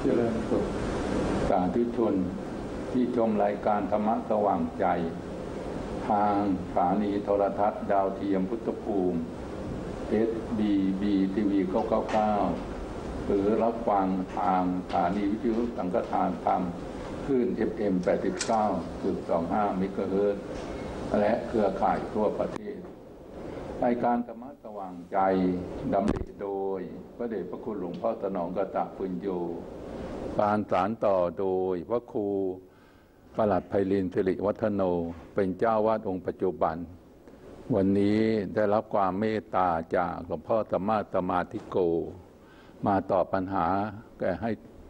ริญสุขสาธุชนที่ชมรายการธรรมะสว่างใจทางสถานีโทรทัศน์ดาวเทียมพุทธภูมิ SBB TV 999หรือรับฟังทางสถานีวิทยุสังฆทานธรรมคลื่น FM 89.25 เมกะเฮิรตซ์และเครือข่ายทั่วประเทศรายการธรรมะสว่างใจดำริโดยพระเดชพระคุณหลวงพ่อสนองกตปุญโญการสานต่อโดยพระครูปลัดไพลินสิริวัฒโนเป็นเจ้าวาดองค์ปัจจุบันวันนี้ได้รับความเมตตาจากหลวงพ่อสมมาตมาธิโกมาตอบปัญหาแก่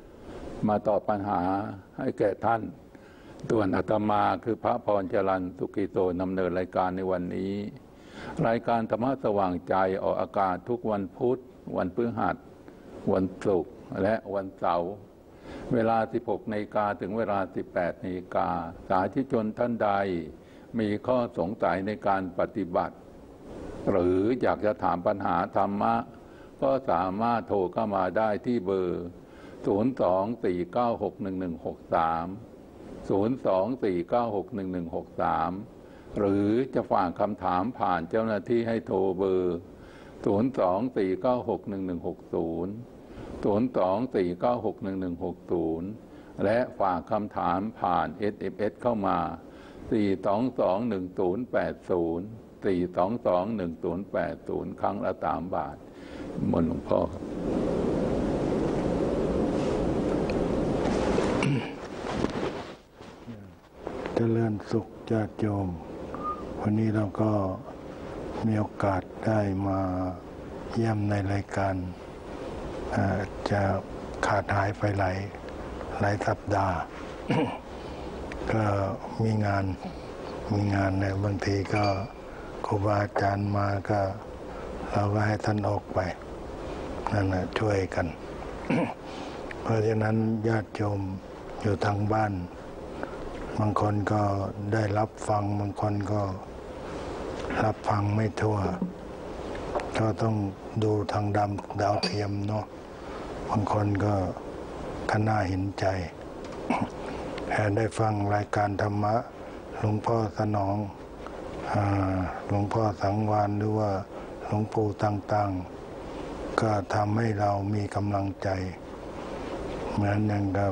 ท่านส่วนอาตมาคือพระพรจรัญสุกิโตดำเนินรายการในวันนี้รายการธรรมะสว่างใจออกอากาศทุกวันพุธวันพฤหัสวันศุกร์และวันเสาร์เวลา 16 นาฬิกาถึงเวลา 18 นาฬิกาสาธุชนท่านใดมีข้อสงสัยในการปฏิบัติหรืออยากจะถามปัญหาธรรมะก็สามารถโทรเข้ามาได้ที่เบอร์ 024961163 หรือจะฝากคำถามผ่านเจ้าหน้าที่ให้โทรเบอร์ 024961160 และฝากคำถามผ่าน SMS เข้ามา 4221080 4221080 ครั้งละ3 บาทมนต์หลวงพ่อครับเจริญสุขญาติโยมวันนี้เราก็มีโอกาสได้มาเยี่ยมในรายการจะขาดหายไปหลายสัปดาห์ ก็มีงานในบางทีก็ครูบาอาจารย์มาก็เราก็ให้ท่านออกไปนั่นนะช่วยกัน เพราะฉะนั้นญาติโยมอยู่ทางบ้านบางคนก็ได้รับฟังบางคนก็รับฟังไม่ทั่วก็ต้องดูทางดาวเทียมเนาะบางคนก็น่าเห็นใจ ได้ฟังรายการธรรมะหลวงพ่อสนองหลวงพ่อสังวาลหรือว่าหลวงปู่ต่างๆก็ทำให้เรามีกำลังใจเหมือนอย่างกับ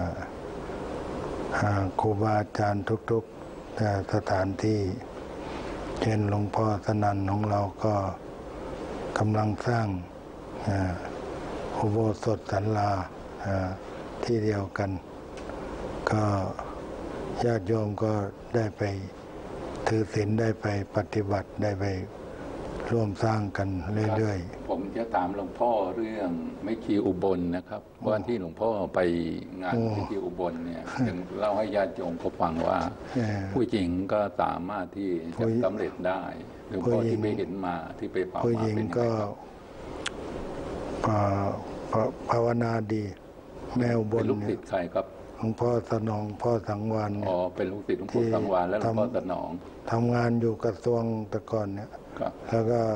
ครูบาอาจารย์ทุกๆสถานที่เช่นหลวงพ่อสนั่นของเราก็กำลังสร้างอุโบสถศาลาที่เดียวกันก็ญาติโยมก็ได้ไปถือศีลได้ไปปฏิบัติได้ไปร่วมสร้างกันเรื่อยๆผมจะถามหลวงพ่อเรื่องไม่ชีอุบลนะครับวันที่หลวงพ่อไปงานไม่ชีอุบลเนี่ยเล่าให้ญาติโยมเขาฟังว่าผู้หญิงก็สามารถที่จะสำเร็จได้หลวงพ่อที่ไปเห็นมาที่ไปภาวนาผู้หญิงก็ภาวนาดีแม่อุบลเป็นลูกศิษย์ใครครับหลวงพ่อสนองพ่อสังวานอ๋อเป็นลูกศิษย์หลวงพ่อสังวานและหลวงพ่อสนองทำงานอยู่กระทรวงแต่ก่อนเนี่ยแล้วก็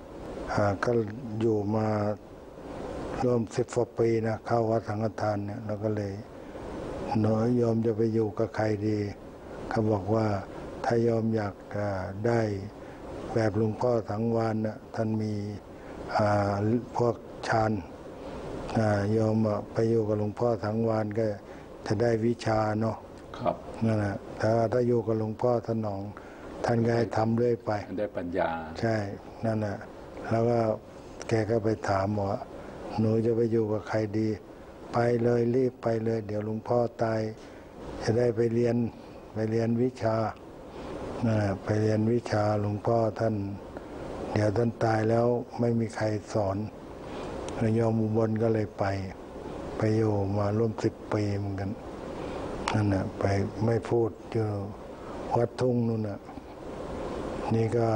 อยู่มาร่วม10 กว่าปีนะเข้าวัดสังฆทานเนี่ยแล้วก็เลยหนูโยมจะไปอยู่กับใครดีเขาบอกว่าถ้าโยมอยากได้แบบหลวงพ่อสังวานน่ะท่านมีพวกฌานโยมไปอยู่กับหลวงพ่อสังวานก็จะได้วิชาเนาะครับนั่นแหละแต่ถ้าอยู่กับหลวงพ่อสนองท่านก็ให้ทำเรื่อยไปได้ปัญญาใช่นั่นแหละแล้วก็แกก็ไปถามว่าหนูจะไปอยู่กับใครดีไปเลยรีบไปเลยเดี๋ยวหลวงพ่อตายจะได้ไปเรียนวิชาไปเรียนวิชาหลวงพ่อท่านเดี๋ยวท่านตายแล้วไม่มีใครสอนโยมอุบลก็เลยไปอยู่มาร่วม10 ปีเหมือนกันนั่นน่ะไปไม่พูดอยู่วัดทุ่งนู่นน่ะนี่ก็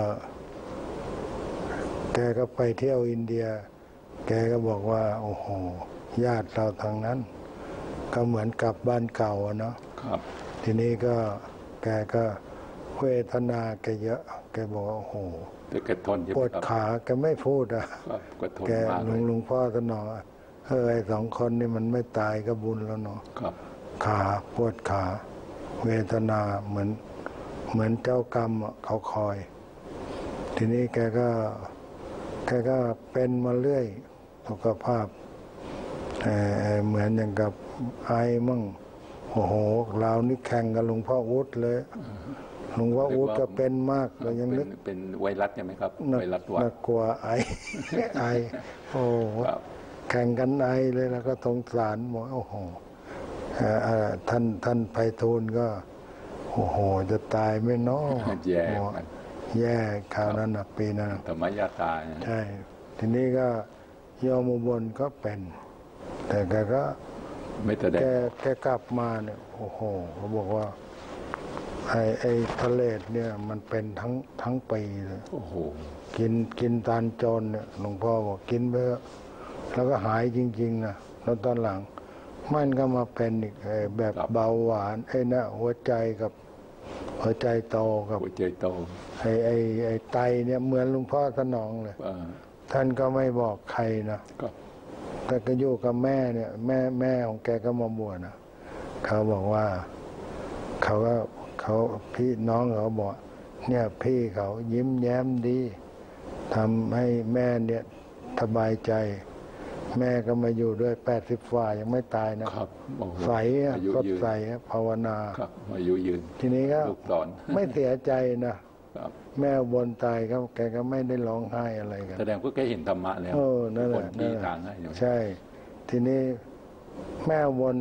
แกก็ไปเที่ยวอินเดียแกก็บอกว่าโอ้โหญาติเราทางนั้นก็เหมือนกลับบ้านเก่าเนาะครับทีนี้ก็แกก็เวทนาแกเยอะแกบอกว่าโอ้โหปวดขาแกไม่พูดแกหลวงพ่อสนองไอ้สองคนนี่มันไม่ตายก็บุญแล้วเนาะขาปวดขาเวทนาเหมือนเจ้ากรรมเขาคอยทีนี้แกก็เป็นมาเรื่อยสุขภาพเหมือนอย่างกับไอมั่งโอ้โหเรานี่แข่งกับหลวงพ่ออุดเลยหลวงพ่ออุดก็เป็นมากเรายังนึกเป็นไวรัสใช่ไหมครับไวรัสหนักกว่าไอ ไอโอ้แข่งกันไอเลยแล้วก็สงสารหมอโอ้โหท่านไพฑูรย์ก็โอ้โหจะตายไม่น้อแย่คราวนั้นนะปีนั้นธรรมยาตายใช่ทีนี้ก็โยมอุบลก็เป็นแต่แกก็ไม่แสดงแกกลับมาเนี่ยโอ้โหเขาบอกว่าไอ้ทะเลเนี่ยมันเป็นทั้งปีเลยโอ้โหกินตาลโจรเนี่ยหลวงพ่อบอกกินไปแล้วก็หายจริงๆนะแล้วตอนหลังมันก็มาเป็นอีกแบบเบาหวานนะหัวใจกับหัวใจโตกับหัวใจโตไอ้ไตเนี่ยเหมือนหลวงพ่อสนองเลยท่านก็ไม่บอกใครนะแต่ก็อยู่กับแม่เนี่ยแม่ของแกก็มาบวชนะเขาบอกว่าเขาพี่น้องเขาบอกเนี่ยพี่เขายิ้มแย้มดีทำให้แม่เนี่ยสบายใจแม่ก็มาอยู่ด้วย80 ฝ่ายังไม่ตายนะครับใสสดใสภาวนาอายุยืนทีนี้ก็ไม่เสียใจนะแม่บนตายเขาแกก็ไม่ได้ร้องไห้อะไรกันแสดงว่าแกเห็นธรรมะแล้วนั่นแหละใช่ทีนี้แม่บน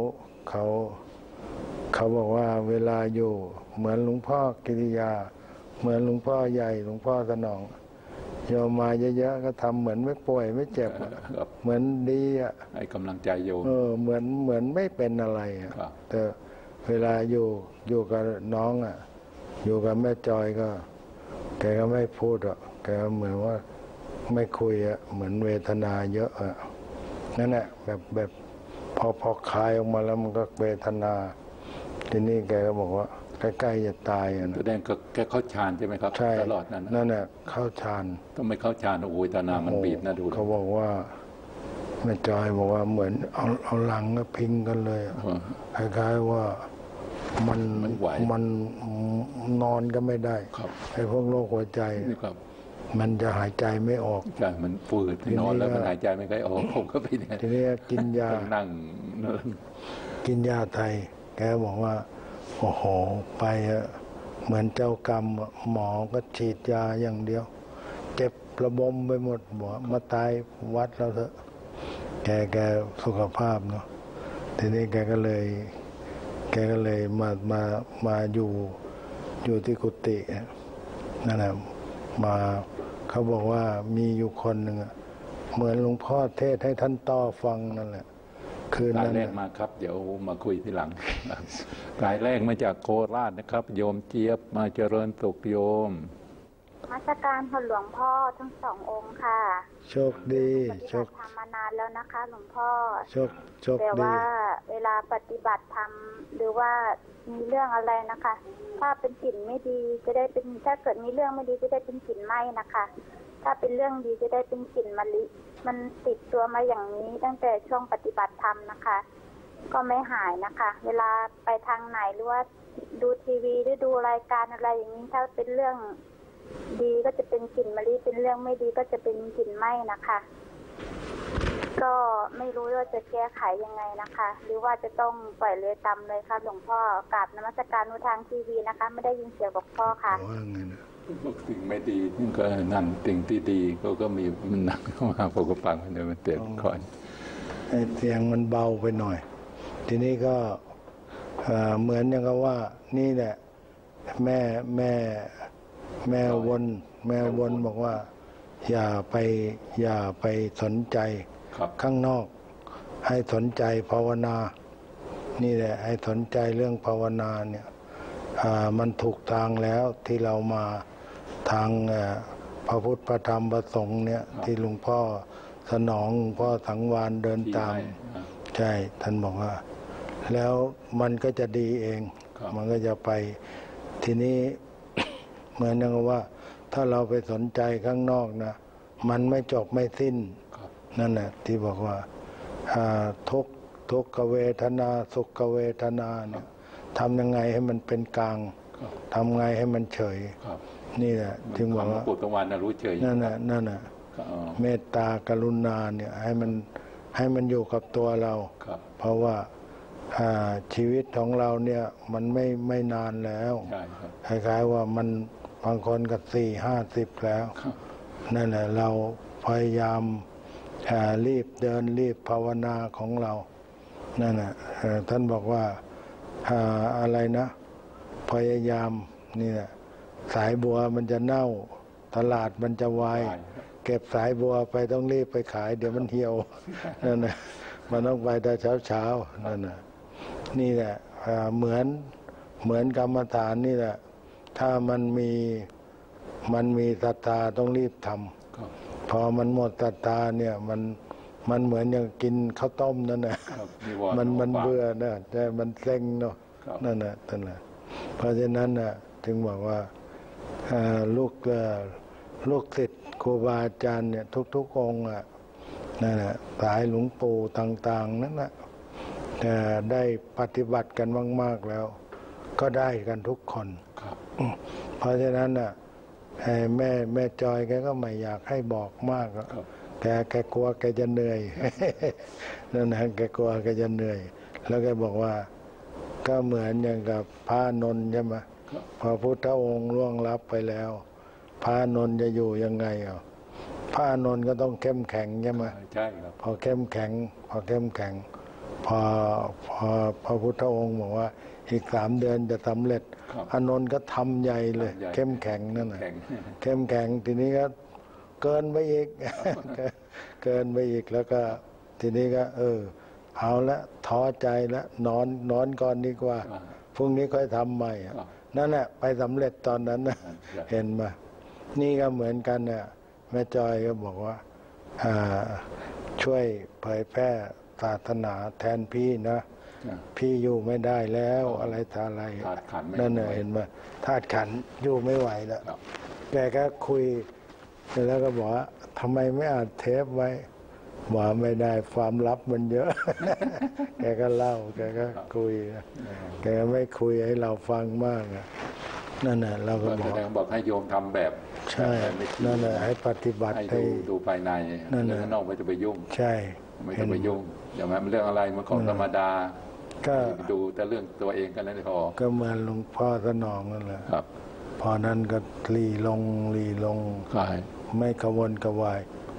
เขาบอกว่าเวลาอยู่เหมือนหลวงพ่อกิริยาเหมือนหลวงพ่อใหญ่หลวงพ่อสนองโยมมาเยอะๆก็ทำเหมือนไม่ป่วยไม่เจ็บเหมือนดีให้กำลังใจโยมเหมือนไม่เป็นอะไรแต่เวลาอยู่กับน้องอยู่กับแม่จอยก็แกก็ไม่พูดแกเหมือนว่าไม่คุยเหมือนเวทนาเยอะนั่นแหละแบบพอคลายออกมาแล้วมันก็เวทนาทีนี้แกก็บอกว่าใกล้ๆจะตายแสดงก็แกเข้าฌานใช่ไหมครับตลอดนั่นแหละเข้าฌานต้องไม่เข้าฌานโอ้ยตานามันบีบนะดูเขาบอกว่าแม่จอยบอกว่าเหมือนเอาหลังก็พิงกันเลยคล้ายๆว่ามันนอนก็ไม่ได้ไอ้พวกโรคหัวใจมันจะหายใจไม่ออกใช่มันฝืดนอนแล้วมันหายใจไม่ค่อยออกผมก็ไปเนี่ยทีนี้กินยานั่งกินยาไทยแกบอกว่าโอ้โหไปเหมือนเจ้ากรรมหมอก็ฉีดยาอย่างเดียวเจ็บระบมไปหมดหมอมาตายวัดเราเถอะแกสุขภาพเนาะทีนี้แกก็เลยมาอยู่ที่กุฏินั่นแหละมาเขาบอกว่ามีอยู่คนหนึ่งเหมือนหลวงพ่อเทศให้ท่านต่อฟังนั่นแหละคืนนั้นแรกมาครับเดี๋ยวมาคุยทีหลังรายแรกมาจากโคราชนะครับโยมเจี๊ยบมาเจริญสุขโยมมาสการพระหลวงพ่อทั้งสององค์ค่ะโชคดีโชคทำมานานแล้วนะคะหลวงพ่อโชคดีแต่ว่าเวลาปฏิบัติธรรมหรือว่ามีเรื่องอะไรนะคะถ้าเป็นกลิ่นไม่ดีจะได้เป็นถ้าเกิดมีเรื่องไม่ดีจะได้เป็นกลิ่นไหม้นะคะถ้าเป็นเรื่องดีจะได้เป็นกลิ่นมะลิมันติดตัวมาอย่างนี้ตั้งแต่ช่วงปฏิบัติธรรมนะคะก็ไม่หายนะคะเวลาไปทางไหนหรือว่าดูทีวีหรือดูรายการอะไรอย่างนี้ถ้าเป็นเรื่องดีก็จะเป็นกลิ่นมะลิเป็นเรื่องไม่ดีก็จะเป็นกลิ่นไหม้นะคะก็ไม่รู้ว่าจะแก้ไขยังไงนะคะหรือว่าจะต้องปล่อยเลยตามเลยค่ะหลวงพ่อกราบนมัสการทางทีวีนะคะไม่ได้ยินเสียงบอกพ่อค่ะพวกสิ่งไม่ดีก็นั่นสิ่งที่ดีก็มีมันนั่งเข้ามาผมก็ฟังมันเดี๋ยวมันเตือนก่อนเสียงมันเบาไปหน่อยทีนี้ก็เหมือนอย่างกับว่านี่แหละแม่วนบอกว่าอย่าไปสนใจข้างนอกให้สนใจภาวนานี่แหละให้สนใจเรื่องภาวนาเนี่ยมันถูกทางแล้วที่เรามาทางพระพุทธพระธรรมพระสงฆ์เนี่ยที่หลวงพ่อสนองหลวงพ่อสังวาลเดินตามใช่ท่านบอกว่าแล้วมันก็จะดีเองมันก็จะไปทีนี้เหมือนอย่างว่าถ้าเราไปสนใจข้างนอกนะมันไม่จบไม่สิ้นนั่นแหละที่บอกว่าทุกขเวทนาสุขเวทนาเนี่ยทำยังไงให้มันเป็นกลางทำไงให้มันเฉยนี่แหละถึงบอกว่าปุตตะวันรู้เฉยนั่นน่ะเมตตากรุณาเนี่ยให้มันอยู่กับตัวเราเพราะว่าชีวิตของเราเนี่ยมันไม่นานแล้วคล้ายๆว่ามันบางคนก็40-50แล้วนั่นแหละเราพยายามรีบเดินรีบภาวนาของเรานั่นน่ะท่านบอกว่าอะไรนะพยายามนี่แหละสายบัวมันจะเน่าตลาดมันจะวายเก็บสายบัวไปต้องรีบไปขายเดี๋ยวมันเหี่ยวนั่นน่ะมันต้องไปแต่เช้านั่นน่ะนี่แหละเหมือนกรรมฐานนี่แหละถ้ามันมีศรัทธาต้องรีบทำพอมันหมดศรัทธาเนี่ยมันเหมือนอย่างกินข้าวต้มนั่นนะมันเบื่อนะแต่มันเซ็งเนาะนั่นนะเพราะฉะนั้นนะถึงบอกว่าลูกศิษย์ครูบาอาจารย์เนี่ยทุกองค์นั่นแหละสายหลวงปู่ต่างๆนั่นนะแต่ได้ปฏิบัติกันมากๆแล้วก็ได้กันทุกคนเพราะฉะนั้นน่ะแม่จอยแกก็ไม่อยากให้บอกมากแกกลัวแกจะเหนื่อยนั่นนะแกกลัวแกจะเหนื่อยแล้วแกบอกว่าก็เหมือนอย่างกับพระนนท์ใช่ไหมพอพุทธองค์ล่วงลับไปแล้วพระนนท์จะอยู่ยังไงพระนนท์ก็ต้องเข้มแข็งใช่ไหมใช่ครับพอเข้มแข็งพอพระพุทธองค์บอกว่าอีก3 เดือนจะสำเร็จอานนท์ก็ทำใหญ่เลยเข้มแข็งนั่นแหละเข้มแข็งทีนี้ก็เกินไปอีกแล้วก็ทีนี้ก็เอาละท้อใจแล้วนอนก่อนดีกว่าพรุ่งนี้ค่อยทำใหม่นั่นแหละไปสำเร็จตอนนั้นนะเห็นมานี่ก็เหมือนกันเนี่ยแม่จอยก็บอกว่าช่วยเผยแพร่ศาสนาแทนพี่นะพี่อยู่ไม่ได้แล้วอะไรต่ออะไรนั่นเห็นไหมธาตุขันอยู่ไม่ไหวแล้วแกก็คุยแล้วก็บอกว่าทำไมไม่อัดเทปไว้ว่าไม่ได้ความลับมันเยอะแกก็เล่าแกก็คุยแกไม่คุยให้เราฟังมากนั่นน่ะเราก็บอกให้โยมทำแบบใช่นั่นน่ะให้ปฏิบัติให้ดูภายในเรื่องข้างนอกไม่จะไปยุ่งใช่ไม่ต้องไปยุ่งอย่างนั้นเรื่องอะไรมันของธรรมดาก็ดูแต่เรื่องตัวเองกันนั่นพอก็เหมือนหลวงพ่อสนองนั่นแหละครับพอนั้นก็ลีลงไม่กระวนกระวาย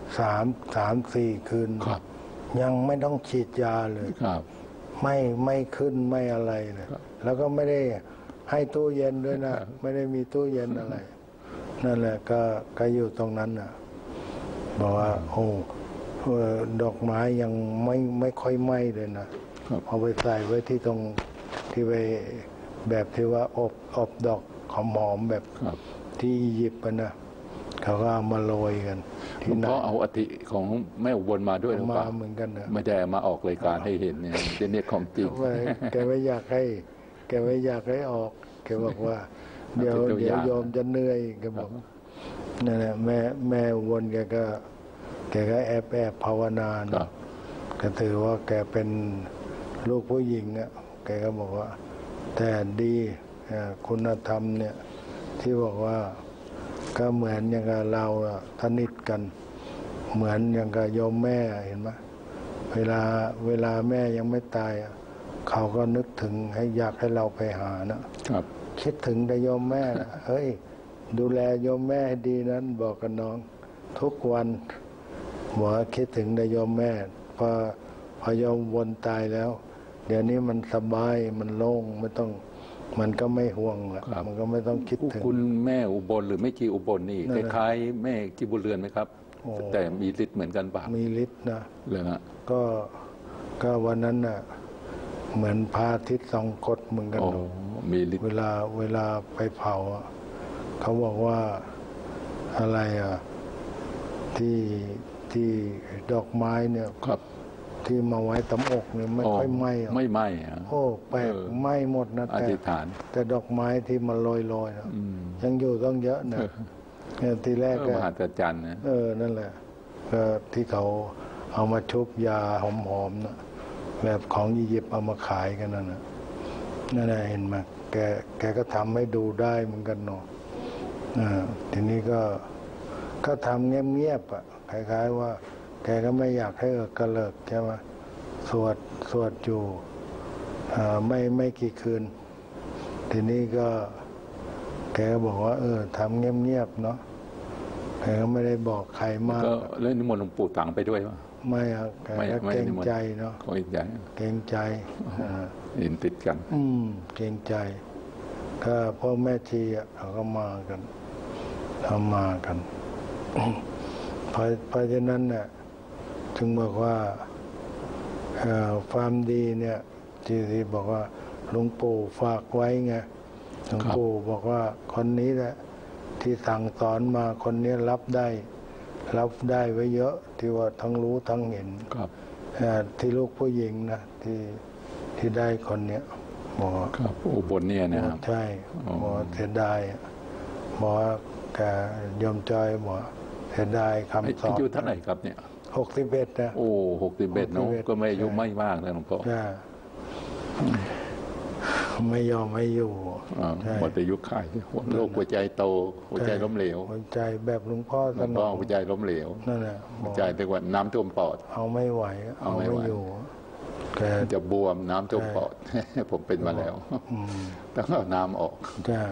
3-4 คืนยังไม่ต้องฉีดยาเลยไม่ขึ้นไม่อะไรเลยแล้วก็ไม่ได้ให้ตู้เย็นด้วยนะไม่ได้มีตู้เย็นอะไรนั่นแหละก็อยู่ตรงนั้นน่ะบอกว่าโอ้ดอกไม้ยังไม่ค่อยไหม้เลยนะเอาไปใส่ไว้ที่ตรงที่ไปแบบที่ว่าอบดอกหอมแบบที่หยิบนะเขาก็เอามาโรยกันที่นั่นก็เอาอธิของแม่อุบลมาด้วยหรือเปล่าเหมือนกันนะไม่ได้มาออกรายการให้เห็นเนี่ยเนี่ยของจริงแกไม่อยากให้ออกแกบอกว่าเดี๋ยวโยมจะเหนื่อยแกบอกนั่นแหละแม่อุบลแกก็แอบภาวนานะก็ถือว่าแกเป็นลูกผู้หญิงอ่ะแกก็บอกว่าแต่ดีคุณธรรมเนี่ยที่บอกว่าก็เหมือนอย่างกับเราสนิทกันเหมือนอย่างกับโยมแม่เห็นไหมเวลาแม่ยังไม่ตายเขาก็นึกถึงให้อยากให้เราไปหานะครับคิดถึงแต่โยมแม่เฮ้ยดูแลโยมแม่ให้ดีนั้นบอกกับน้องทุกวันบอกคิดถึงแต่โยมแม่พอโยมวนตายแล้วเดี๋ยวนี้มันสบายมันโล่งไม่ต้องมันก็ไม่ห่วงละมันก็ไม่ต้องคิดถึงคุณแม่อุบลหรือแม่ชีอุบลนี่คล้ายๆแม่ที่บุญเรือนไหมครับแต่มีฤทธิ์เหมือนกันป่ะมีฤทธิ์นะเลยฮะก็วันนั้นน่ะเหมือนพระอาทิตย์ส่องกฎเหมือนกันมีฤทธิ์เวลาไปเผาเขาบอกว่าอะไรที่ดอกไม้เนี่ยครับที่มาไว้ตำอกเนี่ยไม่ค่อยไหม้ไม่ไหม้โอ้แปลกไหม้หมดนะแต่ดอกไม้ที่มันลอยๆนะยังอยู่ต้องเยอะนะทีแรกมหัศจรรย์นะนั่นแหละก็ที่เขาเอามาชุบยาหอมๆนะแบบของอียิปต์เอามาขายกันนั่นนะเห็นไหมแกก็ทำให้ดูได้เหมือนกันเนาะทีนี้ก็ทำเงียบๆอ่ะคล้ายๆว่าแกก็ไม่อยากให้กระเลิกใช่ไหมสวดอยู่ไม่กี่คืนทีนี้ก็แกก็บอกว่าทำเงียบๆเนาะแกก็ไม่ได้บอกใครมากก็เล่นนิมนต์หลวงปู่ตังไปด้วยวะไม่ครับแกก็เกรงใจเนาะเกรงใจเห็นติดกันเกรงใจก็พ่อแม่ชีเขาก็มากันเพราะฉะนั้นเนี่ยถึงบอกว่าความดีเนี่ยที่บอกว่าหลวงปู่ฝากไว้ไงหลวงปู่บอกว่าคนนี้แหละที่สั่งสอนมาคนนี้รับได้ไว้เยอะที่ว่าทั้งรู้ทั้งเห็นที่ลูกผู้หญิงนะที่ได้คนเนี้ยบอกครับอุบลเนี่ยนะครับใช่บอกเสียดายบอกแกยมจอยบอกเสียดายคำสอนอายุเท่าไหร่ครับเนี่ย 61นะโอ้61เนาะก็ไม่อายุไม่มากนะหลวงพ่อไม่ยอมให้อยู่หมดอายุขัยโรคหัวใจโตหัวใจล้มเหลวหัวใจแบบหลวงพ่อหลวงพ่อหัวใจล้มเหลวนั่นแหละหัวใจเรียกว่าน้ำท่วมปอดเอาไม่ไหวเอาไม่อยู่จะบวมน้ำท่วมปอดผมเป็นมาแล้วต้องเอาน้ำออก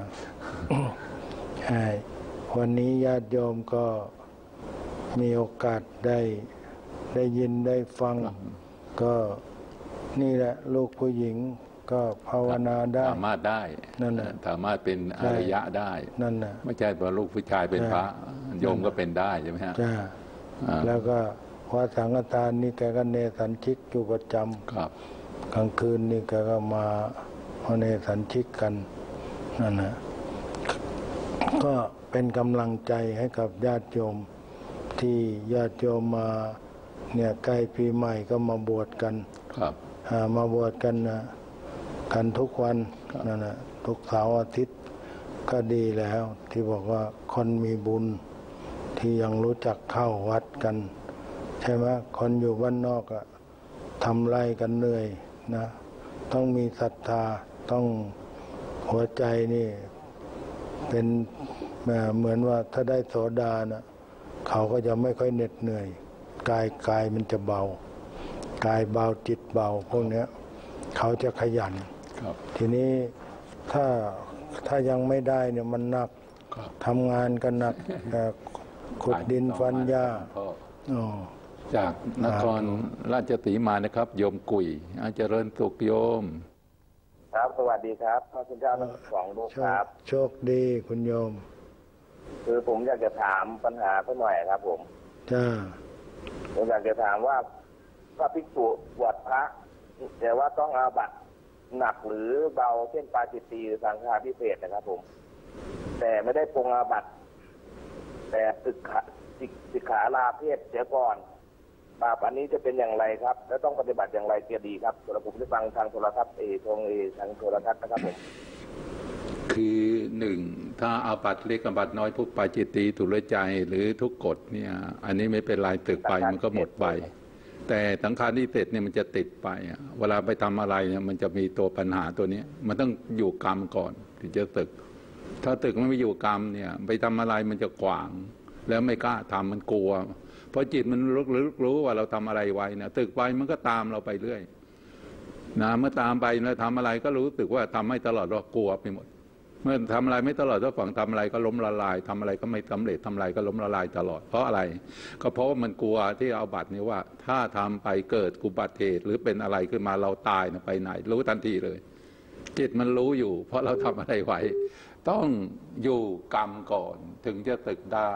ใช่วันนี้ญาติโยมก็มีโอกาสได้ยินได้ฟังก็นี่แหละลูกผู้หญิงก็ภาวนาได้สามารถได้นั่นแหละสามารถเป็นอริยะได้นั่นแหละไม่ใช่ว่าลูกผู้ชายเป็นพระโยมก็เป็นได้ใช่ไหมฮะแล้วก็วัดสังฆทานนี่แกก็เนสัญชิกอยู่ประจำครับกลางคืนนี่แกก็มาเนสัญชิกกันนั่นนะก็เป็นกำลังใจให้กับญาติโยมที่ญาติโยมมาเนี่ยใกล้ปีใหม่ก็มาบวชกันครับมาบวชกันกันทุกวันนั่นนะทุกเสาร์อาทิตย์ก็ดีแล้วที่บอกว่าคนมีบุญที่ยังรู้จักเข้าวัดกันใช่ไหมคนอยู่บ้านนอกอะทำไรกันเหนื่อยนะต้องมีศรัทธาต้องหัวใจนี่เป็นเหมือนว่าถ้าได้โสดานะเขาก็จะไม่ค่อยเหน็ดเหนื่อยกายมันจะเบากายเบาจิตเบาพวกนี้เขาจะขยันทีนี้ถ้ายังไม่ได้เนี่ยมันหนักทำงานกันหนักขุดดินฟันหญ้าจากนครราชสีมานะครับโยมกุยเจริญสุขโยมครับสวัสดีครับพระคุณเจ้าทั้งสองลูกครับโชคดีคุณโยมคือผมอยากจะถามปัญหาเขาหน่อยครับผมผมอยากจะถามว่าพระภิกษุบวชพระแต่ว่าต้องอาบัติหนักหรือเบาเช่นปาจิตตีหรือสังฆาพิเศษนะครับผมแต่ไม่ได้ปรงอาบัติแต่ศึกขาลาเพศเสียก่อนบาปอันนี้จะเป็นอย่างไรครับและต้องปฏิบัติอย่างไรจะดีครับสำหรับผมได้ฟังทางโทรทัศน์ทางโทรทัศน์นะครับผมคือหนึ่งถ้าอาบัติเล็กอาบัติน้อยพวกปาจิตตีทุลใจหรือทุกกฎเนี่ยอันนี้ไม่เป็นไรตึกไปมันก็หมดไปแต่สังขารที่เสร็จเนี่ยมันจะติดไปเวลาไปทำอะไรเนี่ยมันจะมีตัวปัญหาตัวนี้มันต้องอยู่กรรมก่อนถึงจะตึกถ้าตึกไม่อยู่กรรมเนี่ยไปทำอะไรมันจะขวางแล้วไม่กล้าทำมันกลัวเพราะจิตมันรู้ว่าเราทำอะไรไว้นะตึกไปมันก็ตามเราไปเรื่อยนะเมื่อตามไปแล้วทำอะไรก็รู้สึกว่าทำให้ตลอดเรากลัวไปหมดเมื่อทำอะไรไม่ตลอดถ้าฝั่งทำอะไรก็ล้มละลายทำอะไรก็ไม่สำเร็จทำอะไรก็ล้มละลายตลอดเพราะอะไรก็เพราะว่ามันกลัวที่เอาบัตรนี้ว่าถ้าทำไปเกิดอุบัติเหตุหรือเป็นอะไรขึ้นมาเราตายนะไปไหนรู้ทันทีเลยจิตมันรู้อยู่เพราะเราทำอะไรไว้ต้องอยู่กรรมก่อนถึงจะตึกได้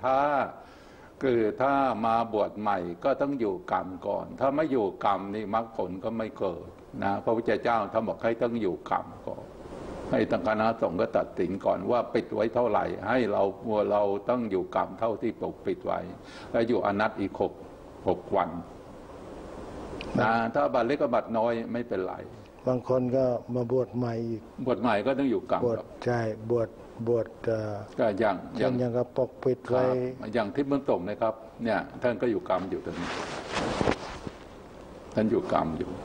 ถ้ามาบวชใหม่ก็ต้องอยู่กรรมก่อนถ้าไม่อยู่กรรมนี่มรรคผลก็ไม่เกิดนะพระพุทธเจ้าท่านบอกให้ต้องอยู่กรรมก่อนให้ทางคณะสงฆ์ก็ตัดสินก่อนว่าปิดไว้เท่าไหร่ให้เราต้องอยู่กรรมเท่าที่ปกปิดไว้แล้วอยู่อนัตอีก6 วันนะถ้าบัตรเล็กกับบัตรน้อยไม่เป็นไรบางคนก็มาบวชใหม่อีกบวชใหม่ก็ต้องอยู่กรรมใช่บวชก็อย่างก็ปกปิดไว้อย่างที่เบื้องต้นนะครับเนี่ยท่านก็อยู่กรรมอยู่ตรงนี้ท่านอยู่กรรมอยู่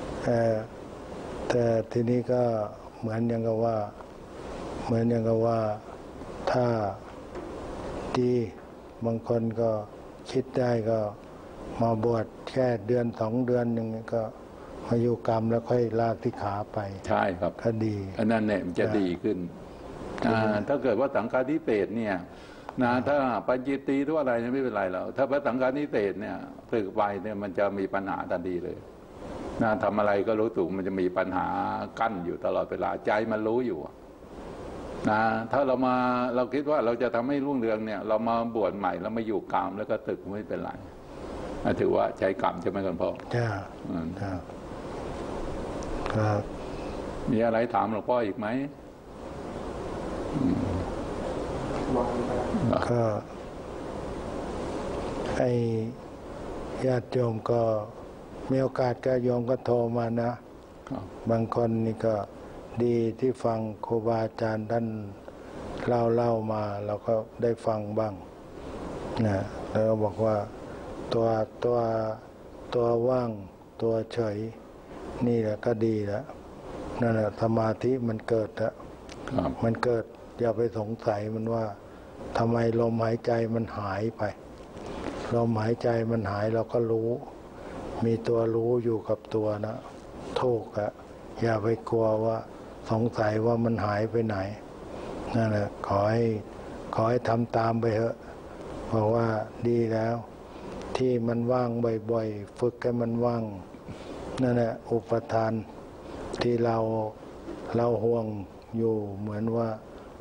แต่ทีนี้ก็เหมือนอย่างกับว่าถ้าดีบางคนก็คิดได้ก็มาบวชแค่เดือน2 เดือนอย่างนี้ก็มาอยู่กรรมแล้วค่อยลาสิกขาไปใช่ครับก็ดีอันนั้นเนี่ยมันจะดีขึ้นถ้าเกิดว่าสังฆาธิเศษเนี่ยนะถ้าปัญจิตีหรืออะไรเนี่ยไม่เป็นไรแล้วถ้าพระสังฆาธิเศษเนี่ยฝึกไปเนี่ยมันจะมีปัญหาทันทีเลยนะทำอะไรก็รู้สึกมันจะมีปัญหากั้นอยู่ตลอดเวลาใจมันรู้อยู่นะถ้าเราคิดว่าเราจะทำให้รุ่งเรืองเนี่ยเรามาบวชใหม่แล้วมาอยู่กรรมแล้วก็ตึกไม่เป็นไรถือว่าใช้กรรมใช่ไหมคุณพ่อครับมีอะไรถามหลวงพ่ออีกไหมก็ให้ญาติโยมก็มีโอกาสก็โยมก็โทรมานะบางคนนี่ก็ดีที่ฟังครูบาอาจารย์ท่านเล่ามาเราก็ได้ฟังบ้างนะแล้วก็บอกว่าตัวว่างตัวเฉยนี่แหละก็ดีแล้วนั่นแหละสมาธิมันเกิดแล้วมันเกิดอย่าไปสงสัยมันว่าทำไมลมหายใจมันหายไปลมหายใจมันหายเราก็รู้มีตัวรู้อยู่กับตัวนะถูกอะอย่าไปกลัวว่าสงสัยว่ามันหายไปไหนนั่นแหละขอให้ทำตามไปเถอะเพราะว่าดีแล้วที่มันว่างบ่อยๆฝึกให้มันว่างนั่นแหละอุปทานที่เราห่วงอยู่เหมือนว่า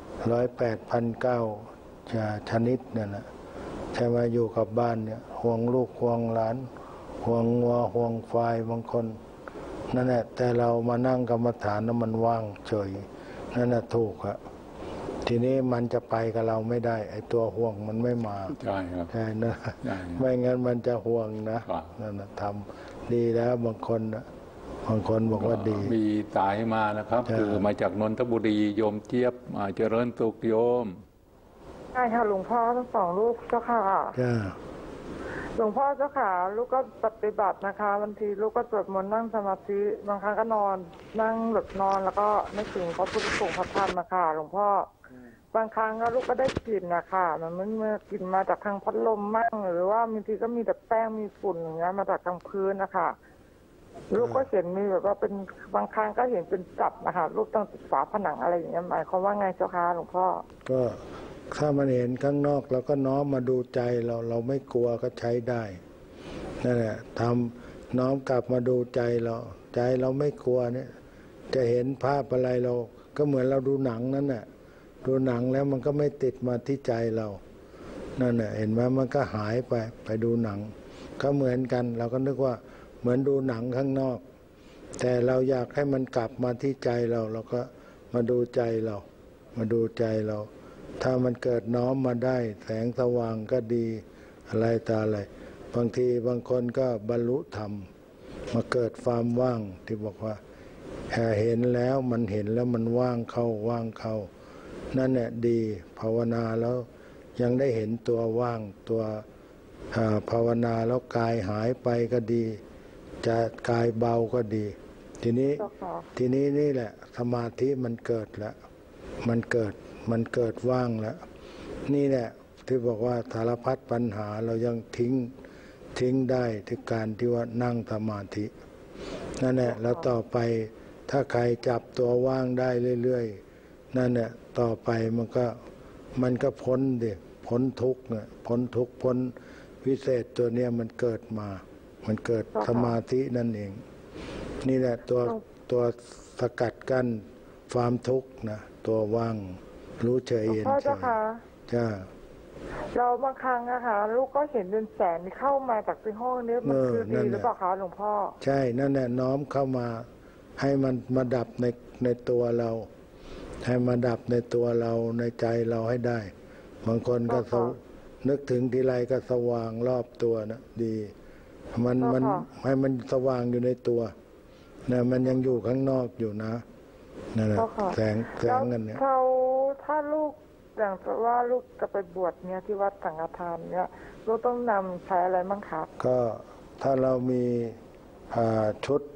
108,900ชนิดนั่นแหละใช่ไหมอยู่กับบ้านเนี่ยห่วงลูกห่วงหลานห่วงงัวห่วงควายบางคนนั่นแหละแต่เรามานั่งกรรมฐานแล้วมันว่างเฉยนั่นแหละถูกอะทีนี้มันจะไปกับเราไม่ได้ไอ้ตัวห่วงมันไม่มาใช่ครับใช่นะไม่งั้นมันจะห่วงนะนั่นนะทำดีแล้วบางคนบอกว่าดีมีสายมานะครับคือมาจากนนทบุรีโยมเจี๊ยบเจริญสุขโยมใช่ค่ะหลวงพ่อทั้ง2 ลูกเจ้าค่ะหลวงพ่อเจ้าค่ะลูกก็ปฏิบัตินะคะบางทีลูกก็สวดมนต์นั่งสมาธิบางครั้งก็นอนนั่งหลับนอนแล้วก็นึกถึงพระพุทธสงฆ์พระธรรมนะคะหลวงพ่อบางครั้งก็ลูกก็ได้กลิ่นนะคะมันกลิ่นมาจากทางพัดลมมั่งหรือว่าบางทีก็มีแต่แป้งมีฝุ่นอย่างเงี้ยมาจากทางพื้นนะคะลูกก็เห็นมีแบบว่าเป็นบางครั้งก็เห็นเป็นจับนะคะลูกต้องติดฝาผนังอะไรอย่างเงี้ยหมายความว่าไงเจ้าค่ะหลวงพ่อก็ถ้ามันเห็นข้างนอกเราก็น้อมมาดูใจเราไม่กลัวก็ใช้ได้นั่นแหละทำน้อมกลับมาดูใจเราไม่กลัวเนี่ยจะเห็นภาพอะไรเราก็เหมือนเราดูหนังนั่นแหละดูหนังแล้วมันก็ไม่ติดมาที่ใจเรานั่นแหละเห็นไหมมันก็หายไปดูหนังก็เหมือนกันเราก็นึกว่าเหมือนดูหนังข้างนอกแต่เราอยากให้มันกลับมาที่ใจเราก็มาดูใจเราถ้ามันเกิดน้อมมาได้แสงสว่างก็ดีอะไรตาอะไรบางทีบางคนก็บรรลุธรรมมาเกิดความว่างที่บอกว่าเห็นแล้วมันเห็นแล้วมันว่างเข้านั่นแหละดีภาวนาแล้วยังได้เห็นตัวว่างตัวภาวนาแล้วกายหายไปก็ดีจะกายเบาก็ดีทีนี้นี่แหละสมาธิมันเกิดแล้วมันเกิดว่างแล้วนี่แหละที่บอกว่าสารพัดปัญหาเรายังทิ้งได้ที่การที่ว่านั่งสมาธินั่นแหละแล้วต่อไปถ้าใครจับตัวว่างได้เรื่อยๆนั่นแหละต่อไปมันก็พ้นทุกข์เนี่ยพ้นทุกข์พ้นวิเศษตัวเนี้ยมันเกิดมามันเกิดสมาธินั่นเองนี่แหละตัวสกัดกั้นความทุกข์นะตัวว่างรู้เฉยเห็นเฉยจ้าเราบางครั้งนะคะลูกก็เห็นเป็นแสงเข้ามาจากที่ห้องนี้มันคือดีหรือเปล่าคะหลวงพ่อใช่นั่นแหละน้อมเข้ามาให้มันมาดับในตัวเราให้มาดับในตัวเราในใจเราให้ได้บางคนก็นึกถึงทีไรก็สว่างรอบตัวนะดีมันให้มันสว่างอยู่ในตัวนะมันยังอยู่ข้างนอกอยู่นะนั่นแหละแสงกันเนี่ยถ้าลูกอย่างว่าลูกจะไปบวชเนี่ยที่วัดสังฆทานเนี่ยลูกต้องนำใช้อะไรบ้างครับก็ถ้าเรามีชุด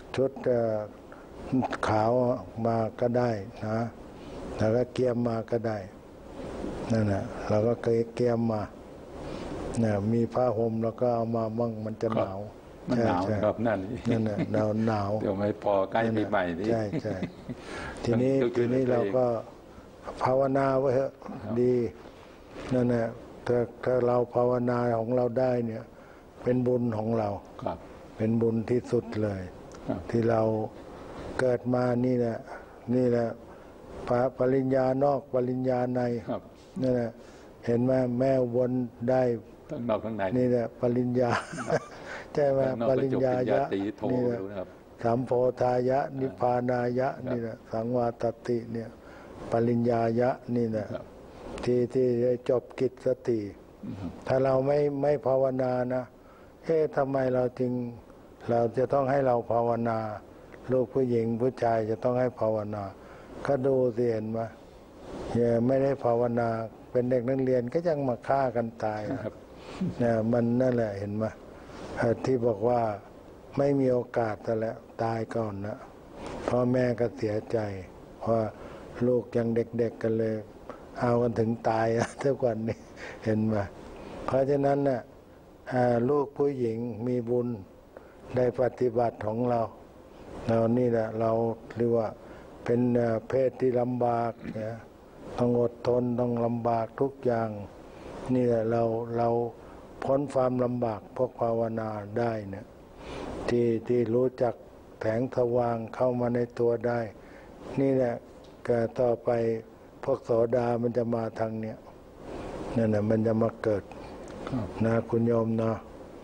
ขาวมาก็ได้นะแล้วก็เกียมมาก็ได้นั่นแหละเราก็เกียมมาเนี่ยมีผ้าห่มแล้วก็เอามามั่งมันจะหนาวมันหนาวครับนั่นน่ะหนาวเดี๋ยวไม่พอใกล้ปีใหม่นี่ใช่ทีนี้เราก็ภาวนาไว้เถอะดีนั่นแหละถ้าเราภาวนาของเราได้เนี่ยเป็นบุญของเราเป็นบุญที่สุดเลยที่เราเกิดมานี่แหละปริญญานอกปริญญาในนั่นแหละเห็นไหมแม่วนได้ทั้งนอกทั้งในนี่แหละปริญญาใช่ไหมปริญญายะนี่แหละสัมโพธายะนิพพานายะนี่แหละสังวาตติเนี่ยปริญญายะนี่แหละที่ได้จบกิจสติถ้าเราไม่ภาวนานะทำไมเราจะต้องให้เราภาวนาลูกผู้หญิงผู้ชายจะต้องให้ภาวนาก็ดูสิเห็นไหมไม่ได้ภาวนาเป็นเด็กนักเรียนก็ยังมาฆ่ากันตายเนี่ยมันนั่นแหละเห็นไหมที่บอกว่าไม่มีโอกาสแต่แล้วตายก่อนนะพ่อแม่ก็เสียใจเพราะลูกยังเด็กๆกันเลยเอากันถึงตายทุกวันนี้เห็นไหมเพราะฉะนั้นน่ะลูกผู้หญิงมีบุญได้ปฏิบัติของเรานี่แหละเราเรียกว่าเป็นเพศที่ลำบากนะต้องอดทนต้องลำบากทุกอย่างนี่แหละเราพ้นความลำบากพวกภาวนาได้เนี่ยที่รู้จักแสงสว่างเข้ามาในตัวได้นี่แหละก็ต่อไปพวกโสดามันจะมาทางเนี้ยนั่นแหละมันจะมาเกิดนะคุณโยมนะ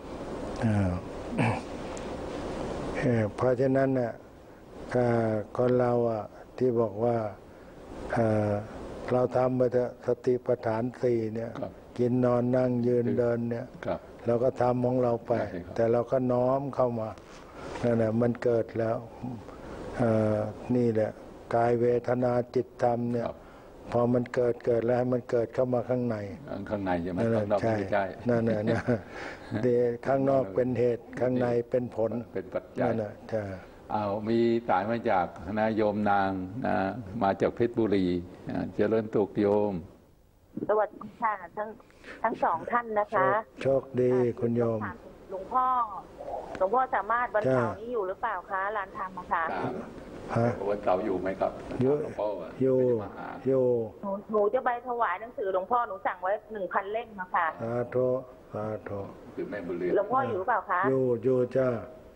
เพราะฉะนั้นเนี่ยคนเราที่บอกว่าเราทำไปเถอะสติปัฏฐานสี่เนี่ยกินนอนนั่งยืนเดินเนี่ยเราก็ทำของเราไปแต่เราก็น้อมเข้ามานั่นแหละมันเกิดแล้วนี่แหละกายเวทนาจิตธรรมเนี่ยพอมันเกิดแล้วให้มันเกิดเข้ามาข้างในใช่ไหมข้างนอกไม่ใช่นั่นแหละนะข้างนอกเป็นเหตุข้างในเป็นผลเป็นปัจจัยนั่นแหละใช่มีสายมาจากนายโยมนางมาจากเพชรบุรีเจริญตุกโยมสวัสดีค่ะทั้งสองท่านนะคะโชคดีคุณโยมหลวงพ่อสามารถวันเสาร์นี้อยู่หรือเปล่าคะลานธรรมคะวันเสาร์อยู่ไหมครับหลวงพ่ออยู่หนูจะไปถวายหนังสือหลวงพ่อหนูสั่งไว้ 1,000 เล่มนะคะสาธุคือแม่บุรีหลวงพ่ออยู่หรือเปล่าคะอยู่จ้า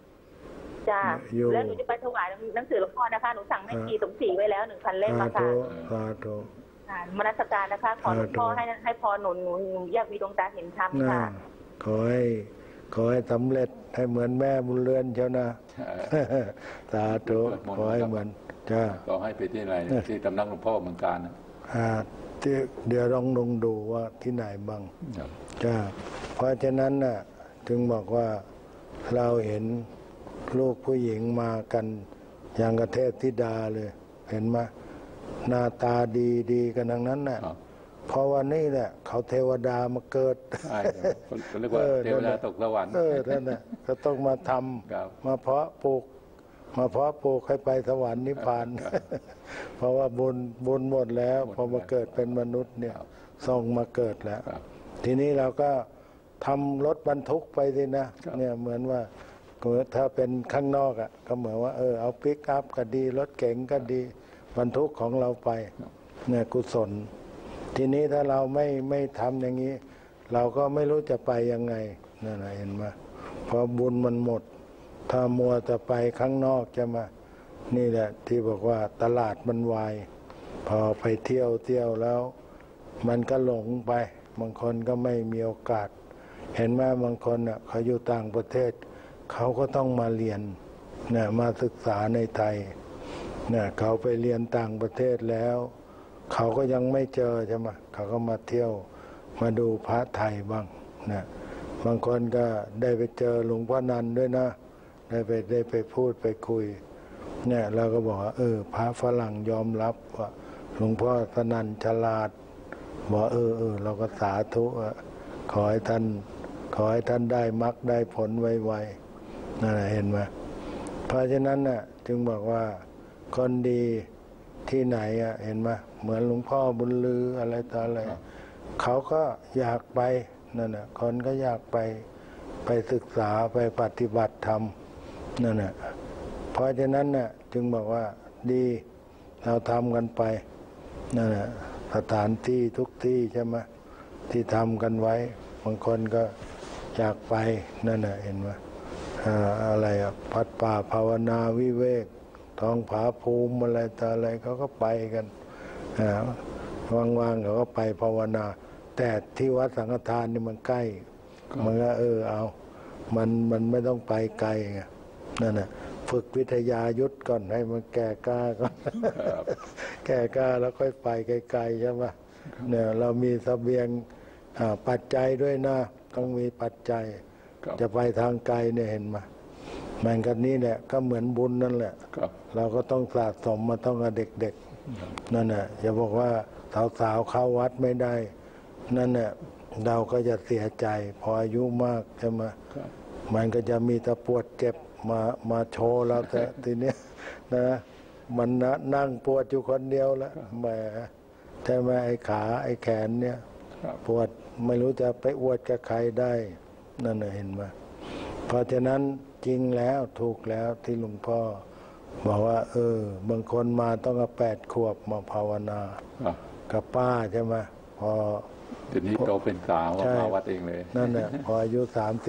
แล้วหนูจะไปถวายหนังสือหลวงพ่อนะคะหนูสั่งแม่ชีสมศรีไว้แล้ว 1,000 เล่มมาค่ะสาธุมนสการนะคะขอหลวงพ่อให้พรหนูอยากมีดวงตาเห็นธรรมค่ะขอให้สำเร็จให้เหมือนแม่บุญเรือนเจ้านะสาธุขอให้เหมือนจ้าขอให้ไปที่ไหนที่ตำนักหลวงพ่อเมืองการเดี๋ยวลองดูว่าที่ไหนบ้างจ้าเพราะฉะนั้นน่ะถึงบอกว่าเราเห็นลูกผู้หญิงมากันอย่างกระเทพธิดาเลยเห็นไหมหน้าตาดีกันทั้งนั้นน่ะเพราะว่านี่แหละเขาเทวดามาเกิดเรียกว่าเทวดาตกสวรรค์นั่นแหละก็ต้องมาทำมาเพาะปลูกให้ไปสวรรค์นิพพานเพราะว่าบุญหมดแล้วพอมาเกิดเป็นมนุษย์เนี่ยส่งมาเกิดแล้วทีนี้เราก็ทำรถบรรทุกไปสินะเนี่ยเหมือนว่าถ้าเป็นข้างนอกก็เหมือนว่าเอาปิกอัพก็ดีรถเก๋งก็ดีบรรทุกของเราไปเนี่ยกุศลทีนี้ถ้าเราไม่ทำอย่างนี้เราก็ไม่รู้จะไปยังไงนั่นแหละเห็นไหมพอบุญมันหมดถ้ามัวจะไปข้างนอกจะมานี่แหละที่บอกว่าตลาดมันวายพอไปเที่ยวแล้วมันก็หลงไปบางคนก็ไม่มีโอกาสเห็นไหมบางคนเขาอยู่ต่างประเทศเขาก็ต้องมาเรียนเนี่ยมาศึกษาในไทยเนี่ยเขาไปเรียนต่างประเทศแล้วเขาก็ยังไม่เจอใช่ไหมเขาก็มาเที่ยวมาดูพระไทยบ้างนะบางคนก็ได้ไปเจอหลวงพ่อนันด้วยนะได้ไปพูดไปคุยเนี่ยเราก็บอกว่าพระฝรั่งยอมรับว่าหลวงพ่อสนั่นฉลาดบอกเราก็สาธุขอให้ท่านขอให้ท่านได้มรรคได้ผลไวๆนั่นเห็นไหมเพราะฉะนั้นน่ะจึงบอกว่าคนดีที่ไหนเห็นไหมเหมือนหลวงพ่อบุญลืออะไรต่ออะไรเขาก็อยากไปนั่นน่ะคนก็อยากไปศึกษาไปปฏิบัติธรรมนั่นน่ะเพราะฉะนั้นน่ะจึงบอกว่าดีเราทำกันไปนั่นน่ะสถานที่ทุกที่ใช่ไหมที่ทำกันไว้บางคนก็อยากไปนั่นน่ะเห็นไหมอะไรพัดป่าภาวนาวิเวกท้องผาภูมิอะไรต่ออะไรเขาก็ไปกันว่างๆเขาก็ไปภาวนาแต่ที่วัดสังฆทานนี่มันใกล้มันก็เอามันไม่ต้องไปไกลไงนั่นน่ะฝึกวิทยายุทธก่อนให้มันแก่กล้าก่อนแก่กล้าแล้วค่อยไปไกลๆใช่ไหมเนี่ยเรามีเสบียงปัจจัยด้วยนะต้องมีปัจจัยจะไปทางไกลเนี่ยเห็นไหมมันกันนี้แหละก็เหมือนบุญนั่นแหละเราก็ต้องสะสมมาต้องกับเด็กๆนั่นน่ะอย่าบอกว่าสาวๆเข้าวัดไม่ได้นั่นน่ะเราก็จะเสียใจพออายุมากใช่ไหมมันก็จะมีตะปวดเจ็บมาโชว์เราแต่ทีนี้นะมันนั่งปวดอยู่คนเดียวแล้วแหมใช่ไหมไอ้ขาไอ้แขนเนี่ยปวดไม่รู้จะไปอวดกับใครได้นั่นน่ะเห็นไหมเพราะฉะนั้นจริงแล้วถูกแล้วที่หลวงพ่อบอกว่าบางคนมาต้อง8 ขวบมาภาวนากับป้าใช่ไหมพอเดี๋ยวนี้โตเป็นสาวมาวัดเองเลยนั่นแหละพออายุ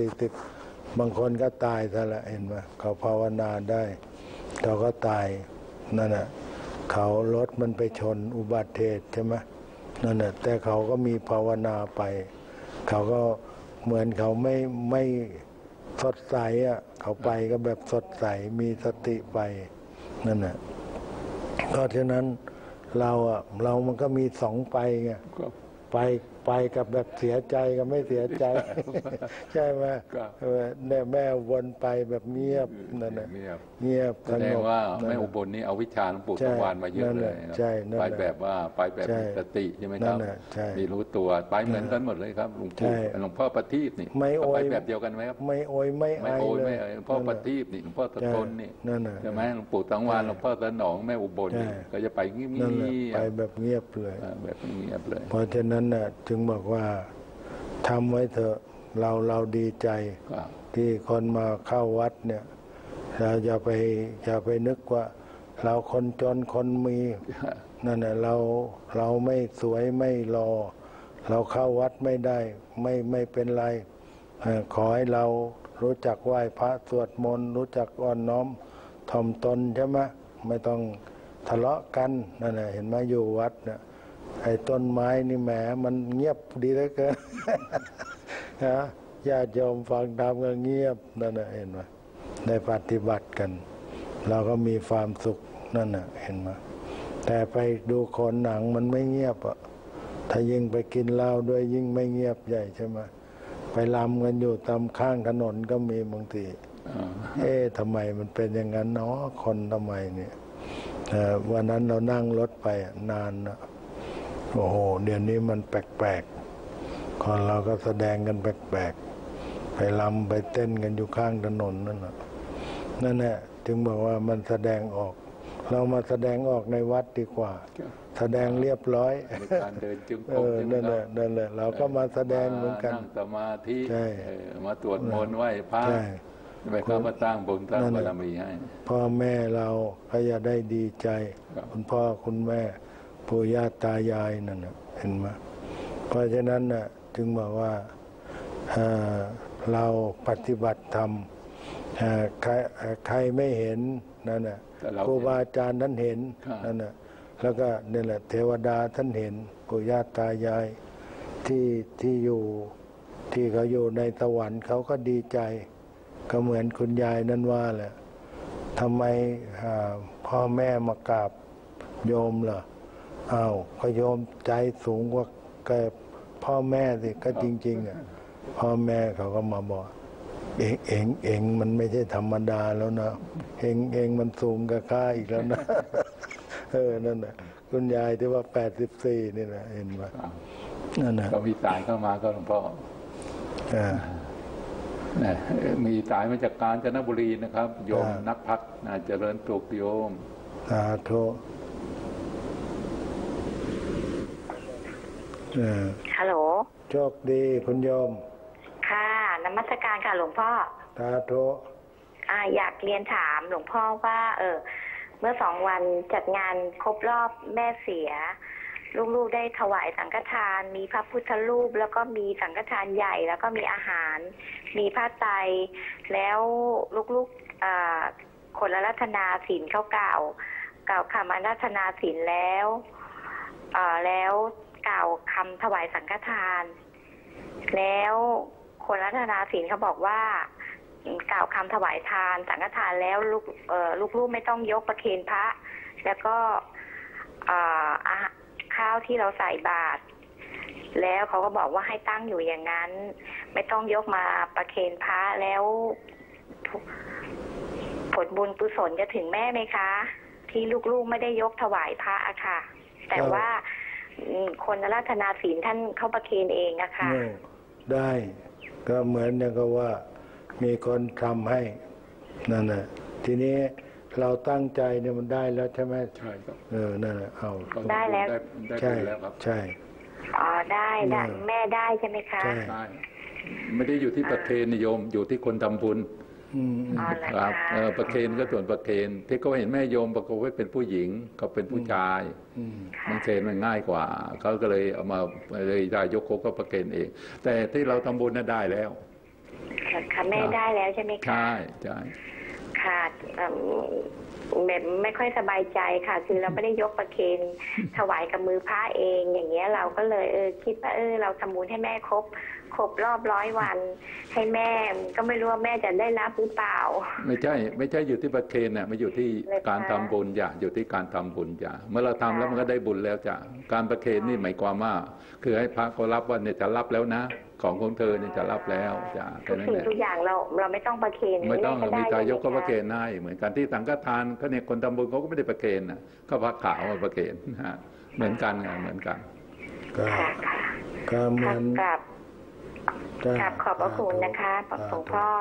30-40บางคนก็ตายซะละเห็นไหมเขาภาวนาได้เขาก็ตายนั่นแหละเขารถมันไปชนอุบัติเหตุใช่ไหมนั่นแหละแต่เขาก็มีภาวนาไปเขาก็เหมือนเขาไม่สดใสเขาไปก็แบบสดใสมีสติไปนั่นแหละเพราะฉะนั้นเรามันก็มี2 ไปไงไปกับแบบเสียใจกับไม่เสียใจใช่ไหมเนี่ยแม่วนไปแบบเงียบนั่นแหละเงียบแสดงว่าแม่อุบลนี่เอาวิชาหลวงปู่สังวานมาเยอะเลยไปแบบว่าไปแบบมีสติใช่ไหมครับมีรู้ตัวไปเหมือนกันหมดเลยครับหลวงปู่หลวงพ่อประทีปนี่ไปแบบเดียวกันไหมครับไม่โอยไม่ไอเลยหลวงพ่อประทีปนี่หลวงพ่อตะกนนี่ใช่ไหมหลวงปู่สังวานหลวงพ่อตะหนองแม่อุบลก็จะไปเงียบไปแบบเงียบเลยแบบเงียบเลยเพราะฉะนั้นน่ะจึงบอกว่าทำไว้เถอะเราดีใจที่คนมาเข้าวัดเนี่ยเราอย่าไปนึกว่าเราคนจนคนมีนั่นแหละเราไม่สวยไม่รอเราเข้าวัดไม่ได้ไม่เป็นไรขอให้เรารู้จักไหว้พระสวดมนต์รู้จักอ่อนน้อมถ่อมตนใช่ไหมไม่ต้องทะเลาะกันนั่นแหละเห็นไหมอยู่วัดเนี่ยไอ้ต้นไม้นี่แหมมันเงียบดีเหลือเกินนะญาติโยมฟังธรรมก็เงียบนั่นน่ะเห็นไหมได้ปฏิบัติกันเราก็มีความสุขนั่นน่ะเห็นไหมแต่ไปดูโขนหนังมันไม่เงียบถ้ายิ่งไปกินเหล้าด้วยยิ่งไม่เงียบใหญ่ใช่ไหมไปรำกันอยู่ตามข้างถนนก็มีบางทีทำไมมันเป็นอย่างนั้นเนาะคนทำไมเนี่ยวันนั้นเรานั่งรถไปนานนะโอ้โหเดี๋ยวนี้มันแปลกๆคนเราก็แสดงกันแปลกๆไปรำไปเต้นกันอยู่ข้างถนนนั่นแหละจึงบอกว่ามันแสดงออกเรามาแสดงออกในวัดดีกว่าแสดงเรียบร้อยการเดินจึงนั่นแหละเราก็มาแสดงเหมือนกันนั่งสมาธิมาตรวจมนต์ไหว้พระไปเข้ามาตั้งบุญตั้งบารมีให้พ่อแม่เราก็จะได้ดีใจคุณพ่อคุณแม่ปู่ย่าตายายนั่นเห็นไหมเพราะฉะนั้นน่ะจึงบอกว่าเราปฏิบัติธรรมใครไม่เห็นนั่นน่ะครูบาอาจารย์ท่านเห็นนั่นน่ะแล้วก็นี่แหละเทวดาท่านเห็นปู่ย่าตายายที่อยู่ที่เขาอยู่ในสวรรค์เขาก็ดีใจก็เหมือนคุณยายนั่นว่าแหละทำไมพ่อแม่มากราบโยมเหรออ้าวก็โยมใจสูงกว่าพ่อแม่สิก็จริงๆพ่อแม่เขาก็มาบอกเองมันไม่ใช่ธรรมดาแล้วนะเองมันสูงกับข้าอีกแล้วนะนั่นแหละคุณยายที่ว่า84นี่นะเห็นไหมนั่นนะก็มีสายเข้ามาก็หลวงพ่อมีสายมาจากกาญจนบุรีนะครับโยมนักพัฒน์เจริญสุขโยมสาธุฮัลโหลโชคดีคุณโยมค่ะนมัสการค่ะหลวงพ่อสาธุอยากเรียนถามหลวงพ่อว่าเมื่อ2 วันจัดงานครบรอบแม่เสียลูกๆได้ถวายสังฆทานมีพระพุทธรูปแล้วก็มีสังฆทานใหญ่แล้วก็มีอาหารมีผ้าไตรแล้วลูกๆคนละรัตนาศีลเขากล่าวคำอาราธนาศีลแล้วกล่าวคำถวายสังฆทานแล้วคนรัตนาศีลเขาบอกว่ากล่าวคำถวายทานสังฆทานแล้วลูกๆไม่ต้องยกประเคนพระแล้วก็ข้าวที่เราใส่บาตรแล้วเขาก็บอกว่าให้ตั้งอยู่อย่างนั้นไม่ต้องยกมาประเคนพระแล้วผลบุญกุศลจะถึงแม่ไหมคะที่ลูกๆไม่ได้ยกถวายพระอะค่ะแต่ว่าคนราธนาศีลท่านเข้าประเคนเองอะค่ะได้ก็เหมือนอย่างกับว่ามีคนทำให้นั่นแหละทีนี้เราตั้งใจเนี่ยมันได้แล้วใช่ไหมใช่ครับนั่นแหละเอาได้แล้วใช่ใช่ได้แม่ได้ใช่ไหมคะใช่ไม่ได้อยู่ที่ประเคนนิยมอยู่ที่คนทำบุญครับประเคนก็ส่วนประเคนที่เขาเห็นแม่โยมประกอบไว้เป็นผู้หญิงเขาเป็นผู้ชายมันเคนมันง่ายกว่าเขาก็เลยเอามาเลยได้ยกโคก็ประเคนเองแต่ที่เราทำบุญน่ะได้แล้วค่ะแม่ได้แล้วใช่ไหมคะใช่ค่ะแบบไม่ค่อยสบายใจค่ะคือเราไม่ได้ยกประเคนถวายกับมือพระเองอย่างเงี้ยเราก็เลยคิดว่าเราทำบุญให้แม่ครบรอบ100 วันให้แม่ก็ไม่รู้ว่าแม่จะได้รับหรือเปล่าไม่ใช่อยู่ที่ประเคนน่ะไม่อยู่ที่การทำบุญอยู่ที่การทำบุญเมื่อเราทำแล้วมันก็ได้บุญแล้วการประเคนนี่หมายความว่าคือให้พระเขารับว่าเนี่ยจะรับแล้วนะของเธอเนี่ยจะรับแล้วทุกสิ่งทุกอย่างเราไม่ต้องประเคนไม่ต้องมีทายกก็ประเคนได้เหมือนกันที่สังฆทานเขาเนี่ยคนทำบุญเขาก็ไม่ได้ประเคนนะก็พระขาวมาประเคนเหมือนกันเหมือนกันก็เหมือนกับขอบพระคุณนะคะหลวงพ่อ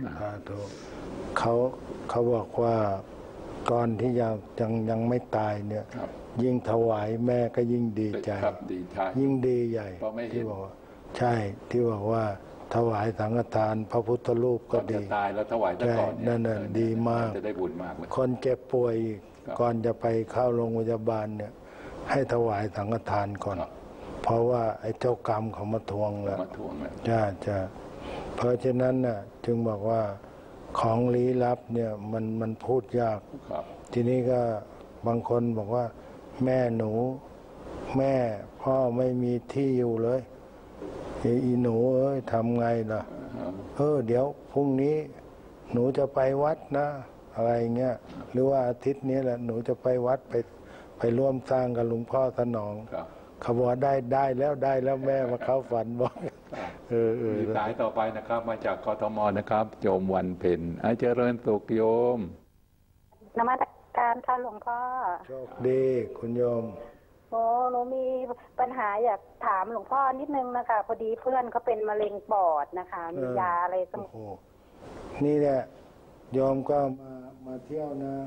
เขาบอกว่าก่อนที่ยังไม่ตายเนี่ยยิ่งถวายแม่ก็ยิ่งดีใจยิ่งดีใหญ่ที่บอกใช่ที่บอกว่าถวายสังฆทานพระพุทธรูปก็ดีตายแล้วถวายก่อนนั่นน่ะดีมากจะได้บุญมากเลยคนเจ็บป่วยก่อนจะไปเข้าโรงพยาบาลเนี่ยให้ถวายสังฆทานก่อนเพราะว่าไอ้เจ้ากรรมเขามาทวงแล้วจะเพราะฉะนั้นน่ะจึงบอกว่าของลี้ลับเนี่ยมันพูดยากทีนี้ก็บางคนบอกว่าแม่หนูแม่พ่อไม่มีที่อยู่เลยอีหนูทำไงล่ะเดี๋ยวพรุ่งนี้หนูจะไปวัดนะอะไรเงี้ยหรือว่าอาทิตย์นี้แหละหนูจะไปวัดไปร่วมสร้างกับหลวงพ่อสนองเขาบอกได้แล้วแม่มาเข้าฝันบอกมีสายต่อไปนะครับมาจากกทมนะครับโยมวันเพ็ญเจริญสุขโยมนมัสการค่ะหลวงพ่อโชคดีคุณโยมหนูมีปัญหาอยากถามหลวงพ่อนิดนึงนะคะพอดีเพื่อนเขาเป็นมะเร็งปอดนะคะมียาอะไรสมุนนี่แหละโยมก็มาเที่ยวนะ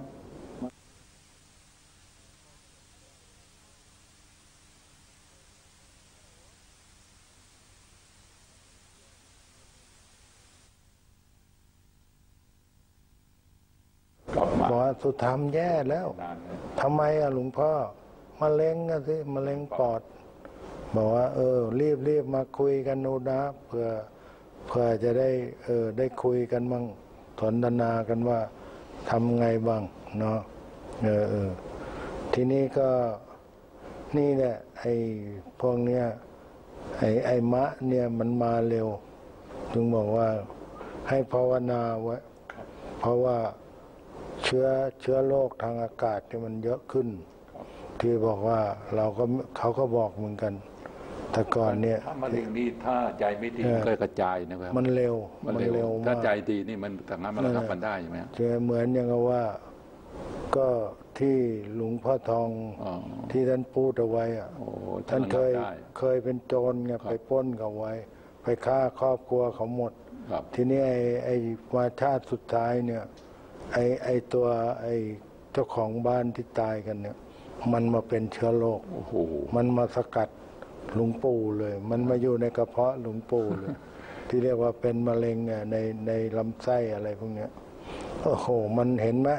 บอกว่าสุดธรรมแย่แล้วทำไมหลวงพ่อมะเร็งสิมะเร็งปอดบอกว่ารีบมาคุยกันนูนะเพื่อจะได้คุยกันบ้างสนทนากันว่าทำไงบ้างเนาะทีนี้ก็นี่แหละไอ้พวกเนี้ยไอ้มะเนี่ยมันมาเร็วจึงบอกว่าให้ภาวนาไว้เพราะว่าเชื้อโรคทางอากาศที่มันเยอะขึ้นที่บอกว่าเขาก็บอกเหมือนกันแต่ก่อนเนี่ยถ้ามะเร็งนี่ถ้าใจไม่ดีก็กระจายนะครับมันเร็วถ้าใจดีนี่มันสามารถมันระงับมันได้ใช่ไหมเหมือนอย่างว่าก็ที่หลวงพ่อทองที่ท่านพูดเอาไว้ท่านเคยเป็นโจรไงไปปล้นเขาไว้ไปฆ่าครอบครัวเขาหมดทีนี้ไอ้วาชาติสุดท้ายเนี่ยไอ้ตัวไอ้เจ้าของบ้านที่ตายกันเนี่ยมันมาเป็นเชื้อโรคมันมาสกัดหลวงปู่เลยมันมาอยู่ในกระเพาะหลวงปู่เลย ที่เรียกว่าเป็นมะเร็งในลำไส้อะไรพวกเนี้ยโอ้โหมันเห็นไหม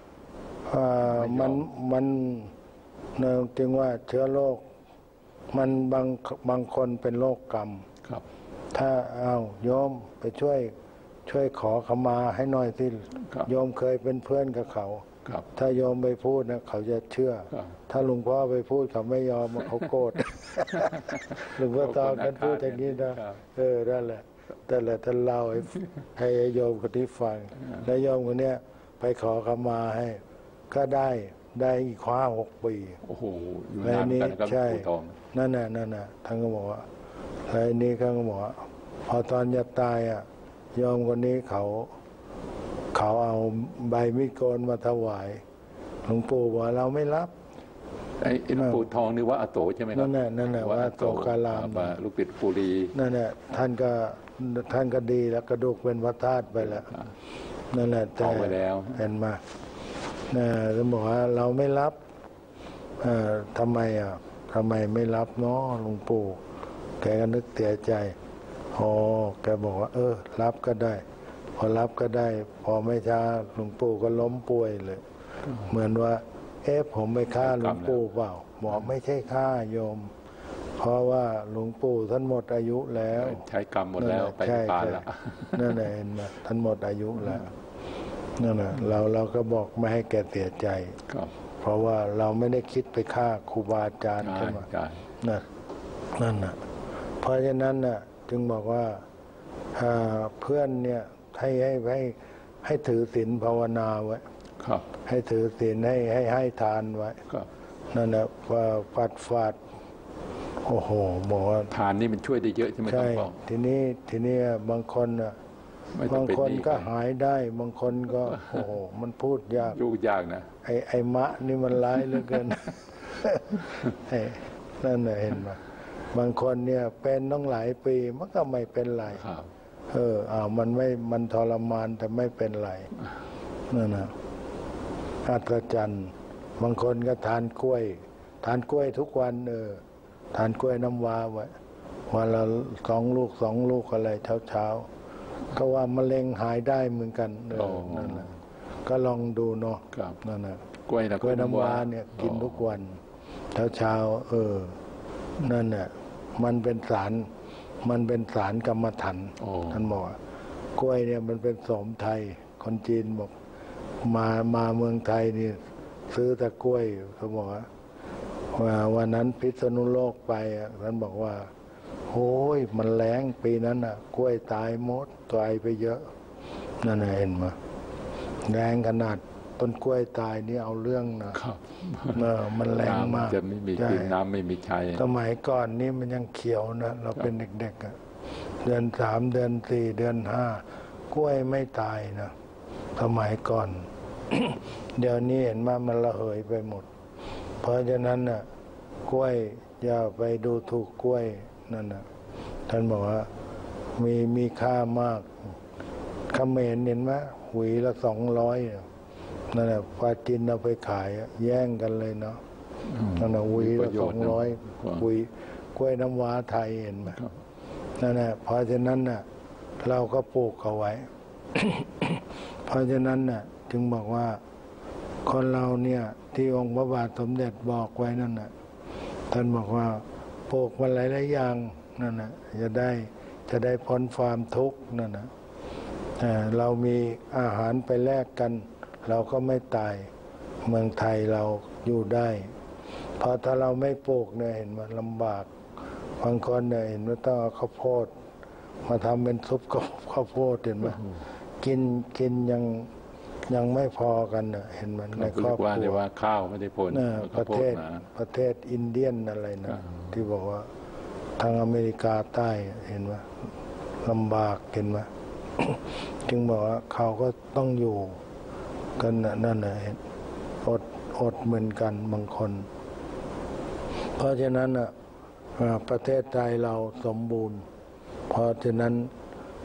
มันจึงว่าเชื้อโรคมันบางคนเป็นโรคกรรมถ้าเอาโยมไปช่วยขอขมาให้หน่อยสิโยมเคยเป็นเพื่อนกับเขาถ้าโยมไปพูดนะเขาจะเชื่อถ้าหลวงพ่อไปพูดเขาไม่ยอมเขาโกรธหลวงพ่อตอนกันพูดอย่างนี้นะนั่นแหละแต่ละท่านเล่าให้โยมคนที่ฟังแล้วโยมคนเนี้ยไปขอขมาให้ก็ได้อีก5-6 ปีโอ้โหอยู่นานกันก็ปูทองนั่นน่ะท่านก็บอกว่าแล้วนี้ท่านก็บอกว่าพอตอนจะตายโยมคนนี้เขาเอาใบมิโกนมาถวายหลวงปู่บอกเราไม่รับไอ้หลวงปู่ทองนี่ว่าอโตใช่ไหมครับนั่นแหละว่าโตกาลามลูกปิดปุรีนั่นแหละท่านก็ดีแล้วกระดูกเป็นพระธาตุไปแล้วนั่นแหละแต่เห็นมาจะบอกว่าเราไม่รับทำไมไม่รับเนาะหลวงปู่แกก็นึกเสียใจแกบอกว่ารับก็ได้พอรับก็ได้พอไม่ช้าหลวงปู่ก็ล้มป่วยเลยเหมือนว่าผมไปฆ่าหลวงปู่เปล่าบอกไม่ใช่ฆ่าโยมเพราะว่าหลวงปู่ท่านหมดอายุแล้วใช้กรรมหมดแล้วไปปานแล้วนั่นแหละเห็นไหมท่านหมดอายุแล้วนั่นแหละเราก็บอกไม่ให้แกเสียใจเพราะว่าเราไม่ได้คิดไปฆ่าครูบาอาจารย์ใช่ไหมนั่นน่ะเพราะฉะนั้นน่ะจึงบอกว่าเพื่อนเนี่ยให้ถือศีลภาวนาไว้ให้ถือศีลให้ทานไว้นั่นแหละว่าฟาดโอ้โหบอกว่าทานนี่มันช่วยได้เยอะใช่ไหมครับพ่อทีนี้บางคนก็หายได้บางคนก็โอ้โหมันพูดยากนะไอ้มะนี่มันร้ายเหลือเกินนั่นน่ะเห็นไหมบางคนเนี่ยเป็นต้องหลายปีมันก็ไม่เป็นไรมันทรมานแต่ไม่เป็นไรนั่นนะอัศจรรย์บางคนก็ทานกล้วยทุกวันทานกล้วยน้ำว้าไว้วันละ2 ลูกอะไรเช้าก็ว่ามะเร็งหายได้เหมือนกันนั่นแหละก็ลองดูเนาะนั่นนะกล้วยน้ำว้าเนี่ยกินทุกวันเช้านั่นน่ะมันเป็นสารกรรมฐานท่านบอกกล้วยเนี่ยมันเป็นโสมไทยคนจีนบอกมาเมืองไทยนี่ซื้อแต่กล้วยเขาบอกว่าวันนั้นพิษณุโลกไปท่านบอกว่าโอ้ยมันแล้งปีนั้นกล้วยตายหมดตายไปเยอะนั่นเห็นไหมแรงขนาดต้นกล้วยตายนี่เอาเรื่องนะมันแรงมากจะไม่มีกินน้ำไม่มีใช้สมัยก่อนนี่มันยังเขียวนะเราเป็นเด็กๆเดือน 3 เดือน 4 เดือน 5กล้วยไม่ตายนะสมัยก่อน เดี๋ยวนี้เห็นมันระเหยไปหมดเพราะฉะนั้นกล้วยอย่าไปดูถูกกล้วยนั่นท่านบอกว่ามีค่ามากเขมรเห็นไหมหวีละ200นั่นแหละปลาจีนเอาไปขายแย่งกันเลยเนาะนั่นแหละหวีละ200หวีกล้วยน้ำว้าไทยเห็นไหมนั่นแหละเพราะฉะนั้นเราก็ปลูกเอาไว้ เพราะฉะนั้นจึงบอกว่าคนเราเนี่ยที่องค์พระบาทสมเด็จบอกไว้นั่นท่านบอกว่าปลูกมาหลายๆอย่างนั่นจะได้พ้นความทุกข์นั่นเรามีอาหารไปแลกกันเราก็ไม่ตายเมืองไทยเราอยู่ได้เพราะถ้าเราไม่ปลูกเนี่ยเห็นมันลำบากบางคนเนี่ยเห็นว่าต้องเอาข้าวโพดมาทำเป็นซุปข้าวโพดเห็นไหมกินยังไม่พอกันเห็นมันในครอบครัวว่าข้าวไม่ได้ผลประเทศอินเดียนอะไรนะที่บอกว่าทางอเมริกาใต้เห็นไหมลำบากเห็นไหม จึงบอกว่าเขาก็ต้องอยู่กันนั่นอดเหมือนกันบางคน เพราะฉะนั้นประเทศไทยเราสมบูรณ์เพราะฉะนั้น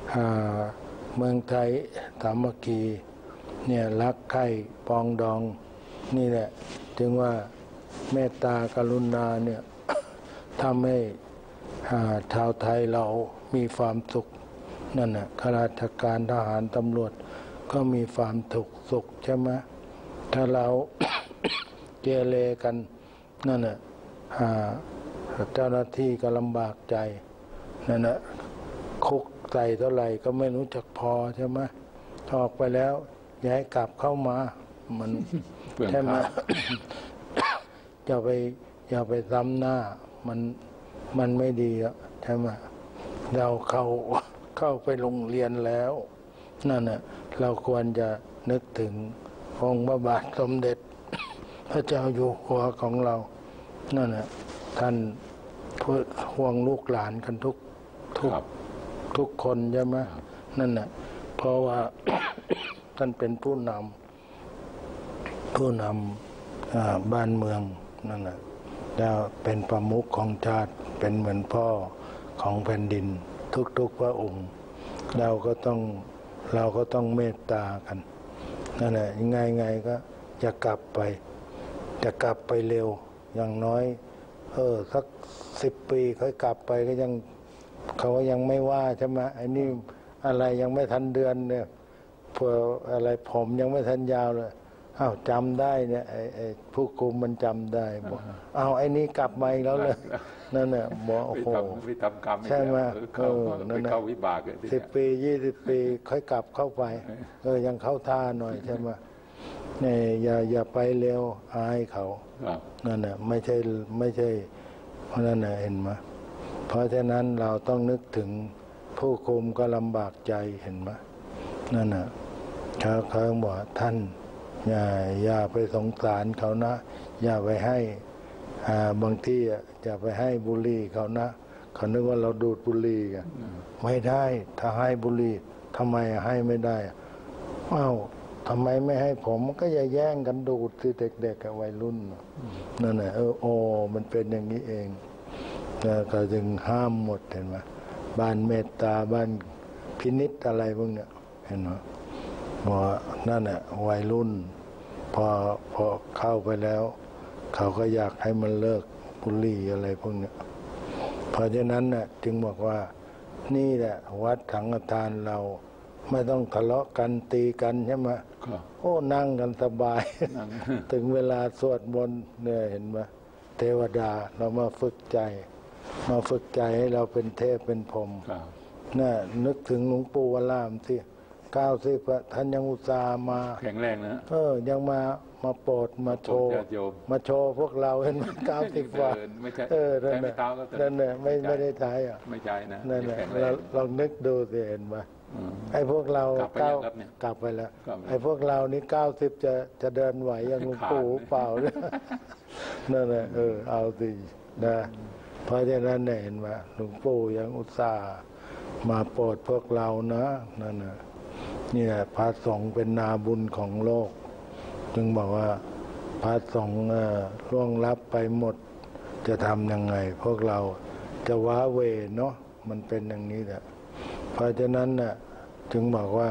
เมืองไทยสามัคคีเนี่ยรักใคร่ปองดองนี่แหละจึงว่าเมตตากรุณาเนี่ยทำให้ชาวไทยเรามีความสุขนั่นน่ะข้าราชการทหารตำรวจก็มีความสุขใช่ไหมถ้าเรา เกเรกันนั่นน่ะเจ้าหน้าที่ก็ลำบากใจนั่นน่ะคุกใส่เท่าไหร่ก็ไม่รู้จักพอใช่ไหมออกไปแล้วอย่าให้กลับเข้ามามันใช่ไหม อย่าไปซ้ำหน้ามันไม่ดีใช่ไหมเราเข้าไปโรงเรียนแล้วนั่นน่ะเราควรจะนึกถึงองค์พระบาทสมเด็จ พระเจ้าอยู่หัวของเรานั่นน่ะท่านห่วงลูกหลานกันทุกคนใช่ไหมนั่นน่ะเพราะว่า ท่านเป็นผู้นำบ้านเมืองนั่นน่ะแล้วเป็นประมุขของชาติเป็นเหมือนพ่อของแผ่นดินทุกพระองค์เราก็ต้องเมตตากันนั่นแหละไงก็จะกลับไปเร็วอย่างน้อยสัก10 ปีค่อยกลับไปก็ยังเขายังไม่ว่าใช่ไหมไอ้นี่อะไรยังไม่ทันเดือนเนี่ยเพื่ออะไรผมยังไม่ทันยาวเลยจำได้เนี่ยไอ้ผู้คุมมันจำได้บอกไอ้นี่กลับมาอีกแล้วเลยนั่นน่ะบอกโอ้โหไปทำกรรมใช่ไหมนั่นเข้าวิบาก 10 ปี 20 ปีค่อยกลับเข้าไปยังเข้าท่าหน่อยใช่ไหมเนี่ยอย่าไปเร็วอายเขานั่นน่ะไม่ใช่เพราะนั่นน่ะเห็นไหมเพราะฉะนั้นเราต้องนึกถึงผู้คุมก็ลำบากใจเห็นไหมนั่นน่ะเขาบอกท่านอย่าไปสงสารเขานะอย่าไปให้บางที่อย่าไปให้บุหรี่เขานะเขานึกว่าเราดูดบุหรี่กันไม่ได้ถ้าให้บุหรี่ทำไมให้ไม่ได้ทำไมไม่ให้ผมก็อย่าแย่งกันดูดสิเด็กๆวัยรุ่นนั่นแหละมันเป็นอย่างนี้เองก็จึงห้ามหมดเห็นไหมบ้านเมตตาบ้านพินิจอะไรพวกเนี้ยเห็นไหมนั่นแหละวัยรุ่นพอเข้าไปแล้วเขาก็อยากให้มันเลิกบุหรี่อะไรพวกนี้เพราะฉะนั้นน่ะจึงบอกว่านี่แหละวัดสังฆทานเราไม่ต้องทะเลาะกันตีกันใช่ไหมนั่งกันสบาย ถึงเวลาสวดมนต์เนี่ยเห็นไหมเทวดาเรามาฝึกใจให้เราเป็นเทพเป็นพรหมน่ะนึกถึงหลวงปู่วรามที่90ท่านยังอุตส่าห์มาแข็งแรงนะยังมาโปรดมาโชว์พวกเราเห็นไหม90 กว่าไม่ใช่นั่นแหละไม่ได้ใช้ไม่ใช่นะนั่นแหละลองนึกดูสิเห็นไหมไอ้พวกเรากลับไปแล้วไอ้พวกเรานี่90จะเดินไหวอย่างหลวงปู่เปล่านั่นแหละเอาสินะเพราะฉะนั้นเห็นไหมหลวงปู่ยังอุตส่าห์มาโปรดพวกเรานะนั่นน่ะนี่แหละพระสงฆ์เป็นนาบุญของโลกจึงบอกว่าพระสงฆ์ล่วงลับไปหมดจะทำยังไงพวกเราจะว้าเหวเนาะมันเป็นอย่างนี้แหละเพราะฉะนั้นน่ะจึงบอกว่า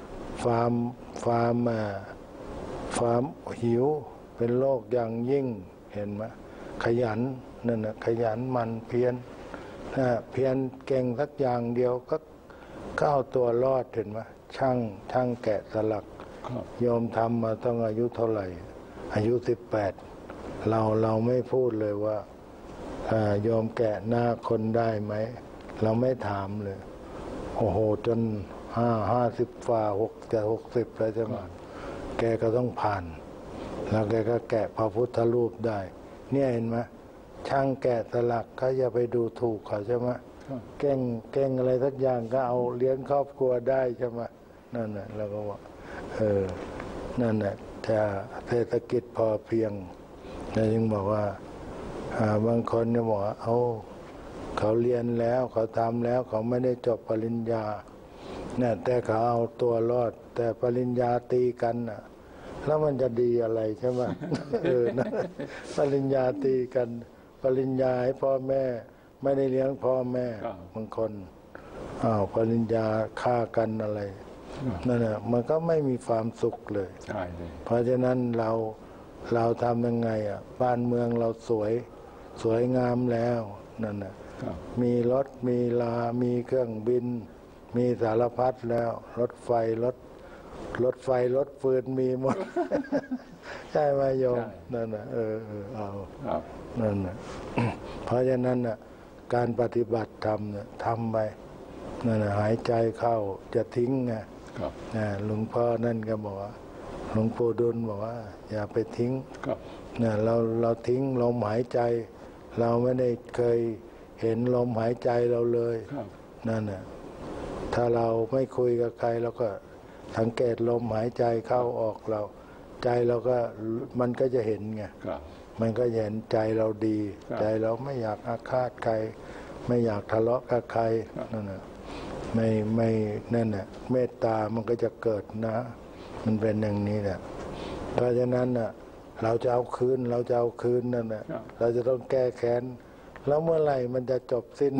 ความหิวเป็นโรคอย่างยิ่งเห็นไหมขยันนั่นน่ะขยันมันเพียรเก่งสักอย่างเดียวก็ก้าวตัวรอดเห็นไหมช่างแกะสลักโยมทำมาต้องอายุเท่าไหร่อายุ18เราไม่พูดเลยว่าโยมแกะหน้าคนได้ไหมเราไม่ถามเลยโอ้โหจน50 ฝ่า60แล้วใช่ไหมแกก็ต้องผ่านแล้วแกก็แกะพระพุทธรูปได้เนี่ยเห็นไหมช่างแกะสลักเขาอย่าไปดูถูกเขาใช่ไหมเก่งอะไรสักอย่างก็เอาเลี้ยงครอบครัวได้ใช่ไหมนั่นแหละแล้วก็ว่านั่นแหละจะเศรษฐกิจพอเพียงแล้วจึงบอกว่าบางคนเนี่ยบอกว่าเขาเรียนแล้วเขาทำแล้วเขาไม่ได้จบปริญญาเนี่ยแต่เขาเอาตัวรอดแต่ปริญญาตีกันน่ะแล้วมันจะดีอะไรใช่ไหมนะปริญญาตีกันปริญญาให้พ่อแม่ไม่ได้เลี้ยงพ่อแม่บางคนปริญญาฆ่ากันอะไรนั่นแหละมันก็ไม่มีความสุขเลยใช่เลยเพราะฉะนั้นเราทำยังไงบ้านเมืองเราสวยงามแล้วนั่นน่ะมีรถมีลามีเครื่องบินมีสารพัดแล้วรถไฟรถฟืนมีหมด ใช่ไหมโยมนั่นน่ะเอานั่นน่ะ เพราะฉะนั้นน่ะการปฏิบัติธรรมเนี่ยทำไปนั่นน่ะหายใจเข้าจะทิ้งไงหลวงพ่อนั่นก็บอกว่าหลวงปู่ดุลบอกว่าอย่าไปทิ้งเนี่ยเราทิ้งลมหายใจเราไม่ได้เคยเห็นลมหายใจเราเลยนั่นน่ะถ้าเราไม่คุยกับใครเราก็สังเกตลมหายใจเข้าออกเราใจเราก็มันก็จะเห็นไงมันก็เห็นใจเราดีใจเราไม่อยากอาฆาตใครไม่อยากทะเลาะกับใครนั่นน่ะไม่นั่นน่ะเมตตามันก็จะเกิดนะมันเป็นอย่างนี้แหละเพราะฉะนั้นน่ะเราจะเอาคืนนั่นน่ะเราจะต้องแก้แค้นแล้วเมื่อไหร่มันจะจบสิ้น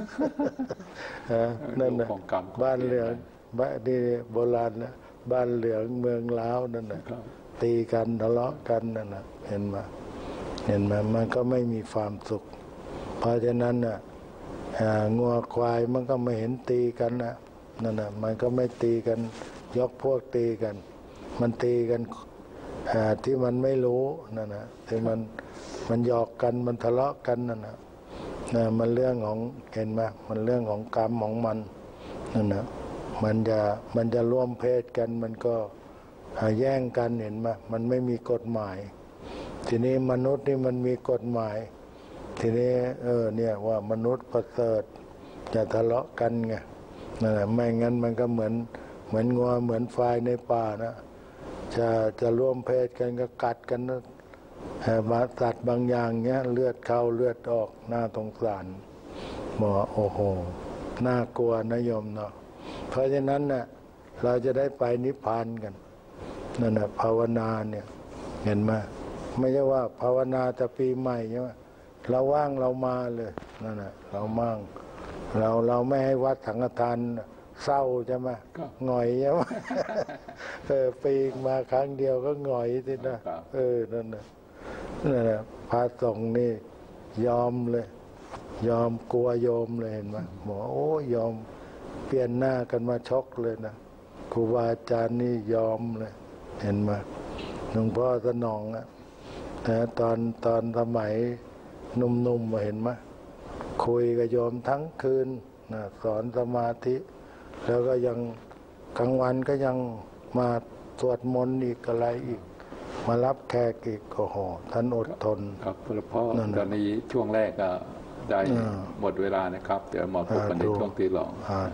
นั่นน่ะบ้านเหลืองนี่โบราณนะบ้านเหลืองเมืองล้าวนั่นน่ะตีกันทะเลาะกันนั่นน่ะเห็นไหมมันก็ไม่มีความสุขเพราะฉะนั้นน่ะงัวควายมันก็ไม่เห็นตีกันนะนั่นน่ะมันก็ไม่ตีกันยกพวกตีกันมันตีกันที่มันไม่รู้นั่นน่ะที่มันหยอกกันมันทะเลาะกันนั่นน่ะมันเรื่องของเห็นไหมมันเรื่องของกรรมของมันนั่นน่ะมันจะร่วมเพศกันมันก็แย่งกันเห็นไหมมันไม่มีกฎหมายทีนี้มนุษย์นี่มันมีกฎหมายทีนี้เนี่ยว่ามนุษย์ประเสริฐจะทะเลาะกันไงนั่นแหละไม่งั้นมันก็เหมือนงัวเหมือนควายในป่านะจะร่วมเพศกันก็กัดกันนะมาสัตว์บางอย่างเงี้ยเลือดเข้าเลือดออกน่าสงสารบอกโอ้โหน่ากลัวนะโยมเนาะเพราะฉะนั้นน่ะเราจะได้ไปนิพพานกันนั่นน่ะภาวนาเนี่ยเห็นไหมไม่ใช่ว่าภาวนาแต่ปีใหม่ใช่ไหมเราว่างเรามาเลยนั่นน่ะเรามั่งเราไม่ให้วัดสังฆทานเศร้าใช่ไหมหงอยใช่ไหมปีมาครั้งเดียวก็หงอยสินะนั่นน่ะพระสงฆ์นี่ยอมเลยยอมกลัวโยมเลยเห็นไหมหมอโอ้ยอมเปลี่ยนหน้ากันมาชกเลยนะครูบาอาจารย์นี่ยอมเลยเห็นไหมหลวงพ่อสนองนะตอนสมัยหนุ่มๆเห็นไหมคุยกับโยมทั้งคืนนะสอนสมาธิแล้วก็ยังกลางวันก็ยังมาสวดมนต์อีกอะไรอีกมารับแขกอีกโอ้โหท่านอดทนครับเพราะตอนนี้ช่วงแรกก็ได้หมดเวลานะครับเดี๋ยวมาพบกันในช่วงที่สอง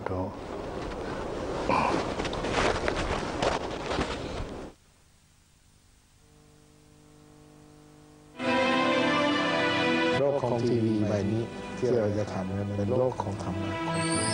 โลกของทีวีใบนี้ที่เราจะทำเป็นโลกของธรรมะ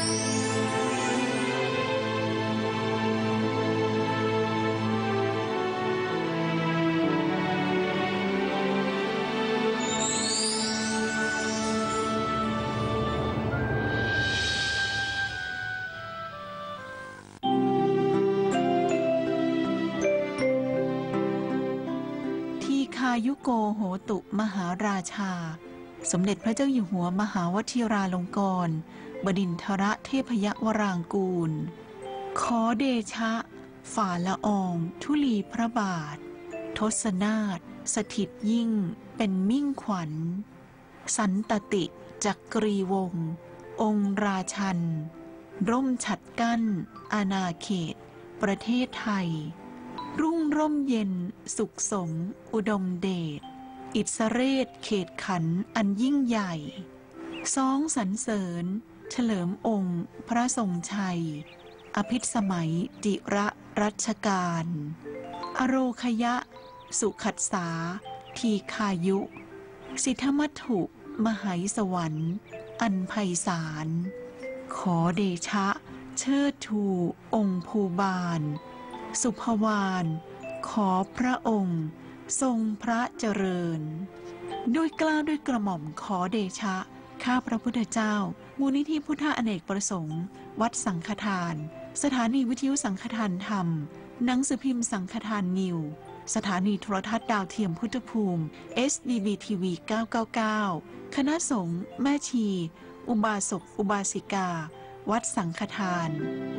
ยุโกโหตุมหาราชาสมเด็จพระเจ้าอยู่หัวมหาวชิราลงกรณ์บดินทรเทพยวรางกูลขอเดชะฝ่าละอองธุลีพระบาททศนาถสถิตยิ่งเป็นมิ่งขวัญสันตติจักรีวงศ์องค์ราชันร่มฉัตรกั้นอาณาเขตประเทศไทยรุ่งร่มเย็นสุขสมอุดมเดชอิสเรศเขตขันอันยิ่งใหญ่ซ้องสรรเสริญเฉลิมองค์พระทรงชัยอภิสมัยจิระรัชกาลอโรคยะสุขัสสาทีคายุสิทธมัตถุมหัยสวรรค์อันไพศาลขอเดชะเชิดชูองค์ภูบาลสุภวานขอพระองค์ทรงพระเจริญด้วยเกล้าด้วยกระหม่อมขอเดชะข้าพระพุทธเจ้ามูลนิธิพุทธอเนกประสงค์วัดสังฆทานสถานีวิทยุสังฆทานธรรมหนังสือพิมพ์สังฆทานนิวสถานีโทรทัศน์ดาวเทียมพุทธภูมิ SBB-TV 999 คณะสงฆ์แม่ชี อุบาสกอุบาสิกา วัดสังฆทาน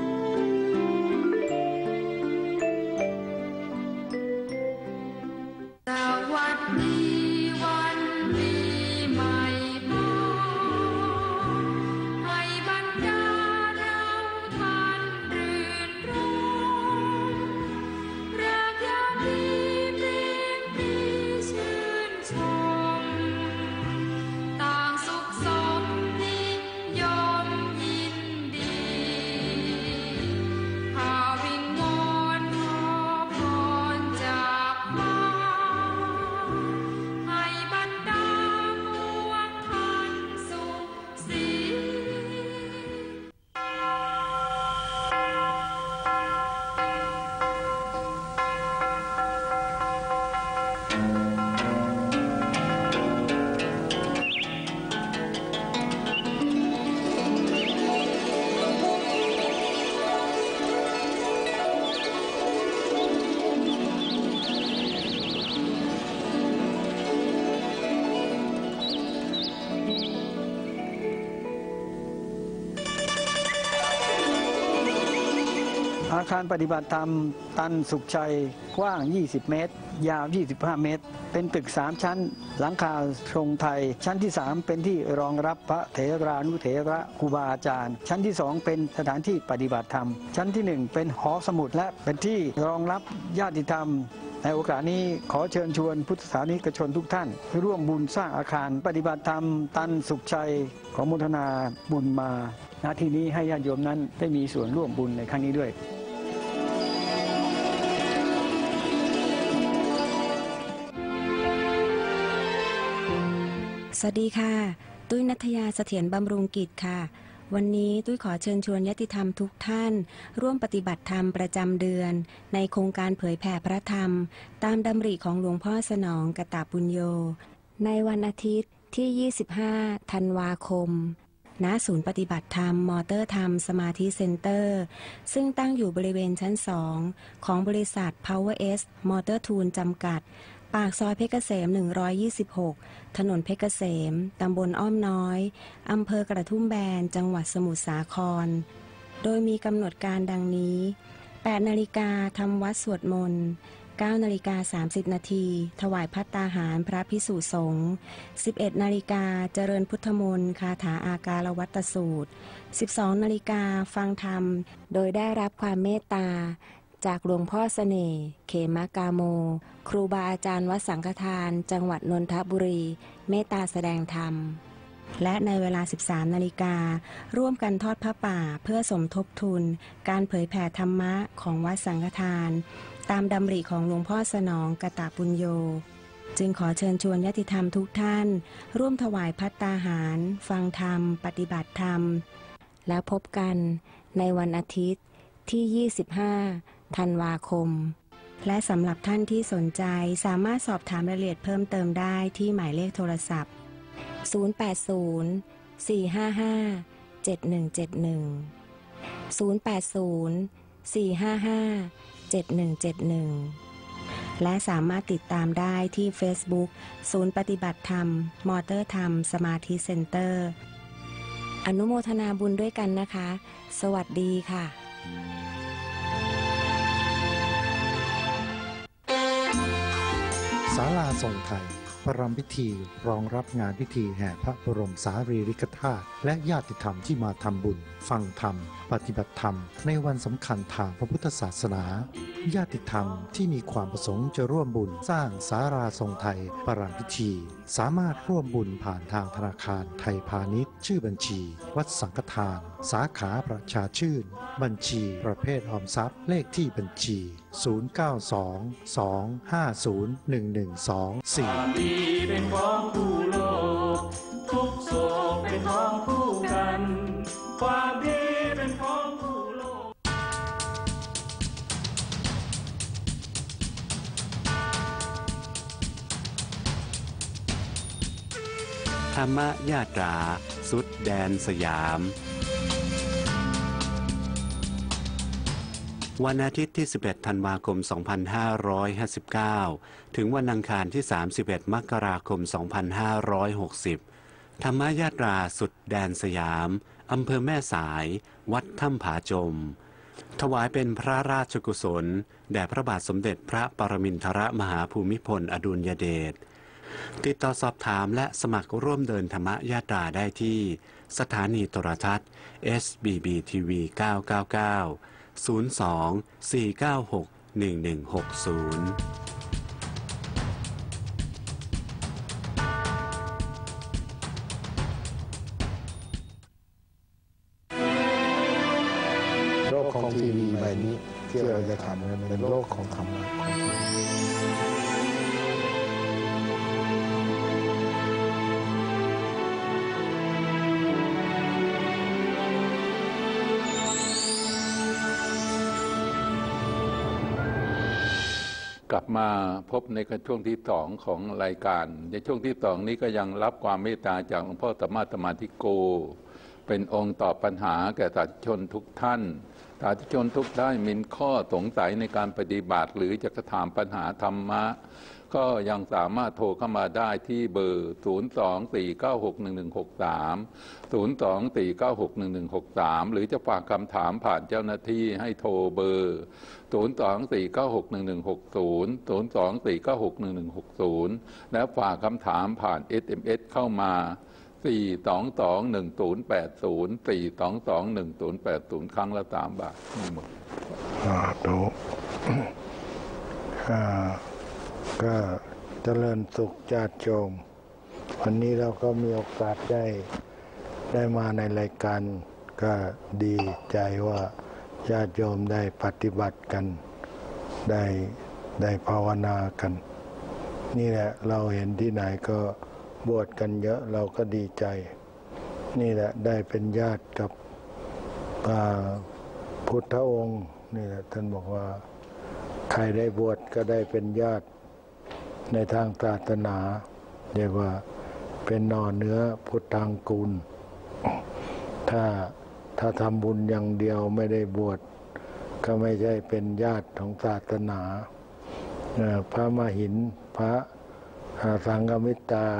อาคารปฏิบัติธรรมตันสุขชัยกว้าง20 เมตรยาว25 เมตรเป็นตึก3ชั้นหลังคาทรงไทยชั้นที่3เป็นที่รองรับพระเถรานุเถระครูบาอาจารย์ชั้นที่2เป็นสถานที่ปฏิบัติธรรมชั้นที่1เป็นหอสมุดและเป็นที่รองรับญาติธรรมในโอกาสนี้ขอเชิญชวนพุทธศาสนิกชนทุกท่านร่วมบุญสร้างอาคารปฏิบัติธรรมตันสุขชัยขออนุโมทนาบุญมาณที่นี้ให้ญาติโยมนั้นได้มีส่วนร่วมบุญในครั้งนี้ด้วยสวัสดีค่ะตุ้ยณัฐยาเสถียรบำรุงกิจค่ะวันนี้ตุ้ยขอเชิญชวนญาติธรรมทุกท่านร่วมปฏิบัติธรรมประจำเดือนในโครงการเผยแผ่พระธรรมตามดำริของหลวงพ่อสนองกตปุญโญในวันอาทิตย์ที่25ธันวาคมณศูนย์ปฏิบัติธรรมมอเตอร์ธรรมสมาธิเซ็นเตอร์ซึ่งตั้งอยู่บริเวณชั้น2ของบริษัท Power S Motor Tool จำกัดปากซอยเพชรเกษม126ถนนเพชรเกษมตำบลอ้อมน้อยอำเภอกระทุ่มแบนจังหวัดสมุทรสาครโดยมีกำหนดการดังนี้8 นาฬิกาทำวัดสวดมนต์9 นาฬิกา30 นาทีถวายภัตตาหารพระภิกษุสงฆ์11 นาฬิกาเจริญพุทธมนต์คาถาอาการวัตสูตร12 นาฬิกาฟังธรรมโดยได้รับความเมตตาจากหลวงพ่อเสน่ห์เขมกาโมครูบาอาจารย์วัดสังฆทานจังหวัดนนทบุรีเมตตาแสดงธรรมและในเวลา 13 นาฬิการ่วมกันทอดผ้าป่าเพื่อสมทบทุนการเผยแผ่ธรรมะของวัดสังฆทานตามดำริของหลวงพ่อสนองกตปุญโญจึงขอเชิญชวนญาติธรรมทุกท่านร่วมถวายภัตตาหารฟังธรรมปฏิบัติธรรมแล้วพบกันในวันอาทิตย์ที่25ธันวาคมและสำหรับท่านที่สนใจสามารถสอบถามรายละเอียดเพิ่มเติมได้ที่หมายเลขโทรศัพท์0804557171 และสามารถติดตามได้ที่ Facebook ศูนย์ปฏิบัติธรรมมอเตอร์ธรรมสมาธิเซ็นเตอร์อนุโมทนาบุญด้วยกันนะคะสวัสดีค่ะศาลาทรงไทยประรำพิธีรองรับงานพิธีแห่พระบรมสารีริกธาตุและญาติธรรมที่มาทำบุญฟังธรรมปฏิบัติธรรมในวันสำคัญทางพระพุทธศาสนาญาติธรรมที่มีความประสงค์จะร่วมบุญสร้างศาลาทรงไทยประรำพิธีสามารถร่วมบุญผ่านทางธนาคารไทยพาณิชย์ชื่อบัญชีวัดสังฆทานสาขาประชาชื่นบัญชีประเภทออมทรัพย์เลขที่บัญชี0922501124 เป็นของผู้โลกทุกโศกเป็นของผู้กันความดีเป็นของผู้โลกธรรมยาตราสุดแดนสยามวันอาทิตย์ที่ 11 ธันวาคม 2559 ถึงวันอังคารที่ 31 มกราคม 2560 ธรรมยาตราสุดแดนสยามอำเภอแม่สายวัดถ้ำผาจมถวายเป็นพระราชกุศลแด่พระบาทสมเด็จพระปรมินทรมหาภูมิพลอดุลยเดชติดต่อสอบถามและสมัครร่วมเดินธรรมยาตราได้ที่สถานีโทรทัศน์ SBB TV 999 02 496 1160 ของทีวีใบนี้ที่เราจะทำเป็นโลกของธรรมะของทีวีกลับมาพบในช่วงที่สองของรายการในช่วงที่สองนี้ก็ยังรับความเมตตาจากหลวงพ่อธรรมธิโกเป็นองค์ตอบปัญหาแก่สาธุชนทุกท่านสาธุชนทุกท่านมีข้อสงสัยในการปฏิบัติหรือจะถามปัญหาธรรมะก็ยังสามารถโทรเข้ามาได้ที่เบอร์ 024961163 024961163 หรือจะฝากคำถามผ่านเจ้าหน้าที่ให้โทรเบอร์ 024961160 024961160 และฝากคำถามผ่าน SMS เข้ามา4221080 4221080 ครั้งละ3 บาทนี่หมดดูก็เจริญสุขญาติโยมวันนี้เราก็มีโอกาสได้มาในรายการก็ดีใจว่าญาติโยมได้ปฏิบัติกันได้ภาวนากันนี่แหละเราเห็นที่ไหนก็บวชกันเยอะเราก็ดีใจนี่แหละได้เป็นญาติกับพุทธองค์นี่แหละท่านบอกว่าใครได้บวชก็ได้เป็นญาติในทางศาสนาเรียกว่าเป็นหน่อเนื้อพุทธังกูลถ้าทำบุญอย่างเดียวไม่ได้บวชก็ไม่ใช่เป็นญาติของศาสนาพระมหินพระสังฆมิตรา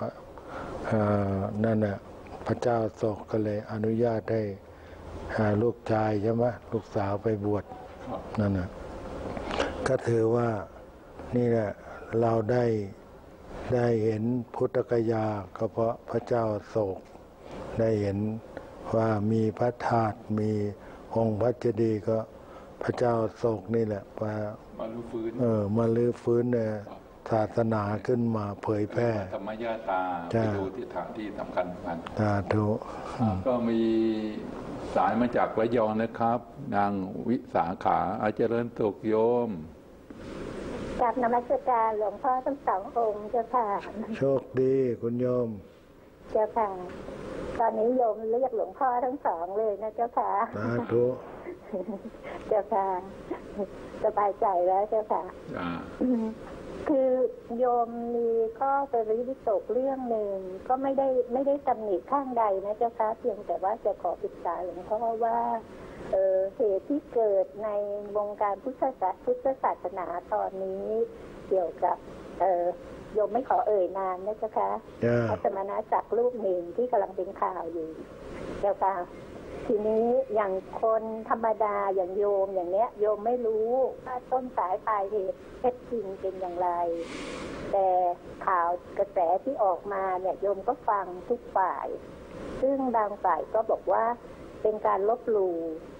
นั่นน่ะพระเจ้าโศกก็เลยอนุญาตให้ลูกชายใช่ไหมลูกสาวไปบวชนั่นน่ะก็ถือว่านี่แหละเราได้เห็นพุทธกยาก็เพราะพระเจ้าโศกได้เห็นว่ามีพระธาตุมีองค์พระเจดีย์ก็พระเจ้าโศกนี่แหละมาลื้อฟื้นเนี่ยศาสนาขึ้นมาเผยแพร่ธรรมยาตาไปดูที่ฐานที่สำคัญกันก็มีสายมาจากระยองนะครับนางวิสาขาอาเจริญสุขโยมกับนมัสการหลวงพ่อทั้งสององค์เจ้าค่ะโชคดีคุณโยมเจ้าค่ะตอนนี้โยมเรียกหลวงพ่อทั้งสองเลยนะเจ้าค่ะสาธุเจ้าค่ะสบายใจแล้วเจ้าค่ะคือโยมมีข้อปริวิตกเรื่องหนึ่งก็ไม่ได้ตำหนิข้างใดนะเจ้าค่ะเพียงแต่ว่าจะขอปรึกษาหลวงพ่อว่าเหตุที่เกิดในวงการพุทธศาสนาตอนนี้เกี่ยวกับโยมไม่ขอเอ่ยนามนะเจ้าค่ะพระสมณศักดิ์รูปหนึ่งที่กำลังเป็นข่าวอยู่เจ้าค่ะทีนี้อย่างคนธรรมดาอย่างโยมอย่างเนี้ยโยมไม่รู้ว่าต้นสายปลายเหตุเท็จจริงเป็นอย่างไรแต่ข่าวกระแสที่ออกมาเนี่ยโยมก็ฟังทุกฝ่ายซึ่งบางฝ่ายก็บอกว่าเป็นการลบหลู่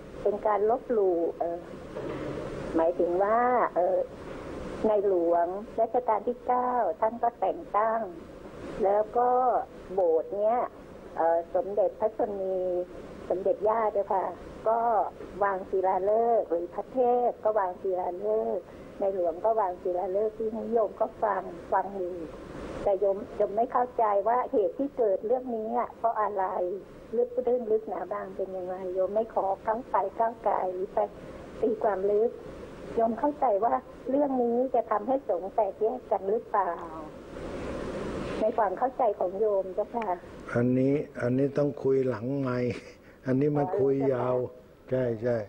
หมายถึงว่าในหลวงรัชกาลที่9ท่านก็แต่งตั้งแล้วก็โบสถ์เนี้ยสมเด็จพระชนีสมเด็จย่าเจ้าค่ะก็วางศิลาฤกษ์หรือพระเทพก็วางศิลาฤกษ์ในหลวงก็วางศิลาฤกษ์ที่นิยมก็ฟังอยู่แต่โยมไม่เข้าใจว่าเหตุที่เกิดเรื่องนี้เพราะอะไรลึกหนาบางเป็นยังไงโยมไม่ขอก้าวไกลหรือไปตีความลึกโยมเข้าใจว่าเรื่องนี้จะทำให้สงฆ์แตกแยกกันหรือเปล่าในความเข้าใจของโยมเจ้าค่ะอันนี้ต้องคุยหลังไมค์อันนี้มันคุยยาวใช่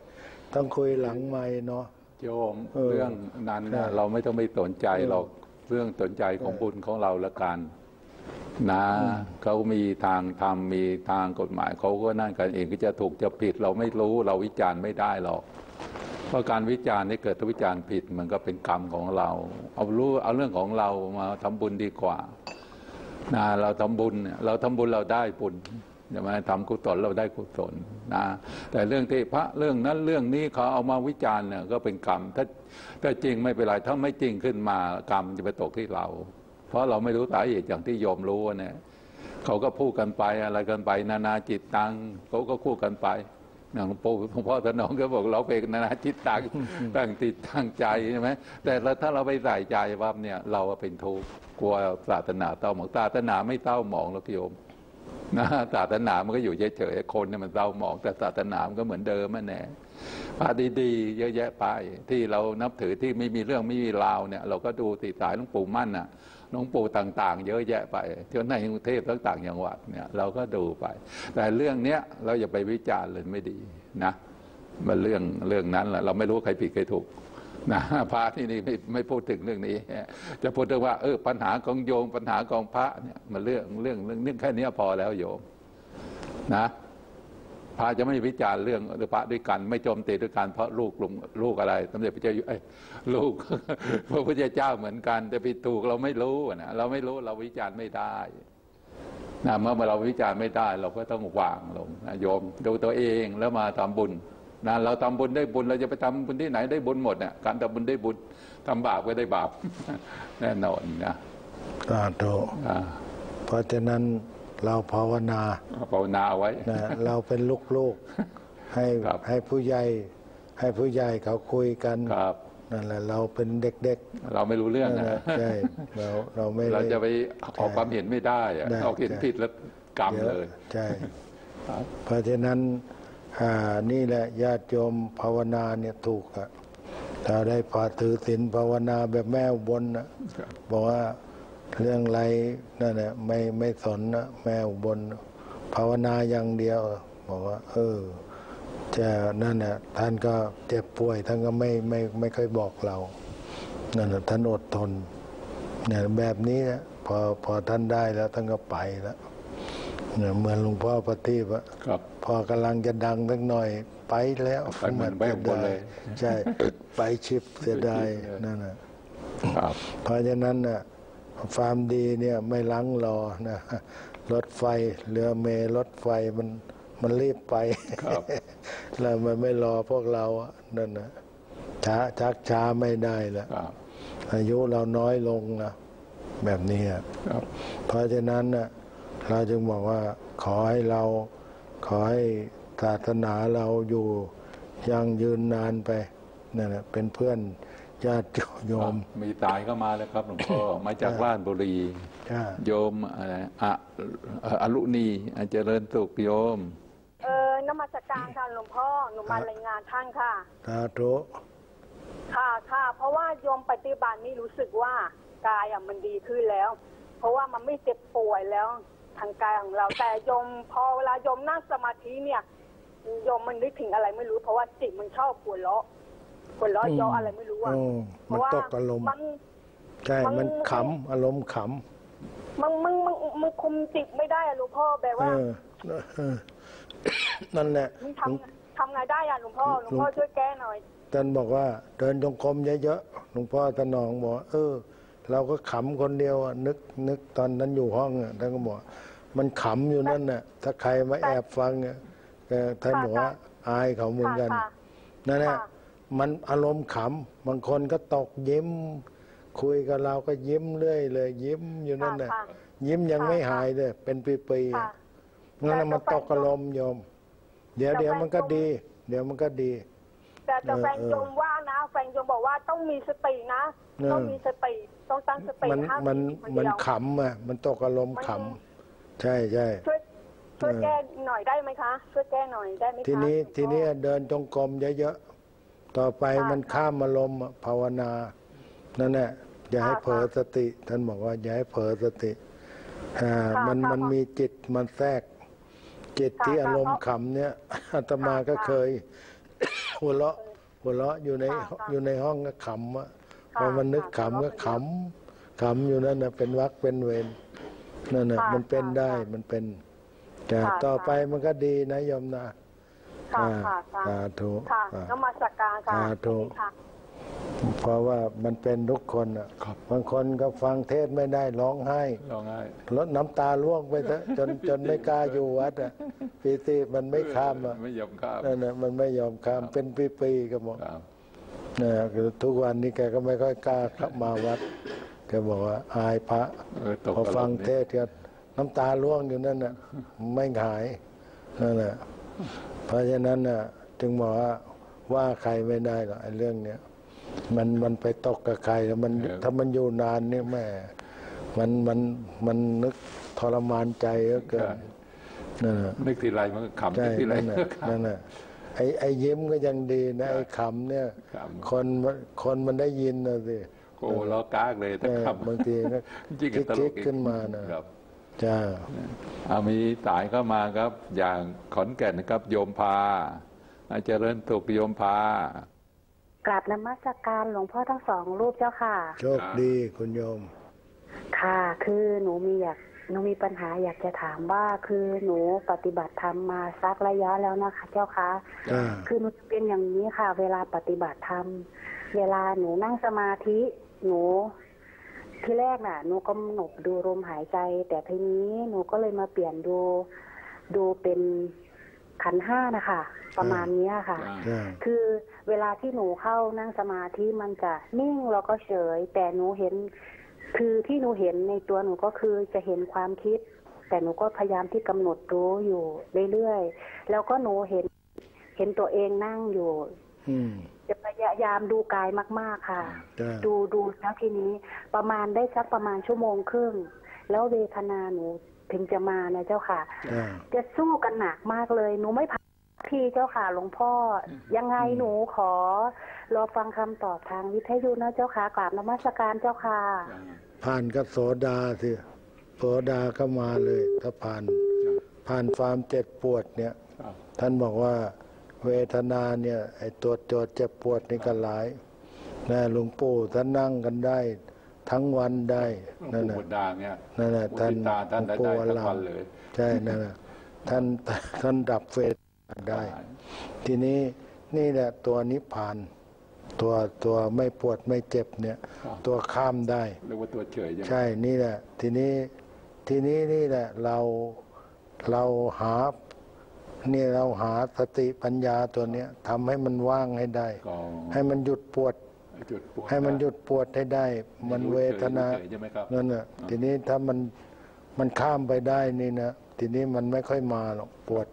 ต้องคุยหลังไมค์เนาะโยมเรื่องนั้นเราไม่ต้องไปสนใจหรอกเรื่องสนใจของบุญของเราละกันนะเขามีทางธรรมมีทางกฎหมายเขาก็นั่นกันเองก็จะถูกจะผิดเราไม่รู้เราวิจารณ์ไม่ได้หรอกเพราะการวิจารณ์นี่เกิดถ้าวิจารณ์ผิดมันก็เป็นกรรมของเราเอาเรื่องของเรามาทำบุญดีกว่านะเราทำบุญเราได้บุญอย่ามาทำกุศลเราได้กุศลนะแต่เรื่องที่พระเรื่องนั้นเรื่องนี้เขาเอามาวิจารณ์เนี่ยก็เป็นกรรมถ้าจริงไม่เป็นไรถ้าไม่จริงขึ้นมากรรมจะไปตกที่เราเพราะเราไม่รู้สาเหตุอย่างที่โยมรู้เนี่ยเขาก็พูดกันไปอะไรกันไปนานาจิตตังเขาก็พูดกันไปอย่างหลวงพ่อถนอมก็บอกเราเป็นนานาจิตตังตั้งจิตตั้งใจใช่ไหมแต่ถ้าเราไปใส่ใจว่าเนี่ยเราเป็นทุกข์กลัวศาสนาเต้าหมองศาสนาไม่เต้าหมองหรอกโยมนะศาสนามันก็อยู่เฉยๆคนเนี่ยมันเศร้าหมองแต่ศาสนามันก็เหมือนเดิมแน่พระดีๆเยอะแยะไปที่เรานับถือที่ไม่มีเรื่องไม่มีราวเนี่ยเราก็ดูติดสายหลวงปู่มั่นน่ะหลวงปู่ต่างๆเยอะแยะไปที่ในกรุงเทพต่างๆจังหวัดเนี่ยเราก็ดูไปแต่เรื่องเนี้ยเราอย่าไปวิจารณ์เลยไม่ดีนะมันเรื่องนั้นแหละเราไม่รู้ใครผิดใครถูกนะพระที่นี่ไม่พูดถึงเรื่องนี้จะพูดถึงว่าปัญหาของโยมปัญหาของพระเนี่ยมันเรื่องแค่นี้พอแล้วโยมนะพระจะไม่วิจารณ์เรื่องพระด้วยกันไม่โจมตีด้วยกันเพราะลูกอะไรสมเด็จพระเจ้าอยู่ลูกพระพุทธเจ้าเหมือนกันแต่ผิดถูกเราไม่รู้นะเราไม่รู้เราวิจารณ์ไม่ได้นะเมื่อเราวิจารณ์ไม่ได้เราก็ต้องวางลงนะโยมดูตัวเองแล้วมาทำบุญนะเราทำบุญได้บุญเราจะไปทำบุญที่ไหนได้บุญหมดเนี่ยการทำบุญได้บุญทำบาปก็ได้บาปแน่นอนนะสาธุเพราะฉะนั้นเราภาวนาไว้นะเราเป็นลูกๆให้ผู้ใหญ่เขาคุยกันนั่นแหละเราเป็นเด็กๆเราไม่รู้เรื่องนะใช่เราไม่เราจะไปออกความเห็นไม่ได้ออกเห็นผิดแล้วกรรมเลยใช่เพราะฉะนั้นนี่แหละญาติโยมภาวนาเนี่ยถูกอะถ้าได้ผ่าถือศีลภาวนาแบบแม่อุบลนะบอกว่าเรื่องอะไรนั่นแหละไม่สนนะแม่อุบลภาวนาอย่างเดียวบอกว่าจะนั่นน่ะท่านก็เจ็บป่วยท่านก็ไม่เคยบอกเรานั่นแหละท่านอดทนเนี่ยแบบนี้นะพอท่านได้แล้วท่านก็ไปแล้วเนี่ยเหมือนหลวงพ่อปฏิบัติพอกำลังจะดังสักหน่อยไปแล้วเหมือนไปหมดเลยใช่ไปชิบเสียดายนั่นนะเพราะฉะนั้นน่ะความดีเนี่ยไม่ลังรอนะรถไฟเรือเมล์รถไฟมันรีบไปแล้วมันไม่รอพวกเรานั่นนะช้าไม่ได้แล้วอายุเราน้อยลงนะแบบนี้เพราะฉะนั้นน่ะเราจึงบอกว่าขอให้ศาสนาเราอยู่ยังยืนนานไปนั่นแหละเป็นเพื่อนญาติโยมมีตายเข้ามาแล้วครับหลวงพ่อมาจากราชบุรีโยมอะไรอรุณีเจริญสุขโยมนมัสการค่ะหลวงพ่อหนูมารายงานท่านค่ะสาธุค่ะเพราะว่าโยมปฏิบัตินี่รู้สึกว่ากายมันดีขึ้นแล้วเพราะว่ามันไม่เจ็บป่วยแล้วทางกายของเราแต่โยมพอเวลาโยมนั่งสมาธิเนี่ยโยมมันนึกถึงอะไรไม่รู้เพราะว่าจิตมันชอบหัวเราะเยาะอะไรไม่รู้อ่ะเพราะว่าตกอารมณ์ใช่มันขำอารมณ์ขำมันคุมจิตไม่ได้อะหลวงพ่อแบบว่านั่นแหละทำไงได้อะหลวงพ่อช่วยแก้หน่อยท่านบอกว่าเดินจงกรมเยอะๆหลวงพ่อถนอมบอกเราก็ขำคนเดียวนึกตอนนั้นอยู่ห้องท่านก็บอกมันขำอยู่นั่นน่ะถ้าใครมาแอบฟังท่านบอกว่าอายเขาเหมือนกันนั่นแหละมันอารมณ์ขำบางคนก็ตกยิ้มคุยกับเราก็ยิ้มเรื่อยเลยยิ้มอยู่นั่นน่ะยิ้มยังไม่หายเลยเป็นปีๆนั่นมันตกอารมณ์โยมเดี๋ยวมันก็ดีแต่แฟนโยมว่านะแฟนโยมบอกว่าต้องมีสตินะต้องมีสติต้องตั้งสติมันขำอ่ะมันตกอารมณ์ขำใช่ช่วยแก้หน่อยได้ไหมคะช่วยแก้หน่อยได้ไหมคะทีนี้เดินจงกรมเยอะๆต่อไปมันข้ามอารมณ์ภาวนานั่นแหละอย่าให้เผลอสติท่านบอกว่าอย่าให้เผลอสติมันมีจิตมันแทรกจิตที่อารมณ์ขำเนี่ยอาตมาก็เคยหัวเราะอยู่ในห้องก็ขำอะพอมันนึกขำก็ขำอยู่นั่นนะเป็นวรรคเป็นเวรนั่นน่ะมันเป็นได้มันเป็นแต่ต่อไปมันก็ดีนะโยมนะสาธุนมัสการค่ะสาธุเพราะว่ามันเป็นทุกคนอ่ะบางคนก็ฟังเทศไม่ได้ร้องไห้ลดน้ำตาล่วงไปจนไม่กล้าอยู่วัดอ่ะปีติมันไม่ข้ามอ่ะไม่ยอมข้ามนั่นน่ะมันไม่ยอมข้ามเป็นปีๆก็บอกนะคือทุกวันนี้แกก็ไม่ค่อยกล้าเข้ามาวัดแกบอกว่าอายพระพอฟังเทศก็น้ำตาล่วงอยู่นั่นน่ะไม่หายนั่นแหละเพราะฉะนั้นน่ะจึงบอกว่าใครไม่ได้หรอกไอ้เรื่องเนี้ยมันไปตกกับใครแล้วมันถ้ามันอยู่นานนี่แม่มันนึกทรมานใจก็เกินนั่นนึกทีไรมันก็ขำทีไรนั่นน่ะไอ้ยิ้มก็ยังดีนะไอ้ขำเนี่ยคนมันได้ยินนะสิโอ้ล้อกากเลยแต่ขำบางทีก็คิกขึ้นมานะจ้ามีสายเข้ามาครับอย่างขอนแก่นนะครับโยมพาเจริญสุขโยมพากราบนมัสการหลวงพ่อทั้งสองรูปเจ้าค่ะโชคดีคุณโยมค่ะคือหนูมีปัญหาอยากจะถามว่าคือหนูปฏิบัติธรรมมาสักระยะแล้วนะคะเจ้าค่ะคือหนูเป็นอย่างนี้ค่ะเวลาปฏิบัติธรรมเวลาหนูนั่งสมาธิหนูที่แรกน่ะหนูกำหนดดูลมหายใจแต่ทีนี้หนูก็เลยมาเปลี่ยนดูเป็นขันธ์ห้านะคะประมาณนี้ค่ะคือเวลาที่หนูเข้านั่งสมาธิมันจะนิ่งแล้วก็เฉยแต่หนูเห็นคือที่หนูเห็นในตัวหนูก็คือจะเห็นความคิดแต่หนูก็พยายามที่กำหนดรู้อยู่เรื่อยๆแล้วก็หนูเห็นตัวเองนั่งอยู่จะพยายามดูกายมากๆค่ะดูแล้วทีนี้ประมาณได้สักประมาณชั่วโมงครึ่งแล้วเวทนาหนูถึงจะมานะเจ้าค่ะจะสู้กันหนักมากเลยหนูไม่ผ่านที่เจ้าค่ะหลวงพ่อยังไงหนูขอรอฟังคำตอบทางวิทยุนะเจ้าค่ะกราบนมัสการเจ้าค่ะผ่านกับโสดาสิโสดาก็มาเลยถ้าผ่านความเจ็บปวดเนี่ยท่านบอกว่าเวทนาเนี่ยไอ้ตัวโจทย์เจ็บปวดนี่ก็หลายนะหลวงปู่ท่านนั่งกันได้ทั้งวันได้นั่นน่ะนั่นน่ะท่านปู่ลาใช่นั่นน่ะท่านดับเวทนาได้ทีนี้นี่แหละตัวนิพพานตัวไม่ปวดไม่เจ็บเนี่ยตัวข้ามได้เรียกว่าตัวเฉยใช่นี่แหละทีนี้นี่แหละเราหาสติปัญญาตัวเนี้ยทำให้มันว่างให้ได้ให้มันหยุดปวดให้มันหยุดปวดให้ได้มันเวทนานั่นน่ะทีนี้ถ้ามันข้ามไปได้นี่นะทีนี้มันไม่ค่อยมาหรอกปวด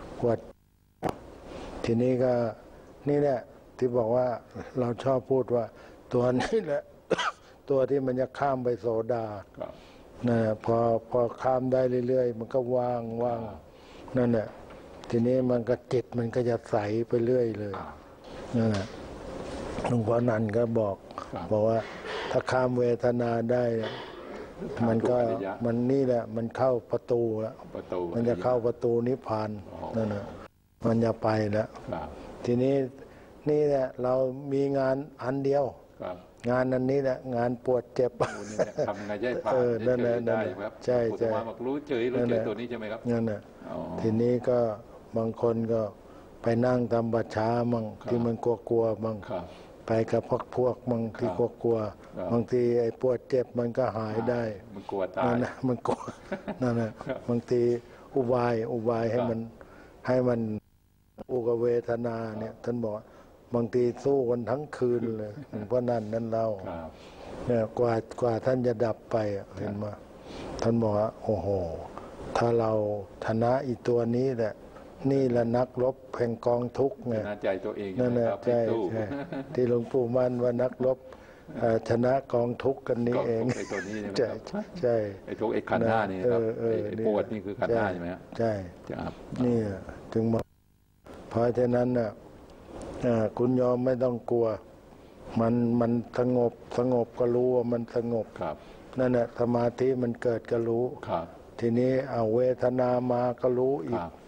ทีนี้ก็นี่แหละที่บอกว่าเราชอบพูดว่าตัวนี้แหละ ตัวที่มันจะข้ามไปโสดานะพอข้ามได้เรื่อยๆมันก็ว่างนั่นแหละทีนี้มันก็จิตมันก็จะใสไปเรื่อยเลยนั่นแหละหลวงพ่อนันก็บอกว่าถ้าข้ามเวทนาได้มันก็มันนี่แหละมันเข้าประตูแล้วมันจะเข้าประตูนิพพานนั่นแหละมันจะไปแล้วทีนี้นี่แหละเรามีงานอันเดียวงานนั้นนี้แหละงานปวดเจ็บทำไงได้ผ่านได้ครับใช่รู้เฉยตัวนี้ใช่ไหมครับนั่นแหละทีนี้ก็บางคนก็ไปนั่งทำบัตรช้ามั่งที่มันกลัวมั่งไปกับพวกมั่งที่กลัวบางทีไอ้ปวดเจ็บมันก็หายได้มันกลัวตายมันกลัวนั่นแหละบางทีอุบายให้มันอุกเวทนาเนี่ยท่านบอกบางทีสู้กันทั้งคืนเลยเพราะนั่นเราเนี่ยกว่าท่านจะดับไปเห็นไหมท่านบอกว่าโอ้โหถ้าเราชนะอีตัวนี้แหละนี่แหละนักรบแห่งกองทุกข์ไงชนะใจตัวเองนั่นแหละใช่ที่หลวงปู่มั่นว่านักรบชนะกองทุกข์กันนี้เองไอ้ตัวนี้ใช่ไอ้ทุกข์ไอ้ขันธ์หน้านี่ครับไอ้ปวดนี่คือขันธ์หน้าใช่ไหมใช่นี่ถึงมาเพราะฉะนั้นน่ะคุณยอมไม่ต้องกลัวมันสงบก็รู้ว่ามันสงบนั่นแหละสมาธิมันเกิดก็รู้ทีนี้เอาเวทนามาก็รู้อีก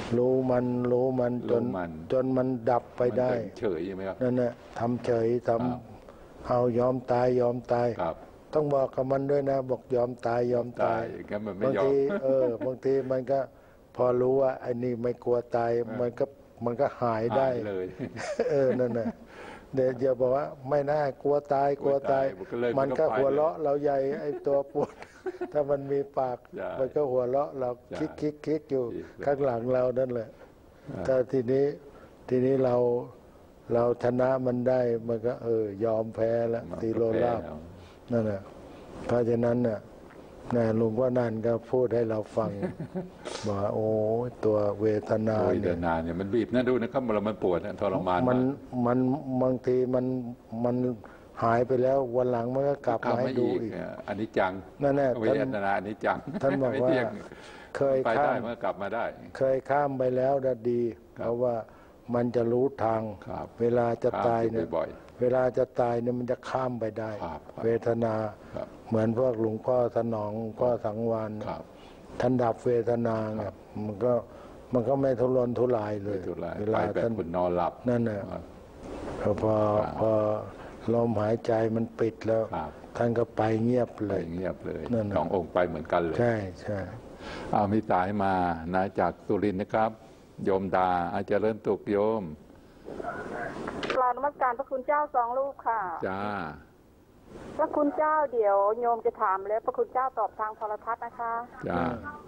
รู้มันจนมันดับไปได้เฉยใช่ไหมครับนั่นแหละทำเฉยทำเอายอมตายต้องบอกกับมันด้วยนะบอกยอมตายบางทีบางทีมันก็พอรู้ว่าไอ้นี่ไม่กลัวตายมันก็หายได้เลยนั่นแหละเดี๋ยวจะบอกว่าไม่น่ากลัวตายมันก็หัวเราะเราใหญ่ไอ้ตัวปวดถ้ามันมีปากมันก็หัวเราะเราคิกอยู่ข้างหลังเรานั่นแหละแต่ทีนี้เราชนะมันได้มันก็ยอมแพ้แล้วตีโลลาบนั่นแหละเพราะฉะนั้นน่ะหลวงพ่อนันก็พูดให้เราฟังบอกโอ้ตัวเวทนาเนี่ยมันบีบนะดูนะครับมันปวดทรมานมันบางทีมันหายไปแล้ววันหลังมันก็กลับมาให้ดูอีกอันนี้จังนั่นแหละเวทนาอันนี้จังท่านบอกว่าเคยข้ามมันกลับมาได้เคยข้ามไปแล้วดีเพราะว่ามันจะรู้ทางเวลาจะตายเนี่ยเวลาจะตายเนี่ยมันจะข้ามไปได้เวทนาเหมือนพวกหลวงพ่อสนองพ่อสังวานท่านดับเวทนาเนี่ยมันก็ไม่ทุรนทุรายเลยเวลาท่านนอนหลับนั่นน่ะพอลมหายใจมันปิดแล้วท่านก็ไปเงียบเลยสององค์ไปเหมือนกันเลยใช่มีสายมานะจากสุรินทร์นะครับโยมดาอาจารย์เริ่มตุกโยมกราบนมัสการพระคุณเจ้า2 รูปค่ะจ้าพระคุณเจ้าเดี๋ยวโยมจะถามแล้วพระคุณเจ้าตอบทางโทรทัศน์นะคะจ้า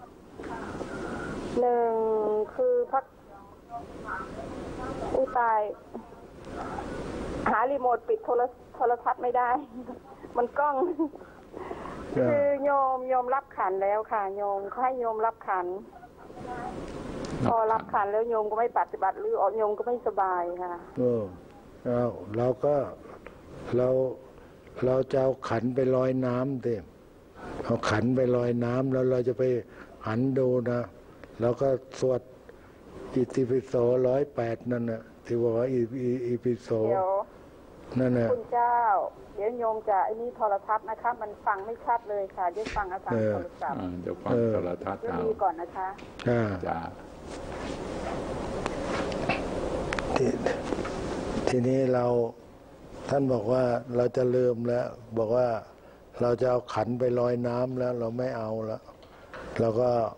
1คือพระอุตายหารีโมทปิดโทรทัศน์ไม่ได้มันกล้องคือโยมรับขันแล้วค่ะโยมเขาให้โยมรับขันพอรับขันแล้วโยมก็ไม่ปฏิบัติหรือโยมก็ไม่สบายค่ะเราจะเอาขันไปลอยน้ำเต็มเอาขันไปลอยน้ำแล้วเราจะไปหันดูนะแล้วก็สวดอิติปิโส108นั่นนะที่บอกว่าอิปิโสนั่นนะคุณเจ้าเดี๋ยวโยมจะไอ้นี่โทรทัศน์นะคะมันฟังไม่ชัดเลยค่ะเดี๋ยวฟังอาจารย์โทรศัพท์เดี๋ยวฟังโทรทัศน์เอาก่อนนะคะจ้าทีนี้ท่านบอกว่าเราจะลืมแล้วบอกว่าเราจะเอาขันไปลอยน้ำแล้วเราไม่เอาแล้วเรา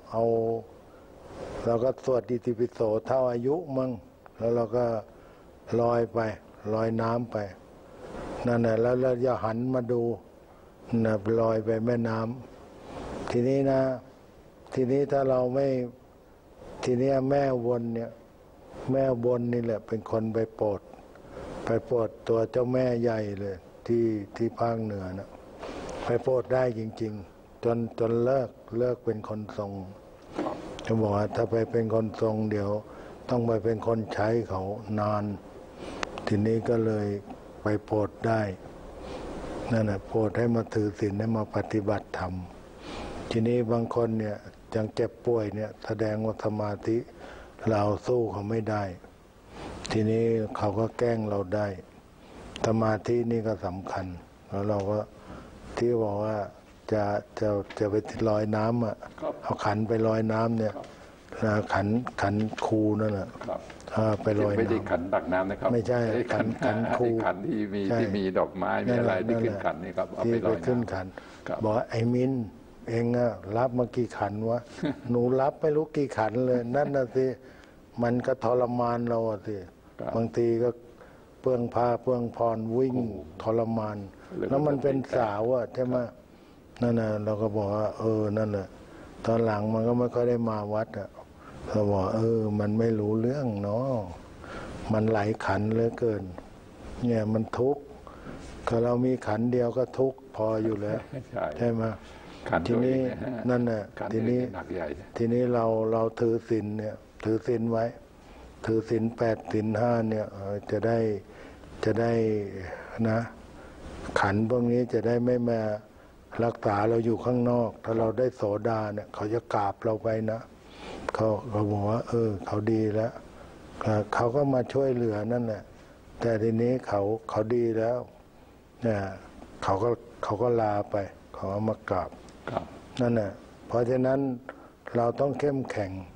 ก็สวดอิติปิโสเท่าอายุมั่งแล้วเราก็ลอยไปลอยน้ำไปนั่นแหละแล้วเราจะหันมาดูนะลอยไปแม่น้ำทีนี้ถ้าเราไม่ทีนี้แม่วนเนี่ยแม่วนนี่แหละเป็นคนไปโปรดตัวเจ้าแม่ใหญ่เลยที่ภาคเหนือนะไปโปรดได้จริงๆจนเลิกเป็นคนทรงเขาบอกว่าถ้าไปเป็นคนทรงเดี๋ยวต้องไปเป็นคนใช้เขานานทีนี้ก็เลยไปโปรดได้นั่นแหละโปรดให้มาถือศีลให้มาปฏิบัติธรรมทีนี้บางคนเนี่ยยังเจ็บป่วยเนี่ยแสดงว่าสมาธิเราสู้เขาไม่ได้ทีนี้เขาก็แกล้งเราได้สมาธินี่ก็สำคัญแล้วเราก็ที่บอกว่าจะไปลอยน้ำเอาขันไปลอยน้ำเนี่ยขันคูนั่นแหละไปลอยน้ำไม่ได้ขันตักน้ำนะครับไม่ใช่ขันคูขันที่มีดอกไม้มีอะไรที่ขึ้นขันนี่ครับเอาไปลอยขึ้นขันบอกไอ้มินเองรับมากี่ขันวะหนูรับไม่รู้กี่ขันเลยนั่นน่ะสิมันก็ทรมานเราสิบางทีก็เปลืองผ้าเปลืองพรวิ่งทรมานแล้วมันเป็นสาวใช่ไหมนั่นน่ะเราก็บอกว่านั่นแหละตอนหลังมันก็ไม่ค่อยได้มาวัดเราบอกมันไม่รู้เรื่องเนาะมันหลายขันเหลือเกินเนี่ยมันทุกข์ถ้าเรามีขันเดียวก็ทุกข์พออยู่แล้วใช่ไหมทีนี้นั่นน่ะทีนี้เราถือศีลเนี่ยถือศีลไว้ถือศีล8ศีล5เนี่ยจะได้นะขันพวกนี้จะได้ไม่มารักษาเราอยู่ข้างนอกถ้าเราได้โสดาเนี่ยเขาจะกราบเราไปนะเขาบอกว่าเขาดีแล้วเขาก็มาช่วยเหลือนั่นแหละแต่ทีนี้เขาดีแล้วเนี่ยเขาก็ลาไปเขามากราบนั่นแหละเพราะฉะนั้นเราต้องเข้มแข็ง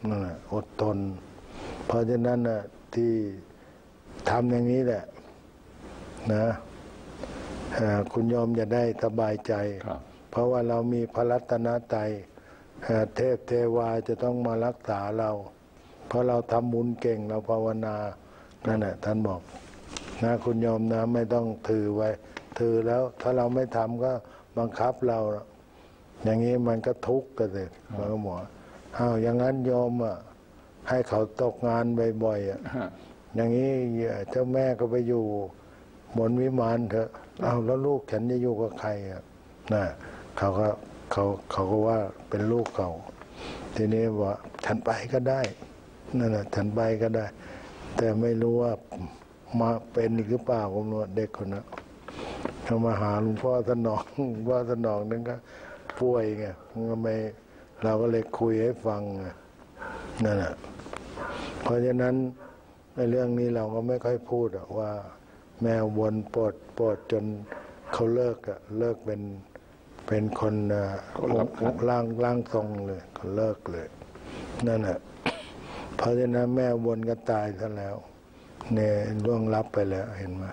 นั่นแหละอดทนเพราะฉะนั้นนะที่ทำอย่างนี้แหละนะคุณโยมจะได้สบายใจเพราะว่าเรามีพระรัตนตรัยเทพเทวาจะต้องมารักษาเราเพราะเราทำบุญเก่งเราภาวนานั่นแหละท่านบอกนะคุณโยมนะไม่ต้องถือไว้ถือแล้วถ้าเราไม่ทำก็บังคับเราอย่างนี้มันก็ทุกข์กันเลยมันก็บอกอย่างนั้นโยมให้เขาตกงานบ่อยๆอย่างนี้เจ้าแม่ก็ไปอยู่บนวิมานเถอะแล้วลูกฉันจะอยู่กับใครนะเขาก็ว่าเป็นลูกเขาทีนี้ว่าฉันไปก็ได้นั่นแหละฉันไปก็ได้แต่ไม่รู้ว่ามาเป็นหรือเปล่าผมว่าเด็กคนนั้นเขามาหาหลวงพ่อสนองว่าสนองนั่นก็ป่วยไงเราก็เลยคุยให้ฟังนั่นแหละเพราะฉะนั้นในเรื่องนี้เราก็ไม่ค่อยพูดว่าแมววนปวดจนเขาเลิกเป็นคนร่างทรงเลยเขาเลิกเลยนั่นแหละเพราะฉะนั้นแม่วนก็ตายซะแล้วเนี่ยล่วงลับไปแล้วเห็นไหม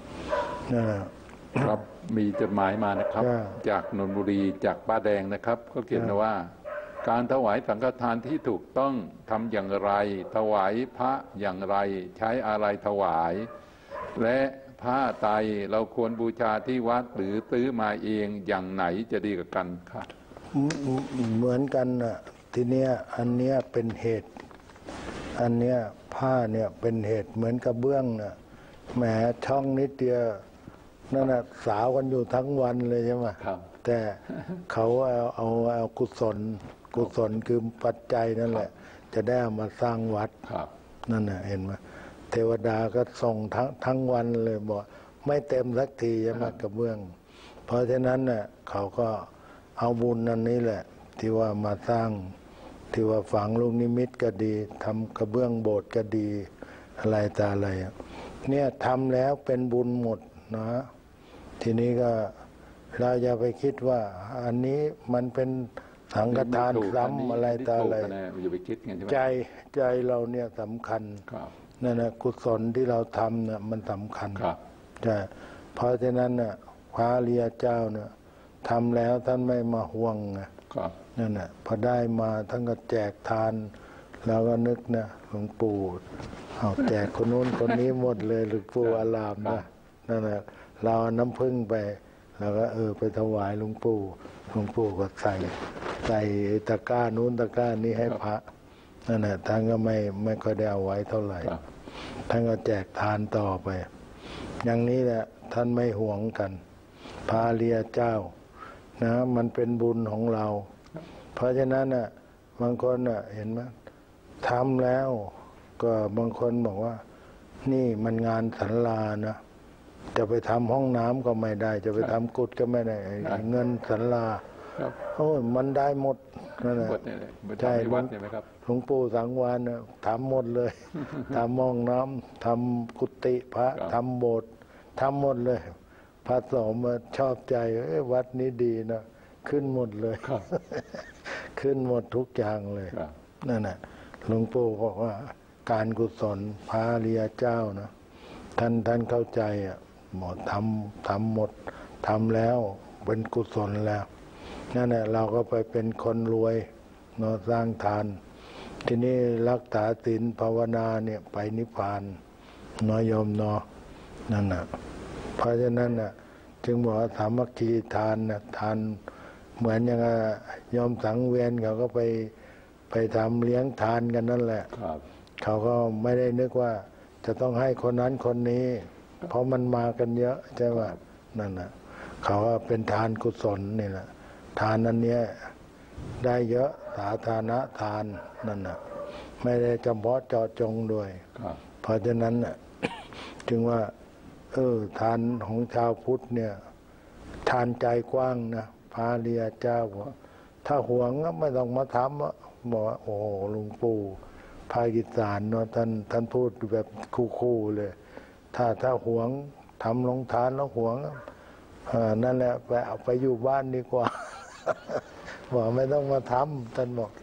ครับมีจดหมายมานะครับจากนนทบุรีจากป้าแดงนะครับก็เขียนว่าการถวายสังฆทานที่ถูกต้องทำอย่างไรถวายพระอย่างไรใช้อะไรถวายและผ้าไตรเราควรบูชาที่วัดหรือซื้อมาเองอย่างไหนจะดีกว่ากันครับเหมือนกันน่ะทีเนี้ยอันเนี้ยเป็นเหตุอันเนี้ยผ้าเนี่ยเป็นเหตุเหมือนกระเบื้องน่ะแหมช่องนิดเดียวนั่นน่ะสาวกันอยู่ทั้งวันเลยใช่ไหมแต่เขาเอากุศลคือปัจจัยนั่นแหละจะได้เอามาสร้างวัดนั่นน่ะเห็นไหมเทวดาก็ส่งทั้งวันเลยบอกไม่เต็มสักทีใช่ไหมกระเบื้องเพราะฉะนั้นน่ะเขาก็เอาบุญนั่นนี้แหละที่ว่ามาสร้างที่ว่าฝังลูกนิมิตก็ดีทำกระเบื้องโบสถ์ก็ดีอะไรตาอะไรเนี่ยทำแล้วเป็นบุญหมดนะทีนี้ก็เราอย่าไปคิดว่าอันนี้มันเป็นสังฆทานซ้ำอะไรตาอะไรใจเราเนี่ยสำคัญนั่นนะกุศลที่เราทำเนี่ยมันสำคัญใช่เพราะฉะนั้นน่ะพระอริยเจ้าเนี่ยทำแล้วท่านไม่มาห่วงนั่นน่ะพอได้มาท่านก็แจกทานแล้วก็นึกนะหลวงปู่เอาแจกคนนู้นคนนี้หมดเลยหลวงปู่อารามนะนั่นน่ะเราน้ำผึ้งไปแล้วก็ไปถวายหลวงปู่ก็ใส่ตะกร้านู้นตะกร้านี้ให้พระนั่นแหละท่านก็ไม่ค่อยได้เอาไว้เท่าไหร่ท่านก็แจกทานต่อไปอย่างนี้แหละท่านไม่หวงกันพระอริยเจ้านะมันเป็นบุญของเราเพราะฉะนั้นน่ะบางคนน่ะเห็นไหมทำแล้วก็บางคนบอกว่านี่มันงานศาลานะจะไปทำห้องน้ำก็ไม่ได้จะไปทำกุฏิก็ไม่ได้เงินศาลามันได้หมดนั่นแหละใช่หลวงปู่สังวาลทำหมดเลยทำห้องน้ำทำกุฏิพระทำโบสถ์ทำหมดเลยพระสงฆ์มาชอบใจวัดนี้ดีนะขึ้นหมดเลยขึ้นหมดทุกอย่างเลยนั่นแหละหลวงปู่บอกว่าการกุศลพระอริยเจ้านะท่านเข้าใจหมดทำหมดทำแล้วเป็นกุศลแล้วนั่นแหละเราก็ไปเป็นคนรวยเนาะสร้างทานทีนี้รักษาศีลภาวนาเนี่ยไปนิพพานน้อยโยมเนาะนั่นน่ะเพราะฉะนั้นน่ะจึงบอกว่าสามัคคีทานนะทานเหมือนอย่างโยมสังเวียนเขาก็ไปทำเลี้ยงทานกันนั่นแหละเขาก็ไม่ได้นึกว่าจะต้องให้คนนั้นคนนี้เพราะมันมากันเยอะใช่ไหมนั่นน่ะเขาว่าเป็นทานกุศลนี่แหละทานนั้นเนี้ยได้เยอะสาธารณทานนั่นน่ะไม่ได้เฉพาะเจาะจงด้วยเพราะฉะนั้นน่ะจึงว่าทานของชาวพุทธเนี่ยทานใจกว้างนะพระอริยเจ้าบอกถ้าหวงก็ไม่ต้องมาทำบอกโอ้หลวงปู่ภาคอีสานเนาะท่านพูดแบบคู่ๆเลยถ้าหวงทำลงทานแล้วหวงนั่นแหละไปเอาไปอยู่บ้านดีกว่าบอกไม่ต้องมาทำท่านบอก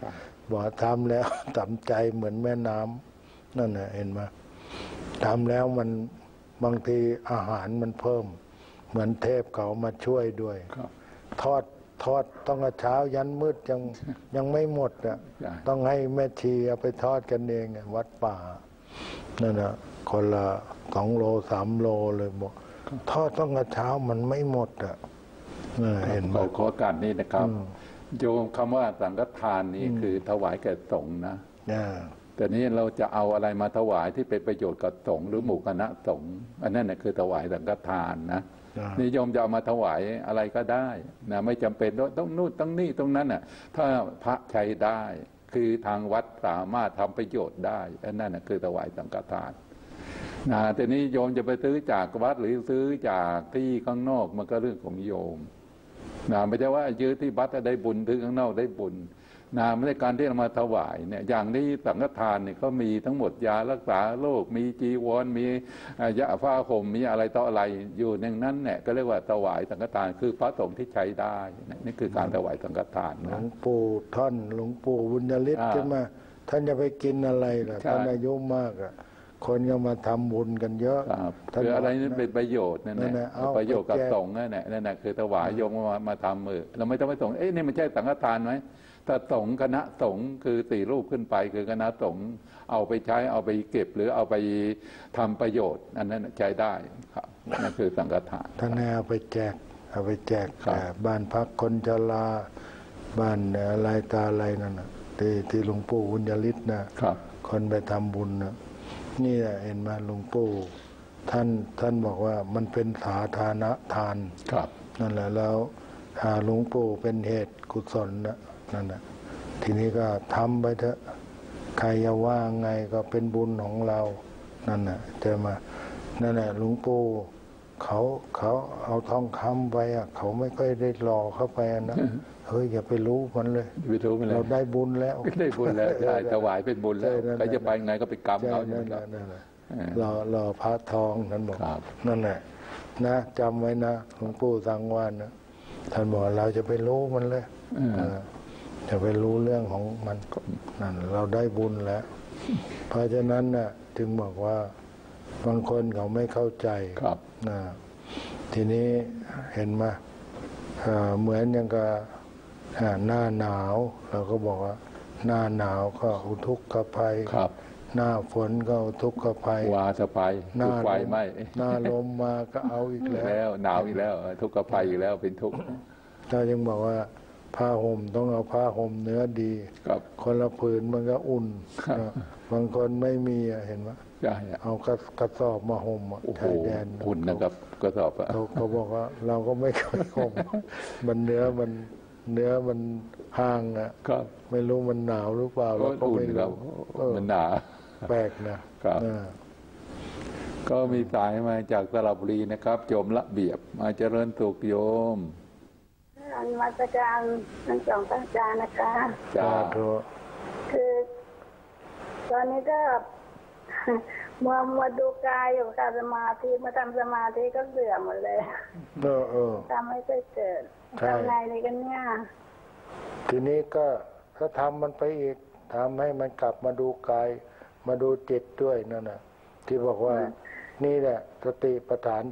บอกทำแล้วทำใจเหมือนแม่น้ำนั่นน่ะเห็นไหมทำแล้วมันบางทีอาหารมันเพิ่มเหมือนเทพเขามาช่วยด้วยทอดต้องเช้ายันมืดยังไม่หมดอ่ะต้องให้แม่ชีเอาไปทอดกันเองวัดป่านั่นน่ะคนละ2 โล 3 โลเลยบอกทอดต้องเช้ามันไม่หมดอ่ะเห็นไหมขอการนี้นะครับโยมคำว่าสังฆทานนี่คือถวายแก่สงฆ์นะแต่นี้เราจะเอาอะไรมาถวายที่เป็นประโยชน์กับสงฆ์หรือหมู่คณะสงฆ์อันนั้นคือถวายสังฆทานนะนิยมจะเอามาถวายอะไรก็ได้นะไม่จำเป็นต้องนู่นต้องนี่ตรงนั้นน่ะถ้าพระใช้ได้คือทางวัดสามารถทำประโยชน์ได้อันนั้นคือถวายสังฆทานนะแต่นี้โยมจะไปซื้อจากวัดหรือซื้อจากที่ข้างนอกมันก็เรื่องของโยมนะไม่ใช่ว่ายื้อที่วัดได้บุญซื้อข้างนอกได้บุญนะไม่ใช่การที่เรามาถวายเนี่ยอย่างที่สังฆทานเนี่ยก็มีทั้งหมดยารักษาโรคมีจีวรมียาผ้าห่มมีอะไรต่ออะไรอยู่ในนั้นเนี่ยก็เรียกว่าถวายสังฆทานคือพระสงฆ์ที่ใช้ได้นี่คือการถวายสังฆทานหลวงปู่ท่านหลวงปู่บุญยฤทธิ์ใช่ไหมท่านจะไปกินอะไรล่ะท่านอายุมากอ่ะคนก็มาทำบุญกันเยอะคืออะไรนี่เป็นประโยชน์นั่นแหละประโยชน์กับสงฆ์นั่นแหละคือถวายโยมมาทำเราไม่ต้องไปสงฆ์นี่มันใช่สังฆทานไหมถ้าสงฆ์คณะสงฆ์คือ4 รูปขึ้นไปคือคณะสงฆ์เอาไปใช้เอาไปเก็บหรือเอาไปทำประโยชน์อันนั้นใช้ได้ครับนั่นคือสังฆทานท่านเอาไปแจกบ้านพักคนชราบ้านอะไรตาอะไรนั่นนะที่หลวงปู่บุญยฤทธิ์นะคนไปทำบุญนะนี่แหละเห็นมาหลวงปู่ท่านบอกว่ามันเป็นสาธารณทานนั่นแหละแล้วหลวงปู่เป็นเหตุกุศลนะนั่นแหละทีนี้ก็ทำไปเถอะใครจะว่าไงก็เป็นบุญของเรานั่นน่ะจะมานั่นแหละหลวงปู่เขาเอาทองคำไปเขาไม่ค่อยได้หล่อเข้าไปนะเฮ้ยอย่าไปรู้มันเลยเราได้บุญแล้วได้บุญแล้วได้ถวายเป็นบุญแล้วใครจะไปไงก็ไปกรรมเขานั่นแหละรอพระทองนั่นบอกนั่นแหละนะจำไว้นะหลวงปู่สังวานนะท่านบอกเราจะไปรู้มันเลยจะไปรู้เรื่องของมันนั่นเราได้บุญแล้วเพราะฉะนั้นน่ะถึงบอกว่าบางคนเขาไม่เข้าใจนะทีนี้เห็นไหมเหมือนอย่างกับหน้าหนาวเราก็บอกว่าหน้าหนาวก็อุทกภัยหน้าฝนก็อุทกภัยวาสภัยหน้าไฟไหมหน้าลมมาก็เอาอีกแล้วหนาวอีกแล้วทุกข์ภัยอีกแล้วเป็นทุกข์เรายังบอกว่าผ้าห่มต้องเอาผ้าห่มเนื้อดีคนละผืนมันก็อุ่นบางคนไม่มีเห็นไหมเอากระสอบมาห่มชายแดนอุ่นนะครับกระสอบเขาบอกว่าเราก็ไม่เคยห่มมันเนื้อมันห่างไม่รู้มันหนาวหรือเปล่าเราก็ไม่รู้มันหนาแปลกนะครับก็มีสายมาจากสระบุรีนะครับโยมระเบียบมาเจริญสุขโยมนมัสการทั้งสองพระอาจารย์นะคะคือตอนนี้ก็มัวดูกายอยู่ค่ะสมาธิมาทำสมาธิก็เบื่อหมดเลยทำไม่ค่อยเกิดทำไงเลยกันเนี่ยทีนี้ก็ถ้าทำมันไปอีกทำให้มันกลับมาดูกายมาดูจิตด้วยนั่นน่ะที่บอกว่านี่แหละสติปัฏฐาน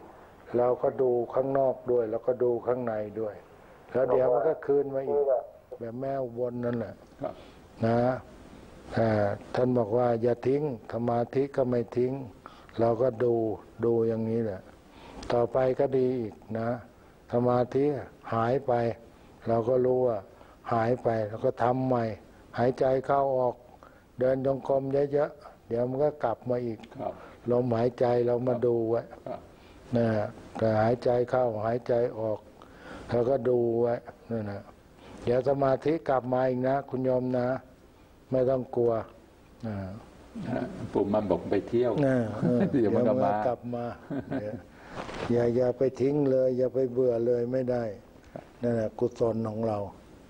4เราก็ดูข้างนอกด้วยแล้วก็ดูข้างในด้วยแล้วเดี๋ยวมันก็คืนมาอีกแบบแมววนนั่นแหละนะท่านบอกว่าอย่าทิ้งสมาธิก็ไม่ทิ้งเราก็ดูอย่างนี้แหละต่อไปก็ดีอีกนะสมาธิหายไปเราก็รู้ว่าหายไปแล้วก็ทำใหม่หายใจเข้าออกเดินจงกรมเยอะๆเดี๋ยวมันก็กลับมาอีกลมหายใจเรามาดูไว้นะก็หายใจเข้าหายใจออกแล้วก็ดูไว้นั่นนะเดี๋ยวสมาธิกลับมาอีกนะคุณโยมนะไม่ต้องกลัวปู่มันบอกไปเที่ยวเดี๋ยวมันกลับมาอย่าไปทิ้งเลยอย่าไปเบื่อเลยไม่ได้นั่นแหละกุศลของเรา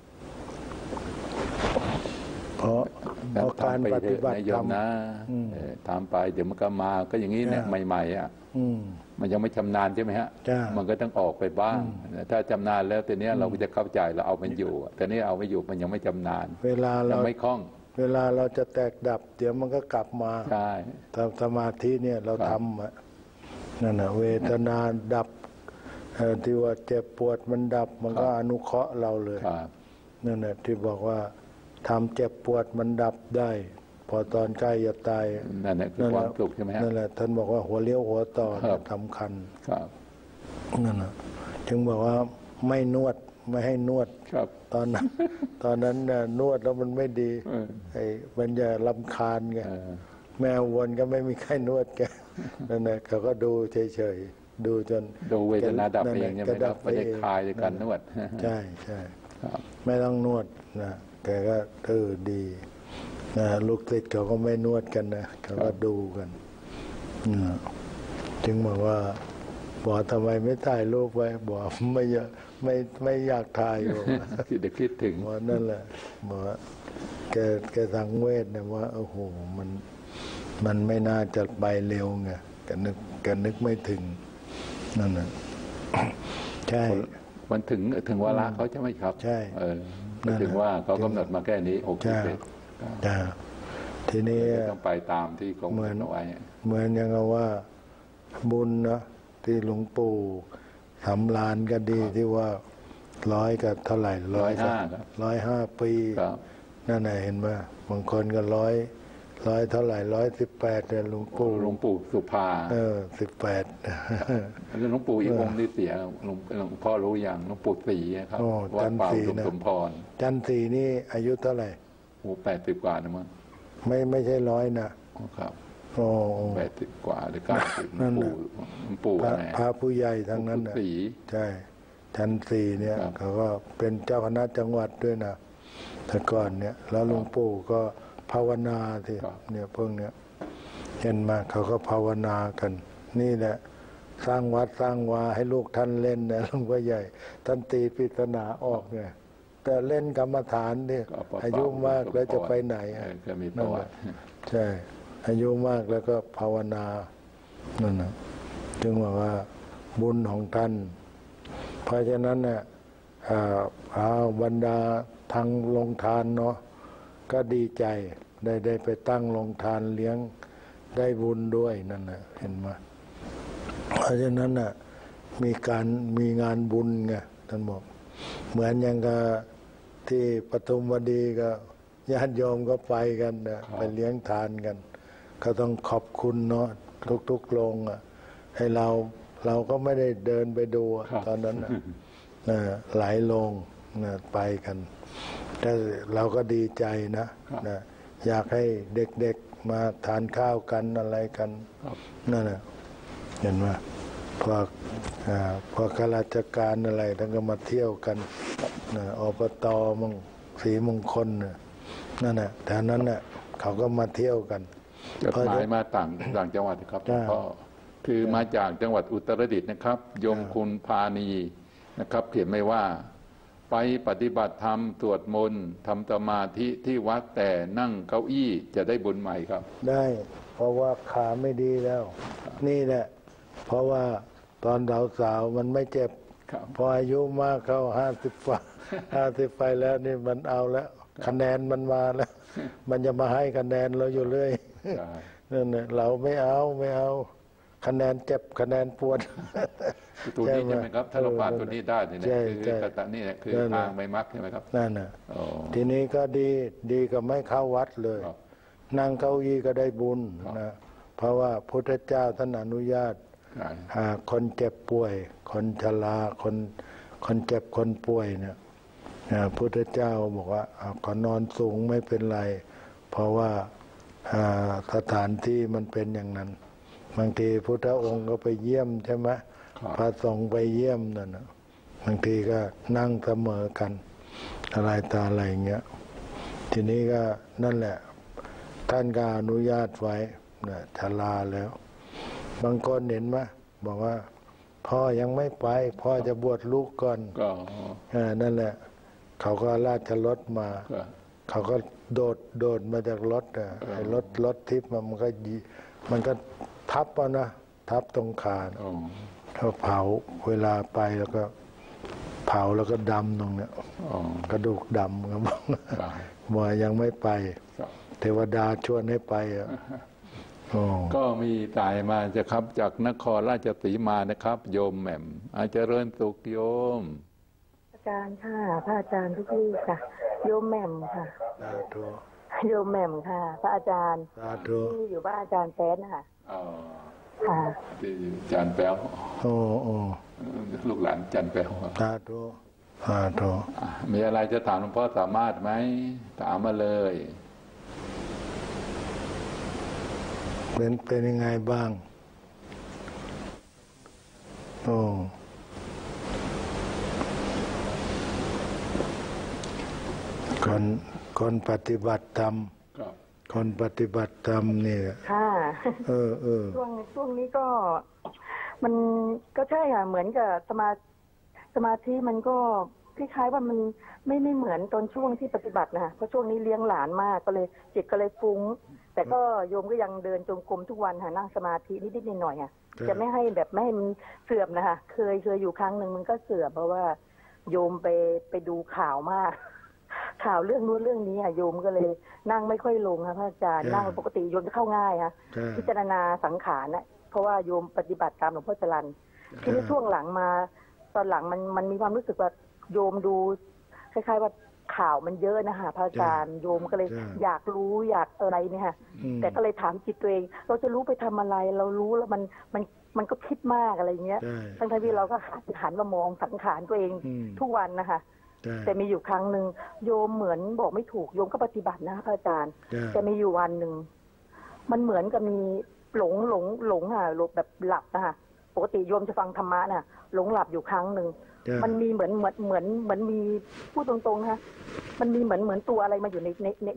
เพราะการปฏิบัติธรรมนะทำไปเดี๋ยวมันก็มาก็อย่างนี้เนี่ยใหม่ๆมันยังไม่ชำนาญใช่ไหมฮะมันก็ต้องออกไปบ้างถ้าชำนาญแล้วแต่เนี้ยเราก็จะเข้าใจเราเอามันอยู่แต่นี้เอาไม่อยู่มันยังไม่ชำนาญเวลาเราไม่คล่องเวลาเราจะแตกดับเดี๋ยวมันก็กลับมาใช่ทำสมาธิเนี่ยเราทำนั่นนะเวทนาดับที่ว่าเจ็บปวดมันดับมันก็อนุเคราะห์เราเลยนั่นแหละที่บอกว่าทำเจ็บปวดมันดับได้พอตอนใกล้จะตายนั่นแหละคือความสุขใช่ไหมฮะนั่นแหละท่านบอกว่าหัวเลี้ยวหัวต่อสำคัญนั่นแหละจึงบอกว่าไม่นวดไม่ให้นวดตอนนั้นนวดแล้วมันไม่ดีไอ้มันจะรำคาญไงแมววนก็ไม่มีใครนวดแกนั่นแหละเขาก็ดูเฉยๆดูจนดูเวทนาดับเองไม่ได้คลายในการนวดใช่ใช่ไม่ต้องนวดนะแกก็ดีลูกศิษย์เขาก็ไม่นวดกันนะเขาก็ดูกันจึงบอกว่าบอกทำไมไม่ถ่ายรูปไว้บอกไม่อยากถ่ายบอกเด็กคิดถึงว่านั่นแหละบอกแกสังเวชนะว่าโอ้โหมันไม่น่าจะไปเร็วไงแกนึกไม่ถึงนั่นน่ะใช่มันถึงเวลาเขาใช่ไหมครับใช่ถึงว่าเขากำหนดมาแค่นี้โอเคทีนี้ต้องไปตามที่กำหนดเอาไว้เหมือนอย่างว่าบุญนะที่หลวงปู่สำราญก็ดีที่ว่า100กับเท่าไหร่105 ปีนั่นน่ะเห็นไหมบางคนก็100เท่าไหร่118เนี่ยหลวงปู่สุภา 18 หลวงปู่อีกองค์นี่เสียหลวงพ่อรู้อย่างหลวงปู่ศรีครับวัดป่าอุดมสมพรจันทรีนี่อายุเท่าไหร่ 80 กว่านะมั้งไม่ใช่100นะครับ 80 กว่าหรือ90หลวงปู่พระผู้ใหญ่ทั้งนั้นนะใช่จันทรีเนี่ยเขาก็เป็นเจ้าคณะจังหวัดด้วยนะแต่ก่อนเนี่ยแล้วหลวงปู่ก็ภาวนาที่เนี่ยพวกเนี้ยเห็นมาเขาก็ภาวนากันนี่แหละสร้างวัดสร้างวาให้ลูกท่านเล่นนะหลวงพ่อใหญ่ท่านตีปริศนาออกไงแต่เล่นกรรมฐานเนี่ยอายุมากแล้วจะไปไหนนั่นแหละใช่อายุมากแล้วก็ภาวนานั่นนะจึงว่าบุญของท่านเพราะฉะนั้นเนี่ยบรรดาทางลงทานเนาะก็ดีใจได้ไปตั้งลงทานเลี้ยงได้บุญด้วยนั่นนะเห็นไหมเพราะฉะนั้นน่ะมีงานบุญไงท่านบอกเหมือนอย่างกับที่ปทุมวดีก็ญาติโยมก็ไปกันนะไปเลี้ยงทานกันก็ต้องขอบคุณเนาะทุกๆโรงให้เราก็ไม่ได้เดินไปดูตอนนั้นหลายโรงไปกันแต่เราก็ดีใจนะอยากให้เด็กๆมาทานข้าวกันอะไรกันนั่นแหละเห็นไหมพอข้าราชการอะไรทั้งก็มาเที่ยวกันอบต.มั่งศรีมงคลนั่นแหละแต่นั้นน่ะเขาก็มาเที่ยวกันจดหมายมาต่างจังหวัดครับพ่อคือมาจากจังหวัดอุตรดิตถ์นะครับโยมคุณพานีนะครับเขียนไม่ว่าไปปฏิบัติธรรมสวดมนต์ทำสมาธิที่วัดแต่นั่งเก้าอี้จะได้บุญใหม่ครับได้เพราะว่าขาไม่ดีแล้วนี่แหละเพราะว่าตอนสาวมันไม่เจ็บพออายุมากเข้า50ไปแล้วนี่มันเอาแล้วคะแนนมันมาแล้วมันจะมาให้คะแนนเราอยู่เรื่อยนั่นแหละเราไม่เอาคะแนนเจ็บคะแนนปวดตัวนี้ใช่ไหมครับถ้าเราผ่านตัวนี้ได้เนี่ยคือกตะนี่คือทางไม่มักใช่ไหมครับนั่นน่ะทีนี้ก็ดีกับไม่เข้าวัดเลยนั่งเก้าอี้ก็ได้บุญนะเพราะว่าพุทธเจ้าท่านอนุญาตคนเจ็บป่วยคนชราคนเจ็บคนป่วยเนี่ยพุทธเจ้าบอกว่าขอนอนสูงไม่เป็นไรเพราะว่าสถานที่มันเป็นอย่างนั้นบางทีพุทธองค์ก็ไปเยี่ยมใช่ไหมพระสงฆ์ไปเยี่ยมนั่นบางทีก็นั่งเสมอกันอะไรตาอะไรเงี้ยทีนี้ก็นั่นแหละท่านก็อนุญาตไว้ชราแล้วบางคนเห็นไหมบอกว่าพ่อยังไม่ไปพ่อจะบวชลูกก่อนนั่นแหละเขาก็ราชรถมาเขาก็โดดมาจากรถไอ้รถทิพย์มันก็ทับเอานะทับตรงขาถ้าเผาเวลาไปแล้วก็เผาแล้วก็ดำตรงเนี้ยกระดูกดำครับว่ายังไม่ไปเทวดาชวนให้ไปก็มีตายมาจะครับจากนครราชสีมานะครับ โยมแหม่มอาจจะเริญสุขโยมอาจารย์ค่ะพระอาจารย์ทุกที่ค่ะโยมแหม่มค่ะโยมแหม่มค่ะพระอาจารย์ที่อยู่บ้านอาจารย์แป๊ดนะคะค่ะที่อาจารย์แป๊วลูกหลานอาจารย์แป๊วมีอะไรจะถามหลวงพ่อสามารถไหมถามมาเลยเป็นยังไงบ้างคนปฏิบัติธรรมคนปฏิบัติธรรมเนี่ยค่ะช่วงนี้ก็มันก็ใช่ค่ะเหมือนกับสมาธิมันก็คล้ายๆว่ามันไม่เหมือนตอนช่วงที่ปฏิบัตินะคะเพราะช่วงนี้เลี้ยงหลานมากก็เลยจิตก็เลยฟุ้งแต่ก็โยมก็ยังเดินจงกรมทุกวันค่ะนั่งสมาธินิดๆหน่อยๆค่ะจะไม่ให้มันเสื่อมนะคะเคยอยู่ครั้งหนึ่งมันก็เสื่อมเพราะว่าโยมไปดูข่าวมากข่าวเรื่องนู้นเรื่องนี้ค่ะโยมก็เลยนั่งไม่ค่อยลงค่ะพระอาจารย์นั่งปกติโยมจะเข้าง่ายค่ะพิจารณาสังขารนะเพราะว่าโยมปฏิบัติตามหลวงพ่อจรัญทีนี้ช่วงหลังมาตอนหลังมันมีความรู้สึกว่าโยมดูคล้ายๆว่าข่าวมันเยอะนะคะพระอาจารย์โยมก็เลยอยากรู้อยากอะไรเนี่ยค่ะแต่ก็เลยถามจิตตัวเองเราจะรู้ไปทำอะไรเรารู้แล้วมันก็คิดมากอะไรเงี้ยทั้งที่เราก็หันมามองสังขารตัวเองทุกวันนะคะแต่มีอยู่ครั้งหนึ่งโยมเหมือนบอกไม่ถูกโยมก็ปฏิบัตินะพระอาจารย์แต่มีอยู่วันหนึ่งมันเหมือนกับมีหลงค่ะแบบหลับนะคะปกติโยมจะฟังธรรมะน่ะหลงหลับอยู่ครั้งหนึ่งมันมีเหมือนมีพูดตรงๆนะคะมันมีเหมือนตัวอะไรมาอยู่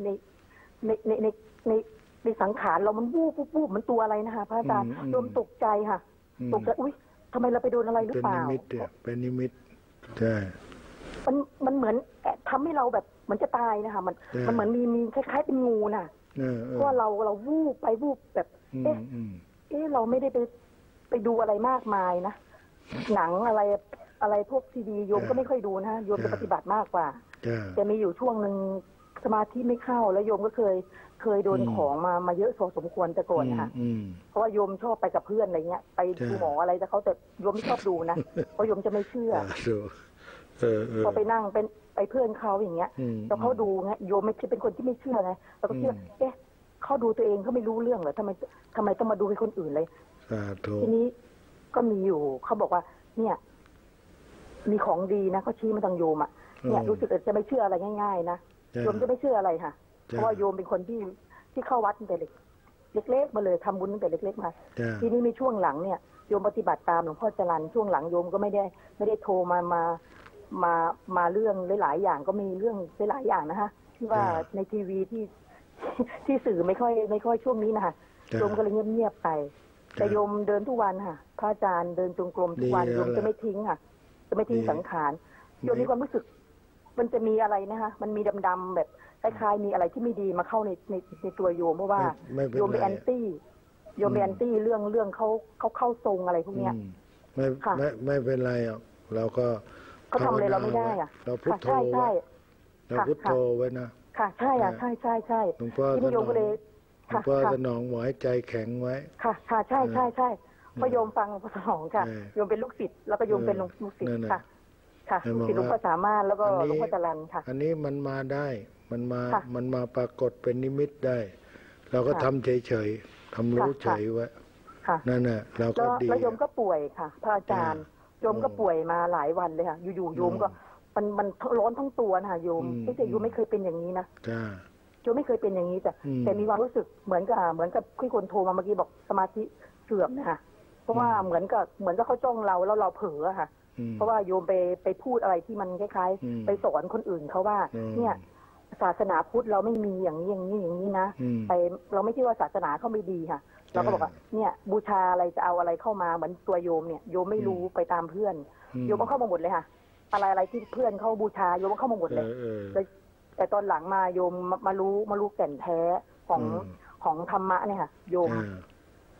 ในสังขารเรามันวูบมันตัวอะไรนะคะพระอาจารย์โยมตกใจค่ะตกใจอุ๊ยทำไมเราไปโดนอะไรหรือเปล่าเป็นนิมิตใช่มันเหมือนทำให้เราแบบเหมือนจะตายนะคะมันเหมือนมีคล้ายๆเป็นงูน่ะเพราะเราวูบแบบเราไม่ได้ไปดูอะไรมากมายนะหนังอะไรพวกทีวีโยมก็ไม่ค่อยดูนะโยมจะปฏิบัติมากกว่าแต่มีอยู่ช่วงหนึ่งสมาธิไม่เข้าแล้วโยมก็เคยโดนของมาเยอะพอสมควรแต่ก่อนค่ะเพราะว่าโยมชอบไปกับเพื่อนอะไรเงี้ยไปดูหมออะไรแต่เขาแต่โยมไม่ชอบดูนะเพราะโยมจะไม่เชื่อพอไปนั่งไปเพื่อนเขาอย่างเงี้ยแล้วเขาดูไงโยมไม่เป็นคนที่ไม่เชื่อไงเราก็เชื่อเขาดูตัวเองเขาไม่รู้เรื่องเหรอทำไมต้องมาดูให้คนอื่นเลยทีนี้ก็มีอยู่เขาบอกว่าเนี่ยมีของดีนะเขาชี้มาทางโยมอ่ะเนี่ยรู้สึกจะไม่เชื่ออะไรง่ายๆนะโยมจะไม่เชื่ออะไรค่ะเพราะว่าโยมเป็นคนที่เข้าวัดตั้งแต่เล็กๆมาเลยทำบุญตั้งแต่เล็กๆมาทีนี้มีช่วงหลังเนี่ยโยมปฏิบัติตามหลวงพ่อจรัญช่วงหลังโยมก็ไม่ได้โทรมาเรื่องหลายๆอย่างก็มีเรื่องหลายอย่างนะคะที่ว่าในทีวีที่สื่อไม่ค่อยช่วงนี้นะคะโยมก็เลยเงียบๆไปแต่โยมเดินทุกวันค่ะพระอาจารย์เดินจงกรมทุกวันโยมจะไม่ทิ้งค่ะจะไม่ทิ้งสังขารโยมมีความรู้สึกมันจะมีอะไรนะคะมันมีดำๆแบบคล้ายๆมีอะไรที่ไม่ดีมาเข้าในตัวโยมเพราะว่าโยมเป็นแอนตี้เรื่องเขาเข้าทรงอะไรพวกเนี้ยไม่เป็นไรอ่ะเราก็เขาทำอะไรเราไม่ได้อ่ะเราพุทโธเราพุทโธไว้นะค่ะใช่อ่ะใช่ที่โยมก็เลยหลวงพ่อสนองหมายใจแข็งไว้ค่ะใช่พอโยมฟังพระสนองค่ะโยมเป็นลูกศิษย์แล้วก็โยมเป็นลูกศิษย์ค่ะลูกศิษย์หลวงพ่อสามารถแล้วก็หลวงพ่อจรัญค่ะอันนี้มันมาได้มันมาปรากฏเป็นนิมิตได้เราก็ทำเฉยๆทำรู้เฉยไว้นั่นน่ะเราก็ดีแล้วโยมก็ป่วยค่ะพระอาจารย์โยมก็ป่วยมาหลายวันเลยค่ะอยู่ๆโยมก็มันร้อนทั้งตัวนะคะโยมแต่โยมไม่เคยเป็นอย่างนี้นะโยมไม่เคยเป็นอย่างนี้แต่มีความรู้สึกเหมือนกับที่คนโทรมาเมื่อกี้บอกสมาธิเสื่อมนะคะเพราะว่าเหมือนกับเขาจ้องเราแล้วเราเผลอค่ะเพราะว่าโยมไปพูดอะไรที่มันคล้ายๆไปสอนคนอื่นเขาว่าเนี่ยศาสนาพุทธเราไม่มีอย่างนี้นะไปเราไม่ใช่ว่าศาสนาเขาไม่ดีค่ะเราก็บอกว่าเนี่ยบูชาอะไรจะเอาอะไรเข้ามาเหมือนตัวโยมเนี่ยโยมไม่รู้ไปตามเพื่อนโยมก็เข้ามาหมดเลยค่ะอะไรที่เพื่อนเขาบูชาโยมก็เข้ามาหมดเลยแต่ตอนหลังมาโยมมารู้แก่นแท้ของธรรมะเนี่ยค่ะโยม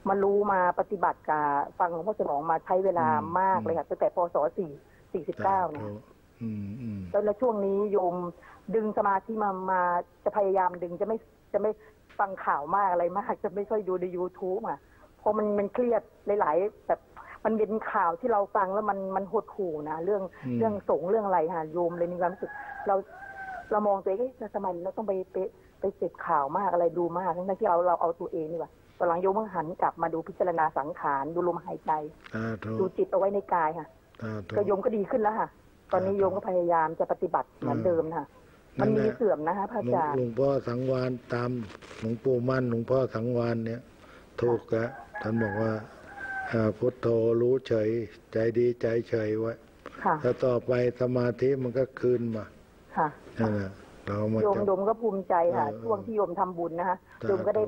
มารู้มาปฏิบัติกับฟังหลวงพ่อสนองมาใช้เวลามากเลยค่ะตั้งแต่พศ49เนี่ยแล้วช่วงนี้โยมดึงสมาธิมาจะพยายามดึงจะไม่ฟังข่าวมากอะไรมากจะไม่ค่อยดูใน YouTube อ่ะเพราะมันเครียดหลายๆแบบมันเป็นข่าวที่เราฟังแล้วมันหดหู่นะเรื่องสงฆ์เรื่องอะไรค่ะโยมเลยมีความรู้สึกเรามองตัวเองทำไมเราต้องไปเสพข่าวมากอะไรดูมากทั้งที่เราเอาตัวเองนี่ว่าตอนหลังโยมต้องหันกลับมาดูพิจารณาสังขารดูลมหายใจดูจิตเอาไว้ในกายค่ะก็โยมก็ดีขึ้นแล้วค่ะตอนนี้โยมก็พยายามจะปฏิบัติเหมือนเดิมค่ะมันมีเสื่อมนะคะพระอาจารย์หลวงพ่อสังวานตามหลวงปู่มั่นหลวงพ่อสังวานเนี่ยถูกแล้วท่านบอกว่าพุทโธรู้เฉยใจดีใจเฉยไว้ถ้าต่อไปสมาธิมันก็คืนมานั่นแหละโยมก็ภูมิใจค่ะช่วงที่โยมทำบุญนะคะโยมก็ได้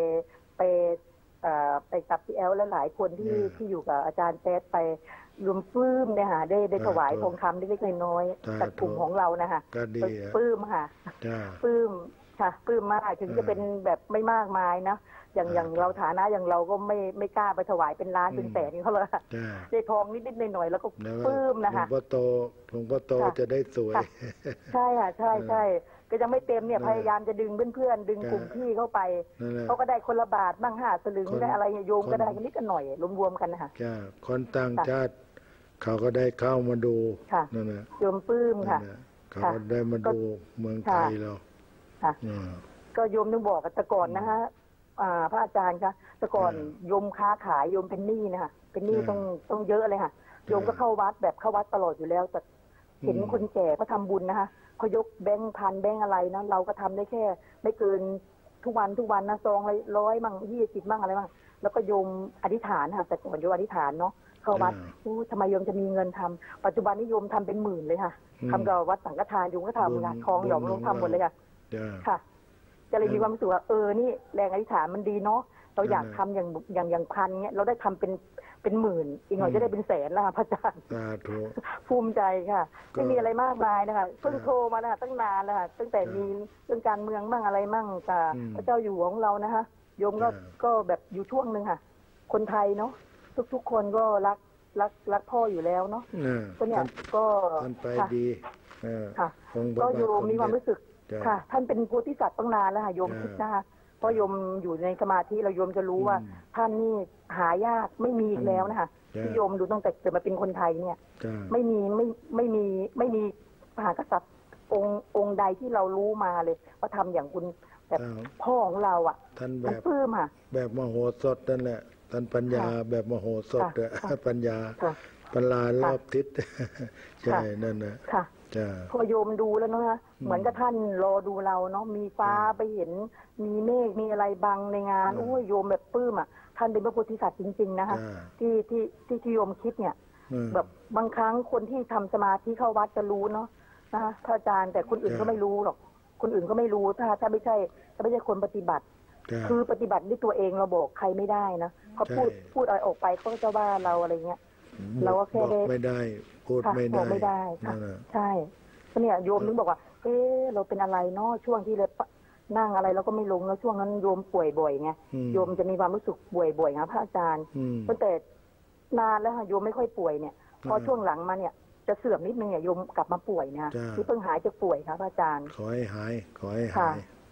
ไปกับพี่แอลและหลายคนที่อยู่กับอาจารย์แต๊ดไปรวมปลื้มเนี่ยค่ะได้ถวายทองคำเล็กๆน้อยๆจากกลุ่มของเรานะคะปลื้มค่ะปลื้มค่ะปลื้มมากถึงจะเป็นแบบไม่มากมายนะอย่างเราฐานะอย่างเราก็ไม่กล้าไปถวายเป็นล้านเป็นแสนนี่เขาเลยได้ทองนิดๆหน่อยๆแล้วก็ปลื้มนะคะหลวงพ่อโตจะได้สวยใช่ค่ะใช่ก็ยังไม่เต็มเนี่ยพยายามจะดึงเพื่อนๆดึงกลุ่มพี่เข้าไปเขาก็ได้คนละบาทบ้าง5 สลึงได้อะไรโยมก็ได้กันนิดกันหน่อยรวมๆกันนะคะคนต่างชาติเขาก็ได้เข้ามาดูนั่นแหละโยมปลื้มค่ะเขาก็ได้มาดูเมืองไทยเราก็โยมต้องบอกแต่ก่อนนะคะพระอาจารย์คะแต่ก่อนโยมค้าขายโยมเป็นหนี้นะคะเป็นหนี้ต้องเยอะเลยค่ะโยมก็เข้าวัดแบบเข้าวัดตลอดอยู่แล้วแต่เห็นคนแก่เขาทำบุญนะคะเขายกแบงค์พันแบงค์อะไรนะเราก็ทำได้แค่ไม่เกินทุกวันนะซอง100มั่ง20มั่งอะไรมั่งแล้วก็โยมอธิษฐานค่ะแต่ก่อนโยมอธิษฐานเนาะเข้าวัดทำไมโยมจะมีเงินทำปัจจุบันนี้โยมทำเป็นหมื่นเลยค่ะทำกับวัดสังฆทานโยมก็ทำงานทองหยอมลงทำหมดเลยค่ะจะเลยมีความรู้สึกว่านี่แรงอธิษฐานมันดีเนาะเราอยากทำอย่างพันเนี้ยเราได้ทำเป็นหมื่นอีกหน่อยจะได้เป็นแสนแล้วค่ะพระอาจารย์ภูมิใจค่ะไม่มีอะไรมากมายนะคะเพิ่งโทรมานะคะตั้งนานแล้วค่ะตั้งแต่มีเรื่องการเมืองมั่งอะไรมั่งกับพระเจ้าอยู่หัวของเรานะคะโยมก็แบบอยู่ช่วงหนึ่งค่ะคนไทยเนาะทุกคนก็รักพ่ออยู่แล้วเนาะก็เนี่ยก็ท่านไปดีค่ะก็โยมมีความรู้สึกค่ะท่านเป็นโพธิสัตว์ตั้งนานแล้วค่ะโยมคิดนะคะเพราะโยมอยู่ในสมาธิเราโยมจะรู้ว่าท่านนี่หายากไม่มีอีกแล้วนะคะที่โยมดูตั้งแต่เกิดมาเป็นคนไทยเนี่ยไม่มีมหากษัตริย์องค์ใดที่เรารู้มาเลยว่าทำอย่างคุณแบบพ่อของเราอ่ะท่านแบบปลื้มค่ะแบบมโหสถนั่นแหละท่านปัญญาแบบมโหสถปัญญาปัญญารอบทิศใช่นั่นนะพอโยมดูแล้วนะคะเหมือนกับท่านรอดูเราเนาะมีฟ้าไปเห็นมีเมฆมีอะไรบังในงานโอ้ยโยมแบบปลื้มอ่ะท่านเป็นพระโพธิสัตว์จริงๆนะคะที่โยมคิดเนี่ยแบบบางครั้งคนที่ทำสมาธิเข้าวัดจะรู้เนาะนะคะพระอาจารย์แต่คนอื่นก็ไม่รู้หรอกคนอื่นก็ไม่รู้ถ้าไม่ใช่คนปฏิบัติคือปฏิบัติด้วยตัวเองเราบอกใครไม่ได้นะเขาพูดอะไรออกไปก็จะว่าเราอะไรเงี้ยเราก็แค่ไม่ได้พูดไม่ได้ใช่ก็เนี่ยโยมนึกบอกว่าเราเป็นอะไรเนาะช่วงที่เรานั่งอะไรเราก็ไม่ลงแล้วช่วงนั้นโยมป่วยบ่อยไงโยมจะมีความรู้สึกป่วยบ่อยนะพระอาจารย์ตั้งแต่นานแล้วค่ะโยมไม่ค่อยป่วยเนี่ยพอช่วงหลังมาเนี่ยจะเสื่อมนิดนึงเนี่ยโยมกลับมาป่วยนะที่เพิ่งหายจากป่วยครับพระอาจารย์ขอให้หายค่ะ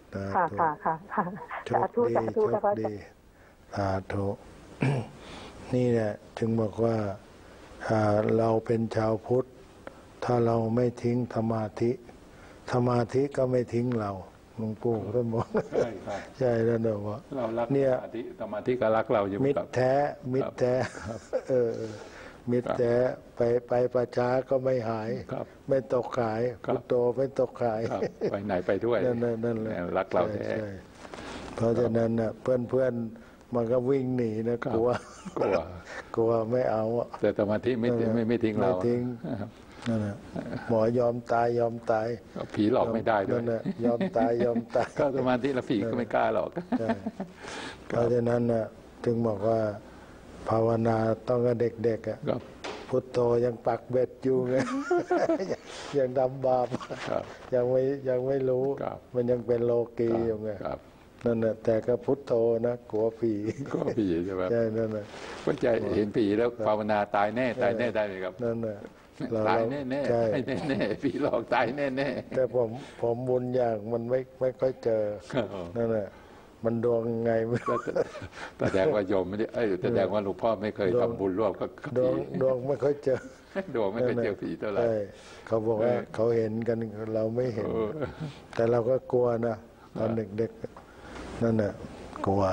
สาธุครับพระอาจารย์สาธุนี่แหละจึงบอกว่าเราเป็นชาวพุทธถ้าเราไม่ทิ้งสมาธิก็ไม่ทิ้งเราหลวงปู่ท่านบอกใช่แล้วเนอะว่าเรารักสมาธิก็รักเราอยู่มิตรแท้มิตรแท้ไปประชาก็ไม่หายไม่ตกขายพุทโธไม่ตกขายไปไหนไปด้วยนั่นแหละรักเราแท้เพราะฉะนั้นน่ะเพื่อนมันก็วิ่งหนีนะกลัวไม่เอาแต่สมาธิไม่ทิ้งเราไม่ทิ้งนั่นแหละหมอยอมตายผีหลอกไม่ได้ด้วยยอมตายก็สมาธิแล้วผีก็ไม่กล้าหรอกเพราะฉะนั้นน่ะถึงบอกว่าภาวนาต้องกับเด็กๆอ่ะพุทโธยังปักเบ็ดอยู่ไงยังดำบาปยังไม่รู้มันยังเป็นโลกีอยู่ไงนั่นแหละแต่ก็พุทโธนะกลัวผีใช่ไหมใช่นั่นแหละคนใจเห็นผีแล้วภาวนาตายแน่ได้ไหมครับนั่นแหละตายแน่แน่ผีหลอกตายแน่แต่ผมบุญอย่างมันไม่ค่อยเจอนั่นแหละมันดวงไงแสดงว่าโยมไม่ได้แสดงว่าหลวงพ่อไม่เคยทำบุญร่วมกับผีดวงไม่ค่อยเจอดวงไม่เคยเจอผีเท่าไหร่เขาบอกว่าเขาเห็นกันเราไม่เห็นแต่เราก็กลัวนะตอนเด็กๆนั่นแหละกลัว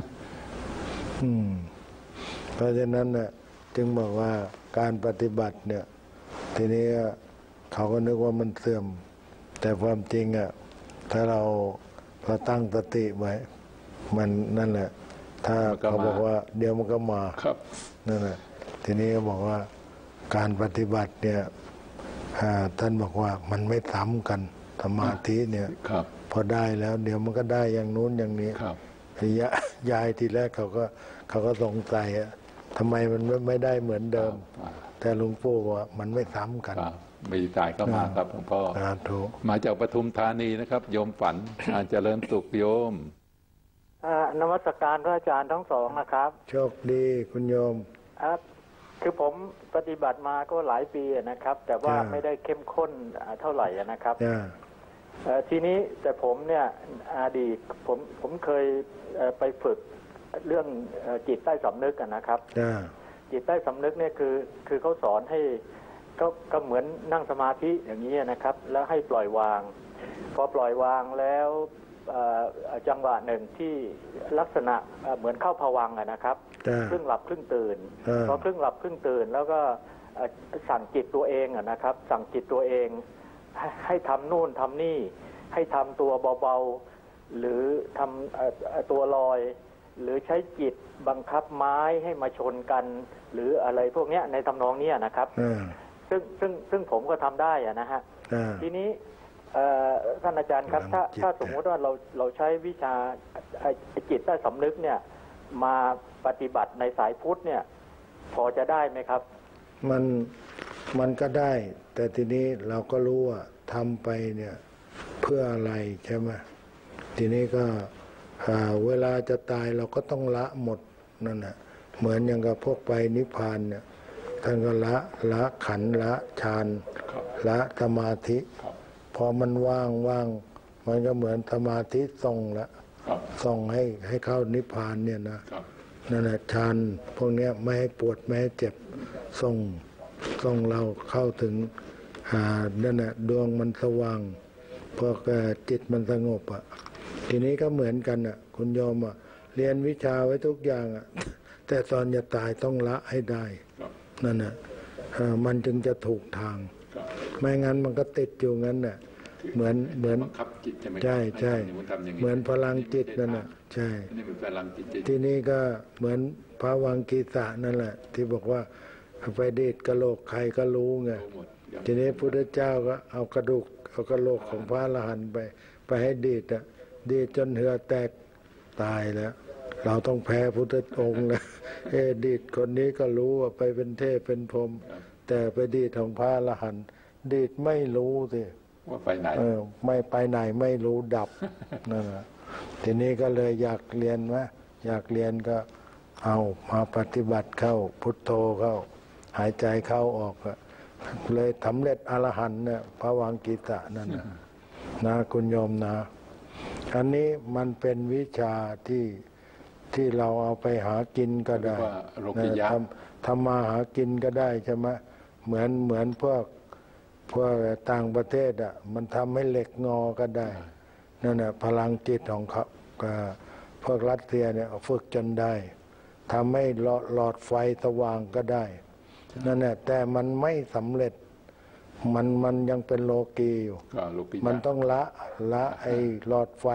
เพราะฉะนั้นน่ะจึงบอกว่าการปฏิบัติเนี่ยทีนี้เขาก็นึกว่ามันเสื่อมแต่ความจริงถ้าเราตั้งสติไว้มันนั่นแหละถ้าเขาบอกว่าเดี๋ยวมันก็มานั่นแหละทีนี้ก็บอกว่าการปฏิบัติเนี่ยท่านบอกว่ามันไม่ซ้ำกันสมาธิเนี่ยพอได้แล้วเดี๋ยวมันก็ได้อย่างนู้นอย่างนี้ยายทีแรกเขาก็สงสัยทำไมมันไม่ได้เหมือนเดิมแต่หลวงปู่ว่ามันไม่ซ้ำกันมีสายก็มาครับหลวงพ่อมาจากปทุมธานีนะครับโยมฝันเจริญสุขโยมนมัสการพระอาจารย์ทั้งสองนะครับโชคดีคุณโยมคือผมปฏิบัติมาก็หลายปีนะครับแต่ว่าไม่ได้เข้มข้นเท่าไหร่นะครับทีนี้แต่ผมเนี่ยอดีตผมเคยไปฝึกเรื่องจิตใต้สำนึกนะครับจิตใต้สำนึกเนี่ยคือเขาสอนให้ก็เหมือนนั่งสมาธิอย่างนี้นะครับแล้วให้ปล่อยวางพอปล่อยวางแล้วจังหวะหนึ่งที่ลักษณะเหมือนเข้าภวังค์นะครับครึ่งหลับครึ่งตื่นพอครึ่งหลับครึ่งตื่นแล้วก็สั่งจิตตัวเองนะครับสั่งจิตตัวเองให้ทำนู่นทำนี่ให้ทำตัวเบาๆหรือทำตัวลอยหรือใช้จิตบังคับไม้ให้มาชนกันหรืออะไรพวกนี้ในทำนองนี้นะครับซึ่งผมก็ทำได้นะฮะทีนี้ท่านอาจารย์ครับถ้าสมมติว่าเราใช้วิชาจิตใต้สำนึกเนี่ยมาปฏิบัติในสายพุทธเนี่ยพอจะได้ไหมครับมันก็ได้แต่ทีนี้เราก็รู้ว่าทำไปเนี่ยเพื่ออะไรใช่ไหมทีนี้ก็เวลาจะตายเราก็ต้องละหมดนั่นแหละเหมือนอย่างกับพวกไปนิพพานเนี่ยท่านก็ละขันธ์ละฌานละสมาธิพอมันว่างมันก็เหมือนสมาธิส่งให้เข้านิพพานเนี่ยนะนั่นแหละฌานพวกนี้ไม่ให้ปวดไม่ให้เจ็บส่งเราเข้าถึงนั่นแหละดวงมันสว่างพวกจิตมันสงบทีนี้ก็เหมือนกันคุณโยมเรียนวิชาไว้ทุกอย่างแต่ตอนจะตายต้องละให้ได้นั่นน่ะมันจึงจะถูกทางไม่งั้นมันก็ติดอยู่งั้นน่ะเหมือนใช่เหมือนพลังจิตนั่นน่ะใช่ที่นี่ก็เหมือนพระวังกีสะนั่นแหละที่บอกว่าไปดีดกระโหลกใครก็รู้ไงทีนี้พุทธเจ้าก็เอากระดูกเอากระโหลกของพระอรหันต์ไปให้ดีดดีดจนเหือแตกตายแล้วเราต้องแพ้พุทธองค์นะดีดคนนี้ก็รู้ว่าไปเป็นเทพเป็นพรหมแต่ไปดีดของพระอรหันต์ดีดไม่รู้สิว่าไปไหนไม่ไปไหนไม่รู้ดับนั่นแหละทีนี้ก็เลยอยากเรียนอยากเรียนก็เอามาปฏิบัติเข้าพุทโธเข้าหายใจเข้าออกเลยสำเร็จอรหันต์เนี่ยพระวังกีสะนั่นนะคุณโยมนะอันนี้มันเป็นวิชาที่เราเอาไปหากินก็ได้ทำมาหากินก็ได้ใช่ไหมเหมือนพวกต่างประเทศมันทำให้เหล็กงอก็ได้นั่นแหละพลังจิตของเขาพวกรัสเซียเนี่ยฝึกจนได้ทำให้หลอดไฟสว่างก็ได้นั่นแหละแต่มันไม่สำเร็จมันยังเป็นโลกีอยู่มันต้องละไอ้หลอดไฟ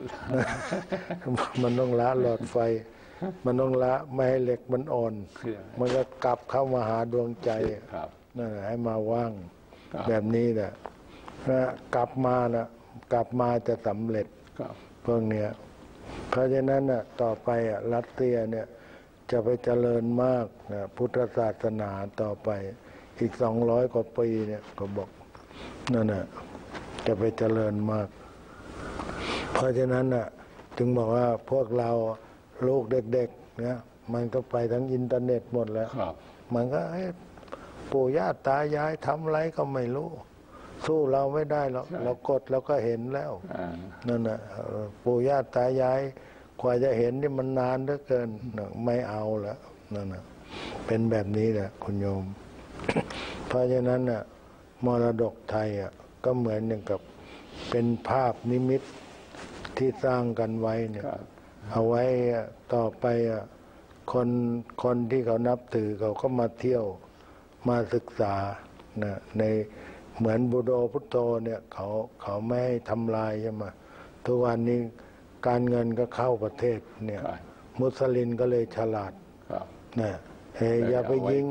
มันต้องละหลอดไฟมันต้องละไม่ให้เหล็กมันอ่อนมันก็กลับเข้ามาหาดวงใจนั่นแหละให้มาว่างแบบนี้แหละกลับมาจะสำเร็จพวกเนี้ยเพราะฉะนั้นต่อไปรัสเซียเนี่ยจะไปเจริญมากพุทธศาสนาต่อไปอีก200 กว่าปีเนี่ยก็บอกนั่นจะไปเจริญมากเพราะฉะนั้นถึงบอกว่าพวกเราลูกเด็กๆเนี่ยมันก็ไปทั้งอินเทอร์เน็ตหมดแล้วมันก็ปู่ย่าตายายทำอะไรก็ไม่รู้สู้เราไม่ได้หรอกเรากดเราก็เห็นแล้วนั่นน่ะปู่ย่าตายายกว่าจะเห็นนี่มันนานเหลือเกินไม่เอาแล้วนั่นน่ะเป็นแบบนี้แหละคุณโยม เพราะฉะนั้นน่ะมรดกไทยก็เหมือนอย่างกับเป็นภาพนิมิตที่สร้างกันไว้เนี่ยเอาไว้ต่อไปคนที่เขานับถือเขาก็มาเที่ยวมาศึกษานะในเหมือนบูโดพุทโธเนี่ยเขาไม่ให้ทำลายใช่ไหมทุกวันนี้การเงินก็เข้าประเทศเนี่ยมุสลิมก็เลยฉลาดนะอย่าไปยิง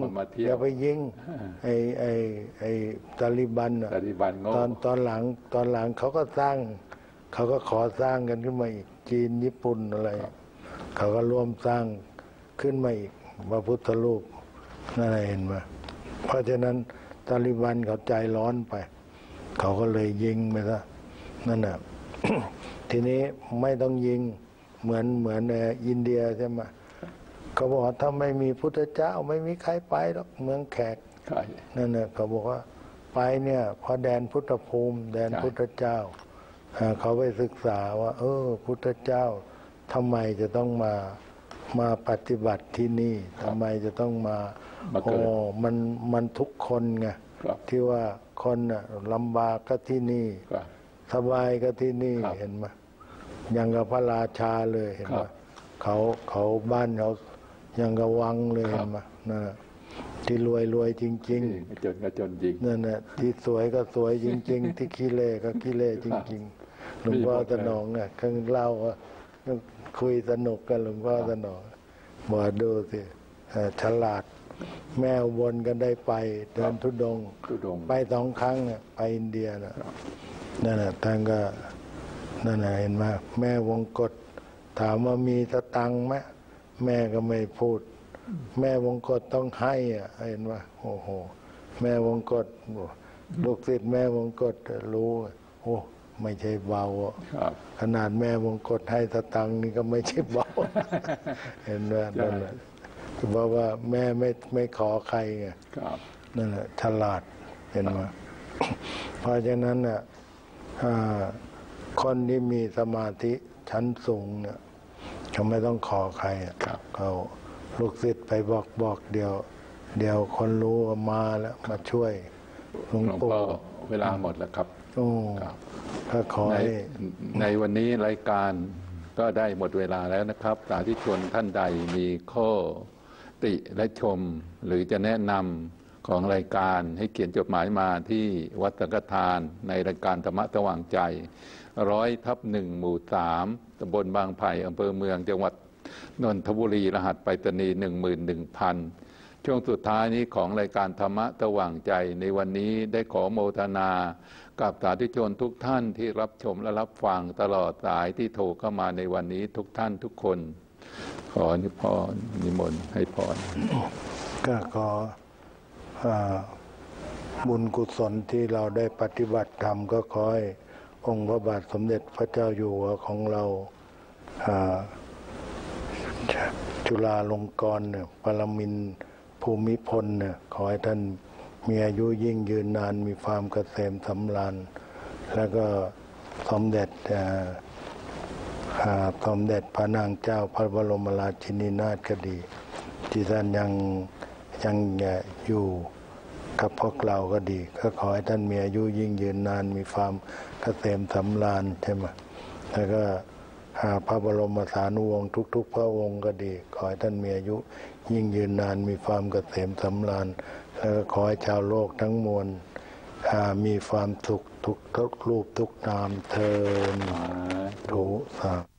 ไอ้ตาลิบันตอนหลังเขาก็สร้างเขาก็ขอสร้างกันขึ้นมาอีกจีนญี่ปุ่นอะไรเขาก็ร่วมสร้างขึ้นมาอีกพระพุทธรูปนั่นเห็นไหมเพราะฉะนั้นตาลิบันเขาใจร้อนไปเขาก็เลยยิงไปซะนั่นน่ะ ทีนี้ไม่ต้องยิงเหมือนอินเดียใช่ไหมเขาบอกว่าถ้าไม่มีพุทธเจ้าไม่มีใครไปหรอกเมืองแขกนั่นน่ะเขาบอกว่าไปเนี่ยพอแดนพุทธภูมิแดนพุทธเจ้าเขาไปศึกษาว่าพุทธเจ้าทำไมจะต้องมาปฏิบัติที่นี่ทำไมจะต้องมามันทุกคนไงที่ว่าคนลำบากก็ที่นี่สบายก็ที่นี่เห็นไหมยังกับพระราชาเลยเห็นไหมเขาบ้านเขายังกับวังเลยเห็นไหมนั่นที่รวยจริงๆจนก็จนจริงนั่นแหละที่สวยก็สวยจริงๆที่ขี้เล่ก็ขี้เล่จริงๆหลวงพ่อสนองข้างเล่าคุยสนุกกันหลวงพ่อสนองบอกดูสิฉลาดแม่อุบลกันได้ไปเดินธุดงค์ไป2 ครั้งไปอินเดียนั่นแหละท่านก็นั่นแหละเห็นไหมแม่วงกฎถามว่ามีสตังค์ไหมแม่ก็ไม่พูดแม่วงกฎต้องให้เห็นไหมโอ้โหแม่วงกฎลูกศิษย์แม่วงกฎรู้โอ้ไม่ใช่เบาขนาดแม่วงกฎให้สตังค์นี่ก็ไม่ใช่เบา เห็นไหมนั่นแหละเพราะว่าแม่ไม่ขอใครไงนั่นแหละฉลาดเห็นไหม เพราะฉะนั้นน่ะคนที่มีสมาธิชั้นสูงเนี่ยเขาไม่ต้องขอใครเขาลูกศิษย์ไปบอกเดี๋ยวคนรู้มาแล้วมาช่วยหลวงปู่เวลาหมดแล้วครับก็ขอในวันนี้รายการก็ได้หมดเวลาแล้วนะครับสาธุชนท่านใดมีข้อติและชมหรือจะแนะนำของรายการให้เขียนจดหมายมาที่วัดสังฆทานในรายการธรรมะสว่างใจ100/1 หมู่ 3 ตำบลบางไผ่อำเภอเมืองจังหวัดนนทบุรีรหัสไปรษณีย์ 11,000 ช่วงสุดท้ายนี้ของรายการธรรมะสว่างใจในวันนี้ได้ขอโมทนากับสาธุชนทุกท่านที่รับชมและรับฟังตลอดสายที่โทรเข้ามาในวันนี้ทุกท่านทุกคนขอนิมนต์ให้พรก็ขอบุญกุศลที่เราได้ปฏิบัติธรรมก็ขอให้องค์พระบาทสมเด็จพระเจ้าอยู่หัวของเราจุฬาลงกรณ์ปรมินทรภูมิพลขอให้ท่านมีอายุยิ่งยืนนานมีความเกษมสำราญแล้วก็สมเด็จพระนางเจ้าพระบรมราชินีนาถก็ดีที่ท่านยังอยู่กับพวกเราก็ดีก็ขอให้ท่านมีอายุยิ่งยืนนานมีความเกษมสำราญใช่ไหมแล้วก็พระบรมสานุวงศ์ทุกๆพระองค์ก็ดีขอให้ท่านมีอายุยิ่งยืนนานมีความเกษมสำราญแล้วก็ขอให้ชาวโลกทั้งมวลมีความสุขทุกรูปทุกนามเทอญถูกสา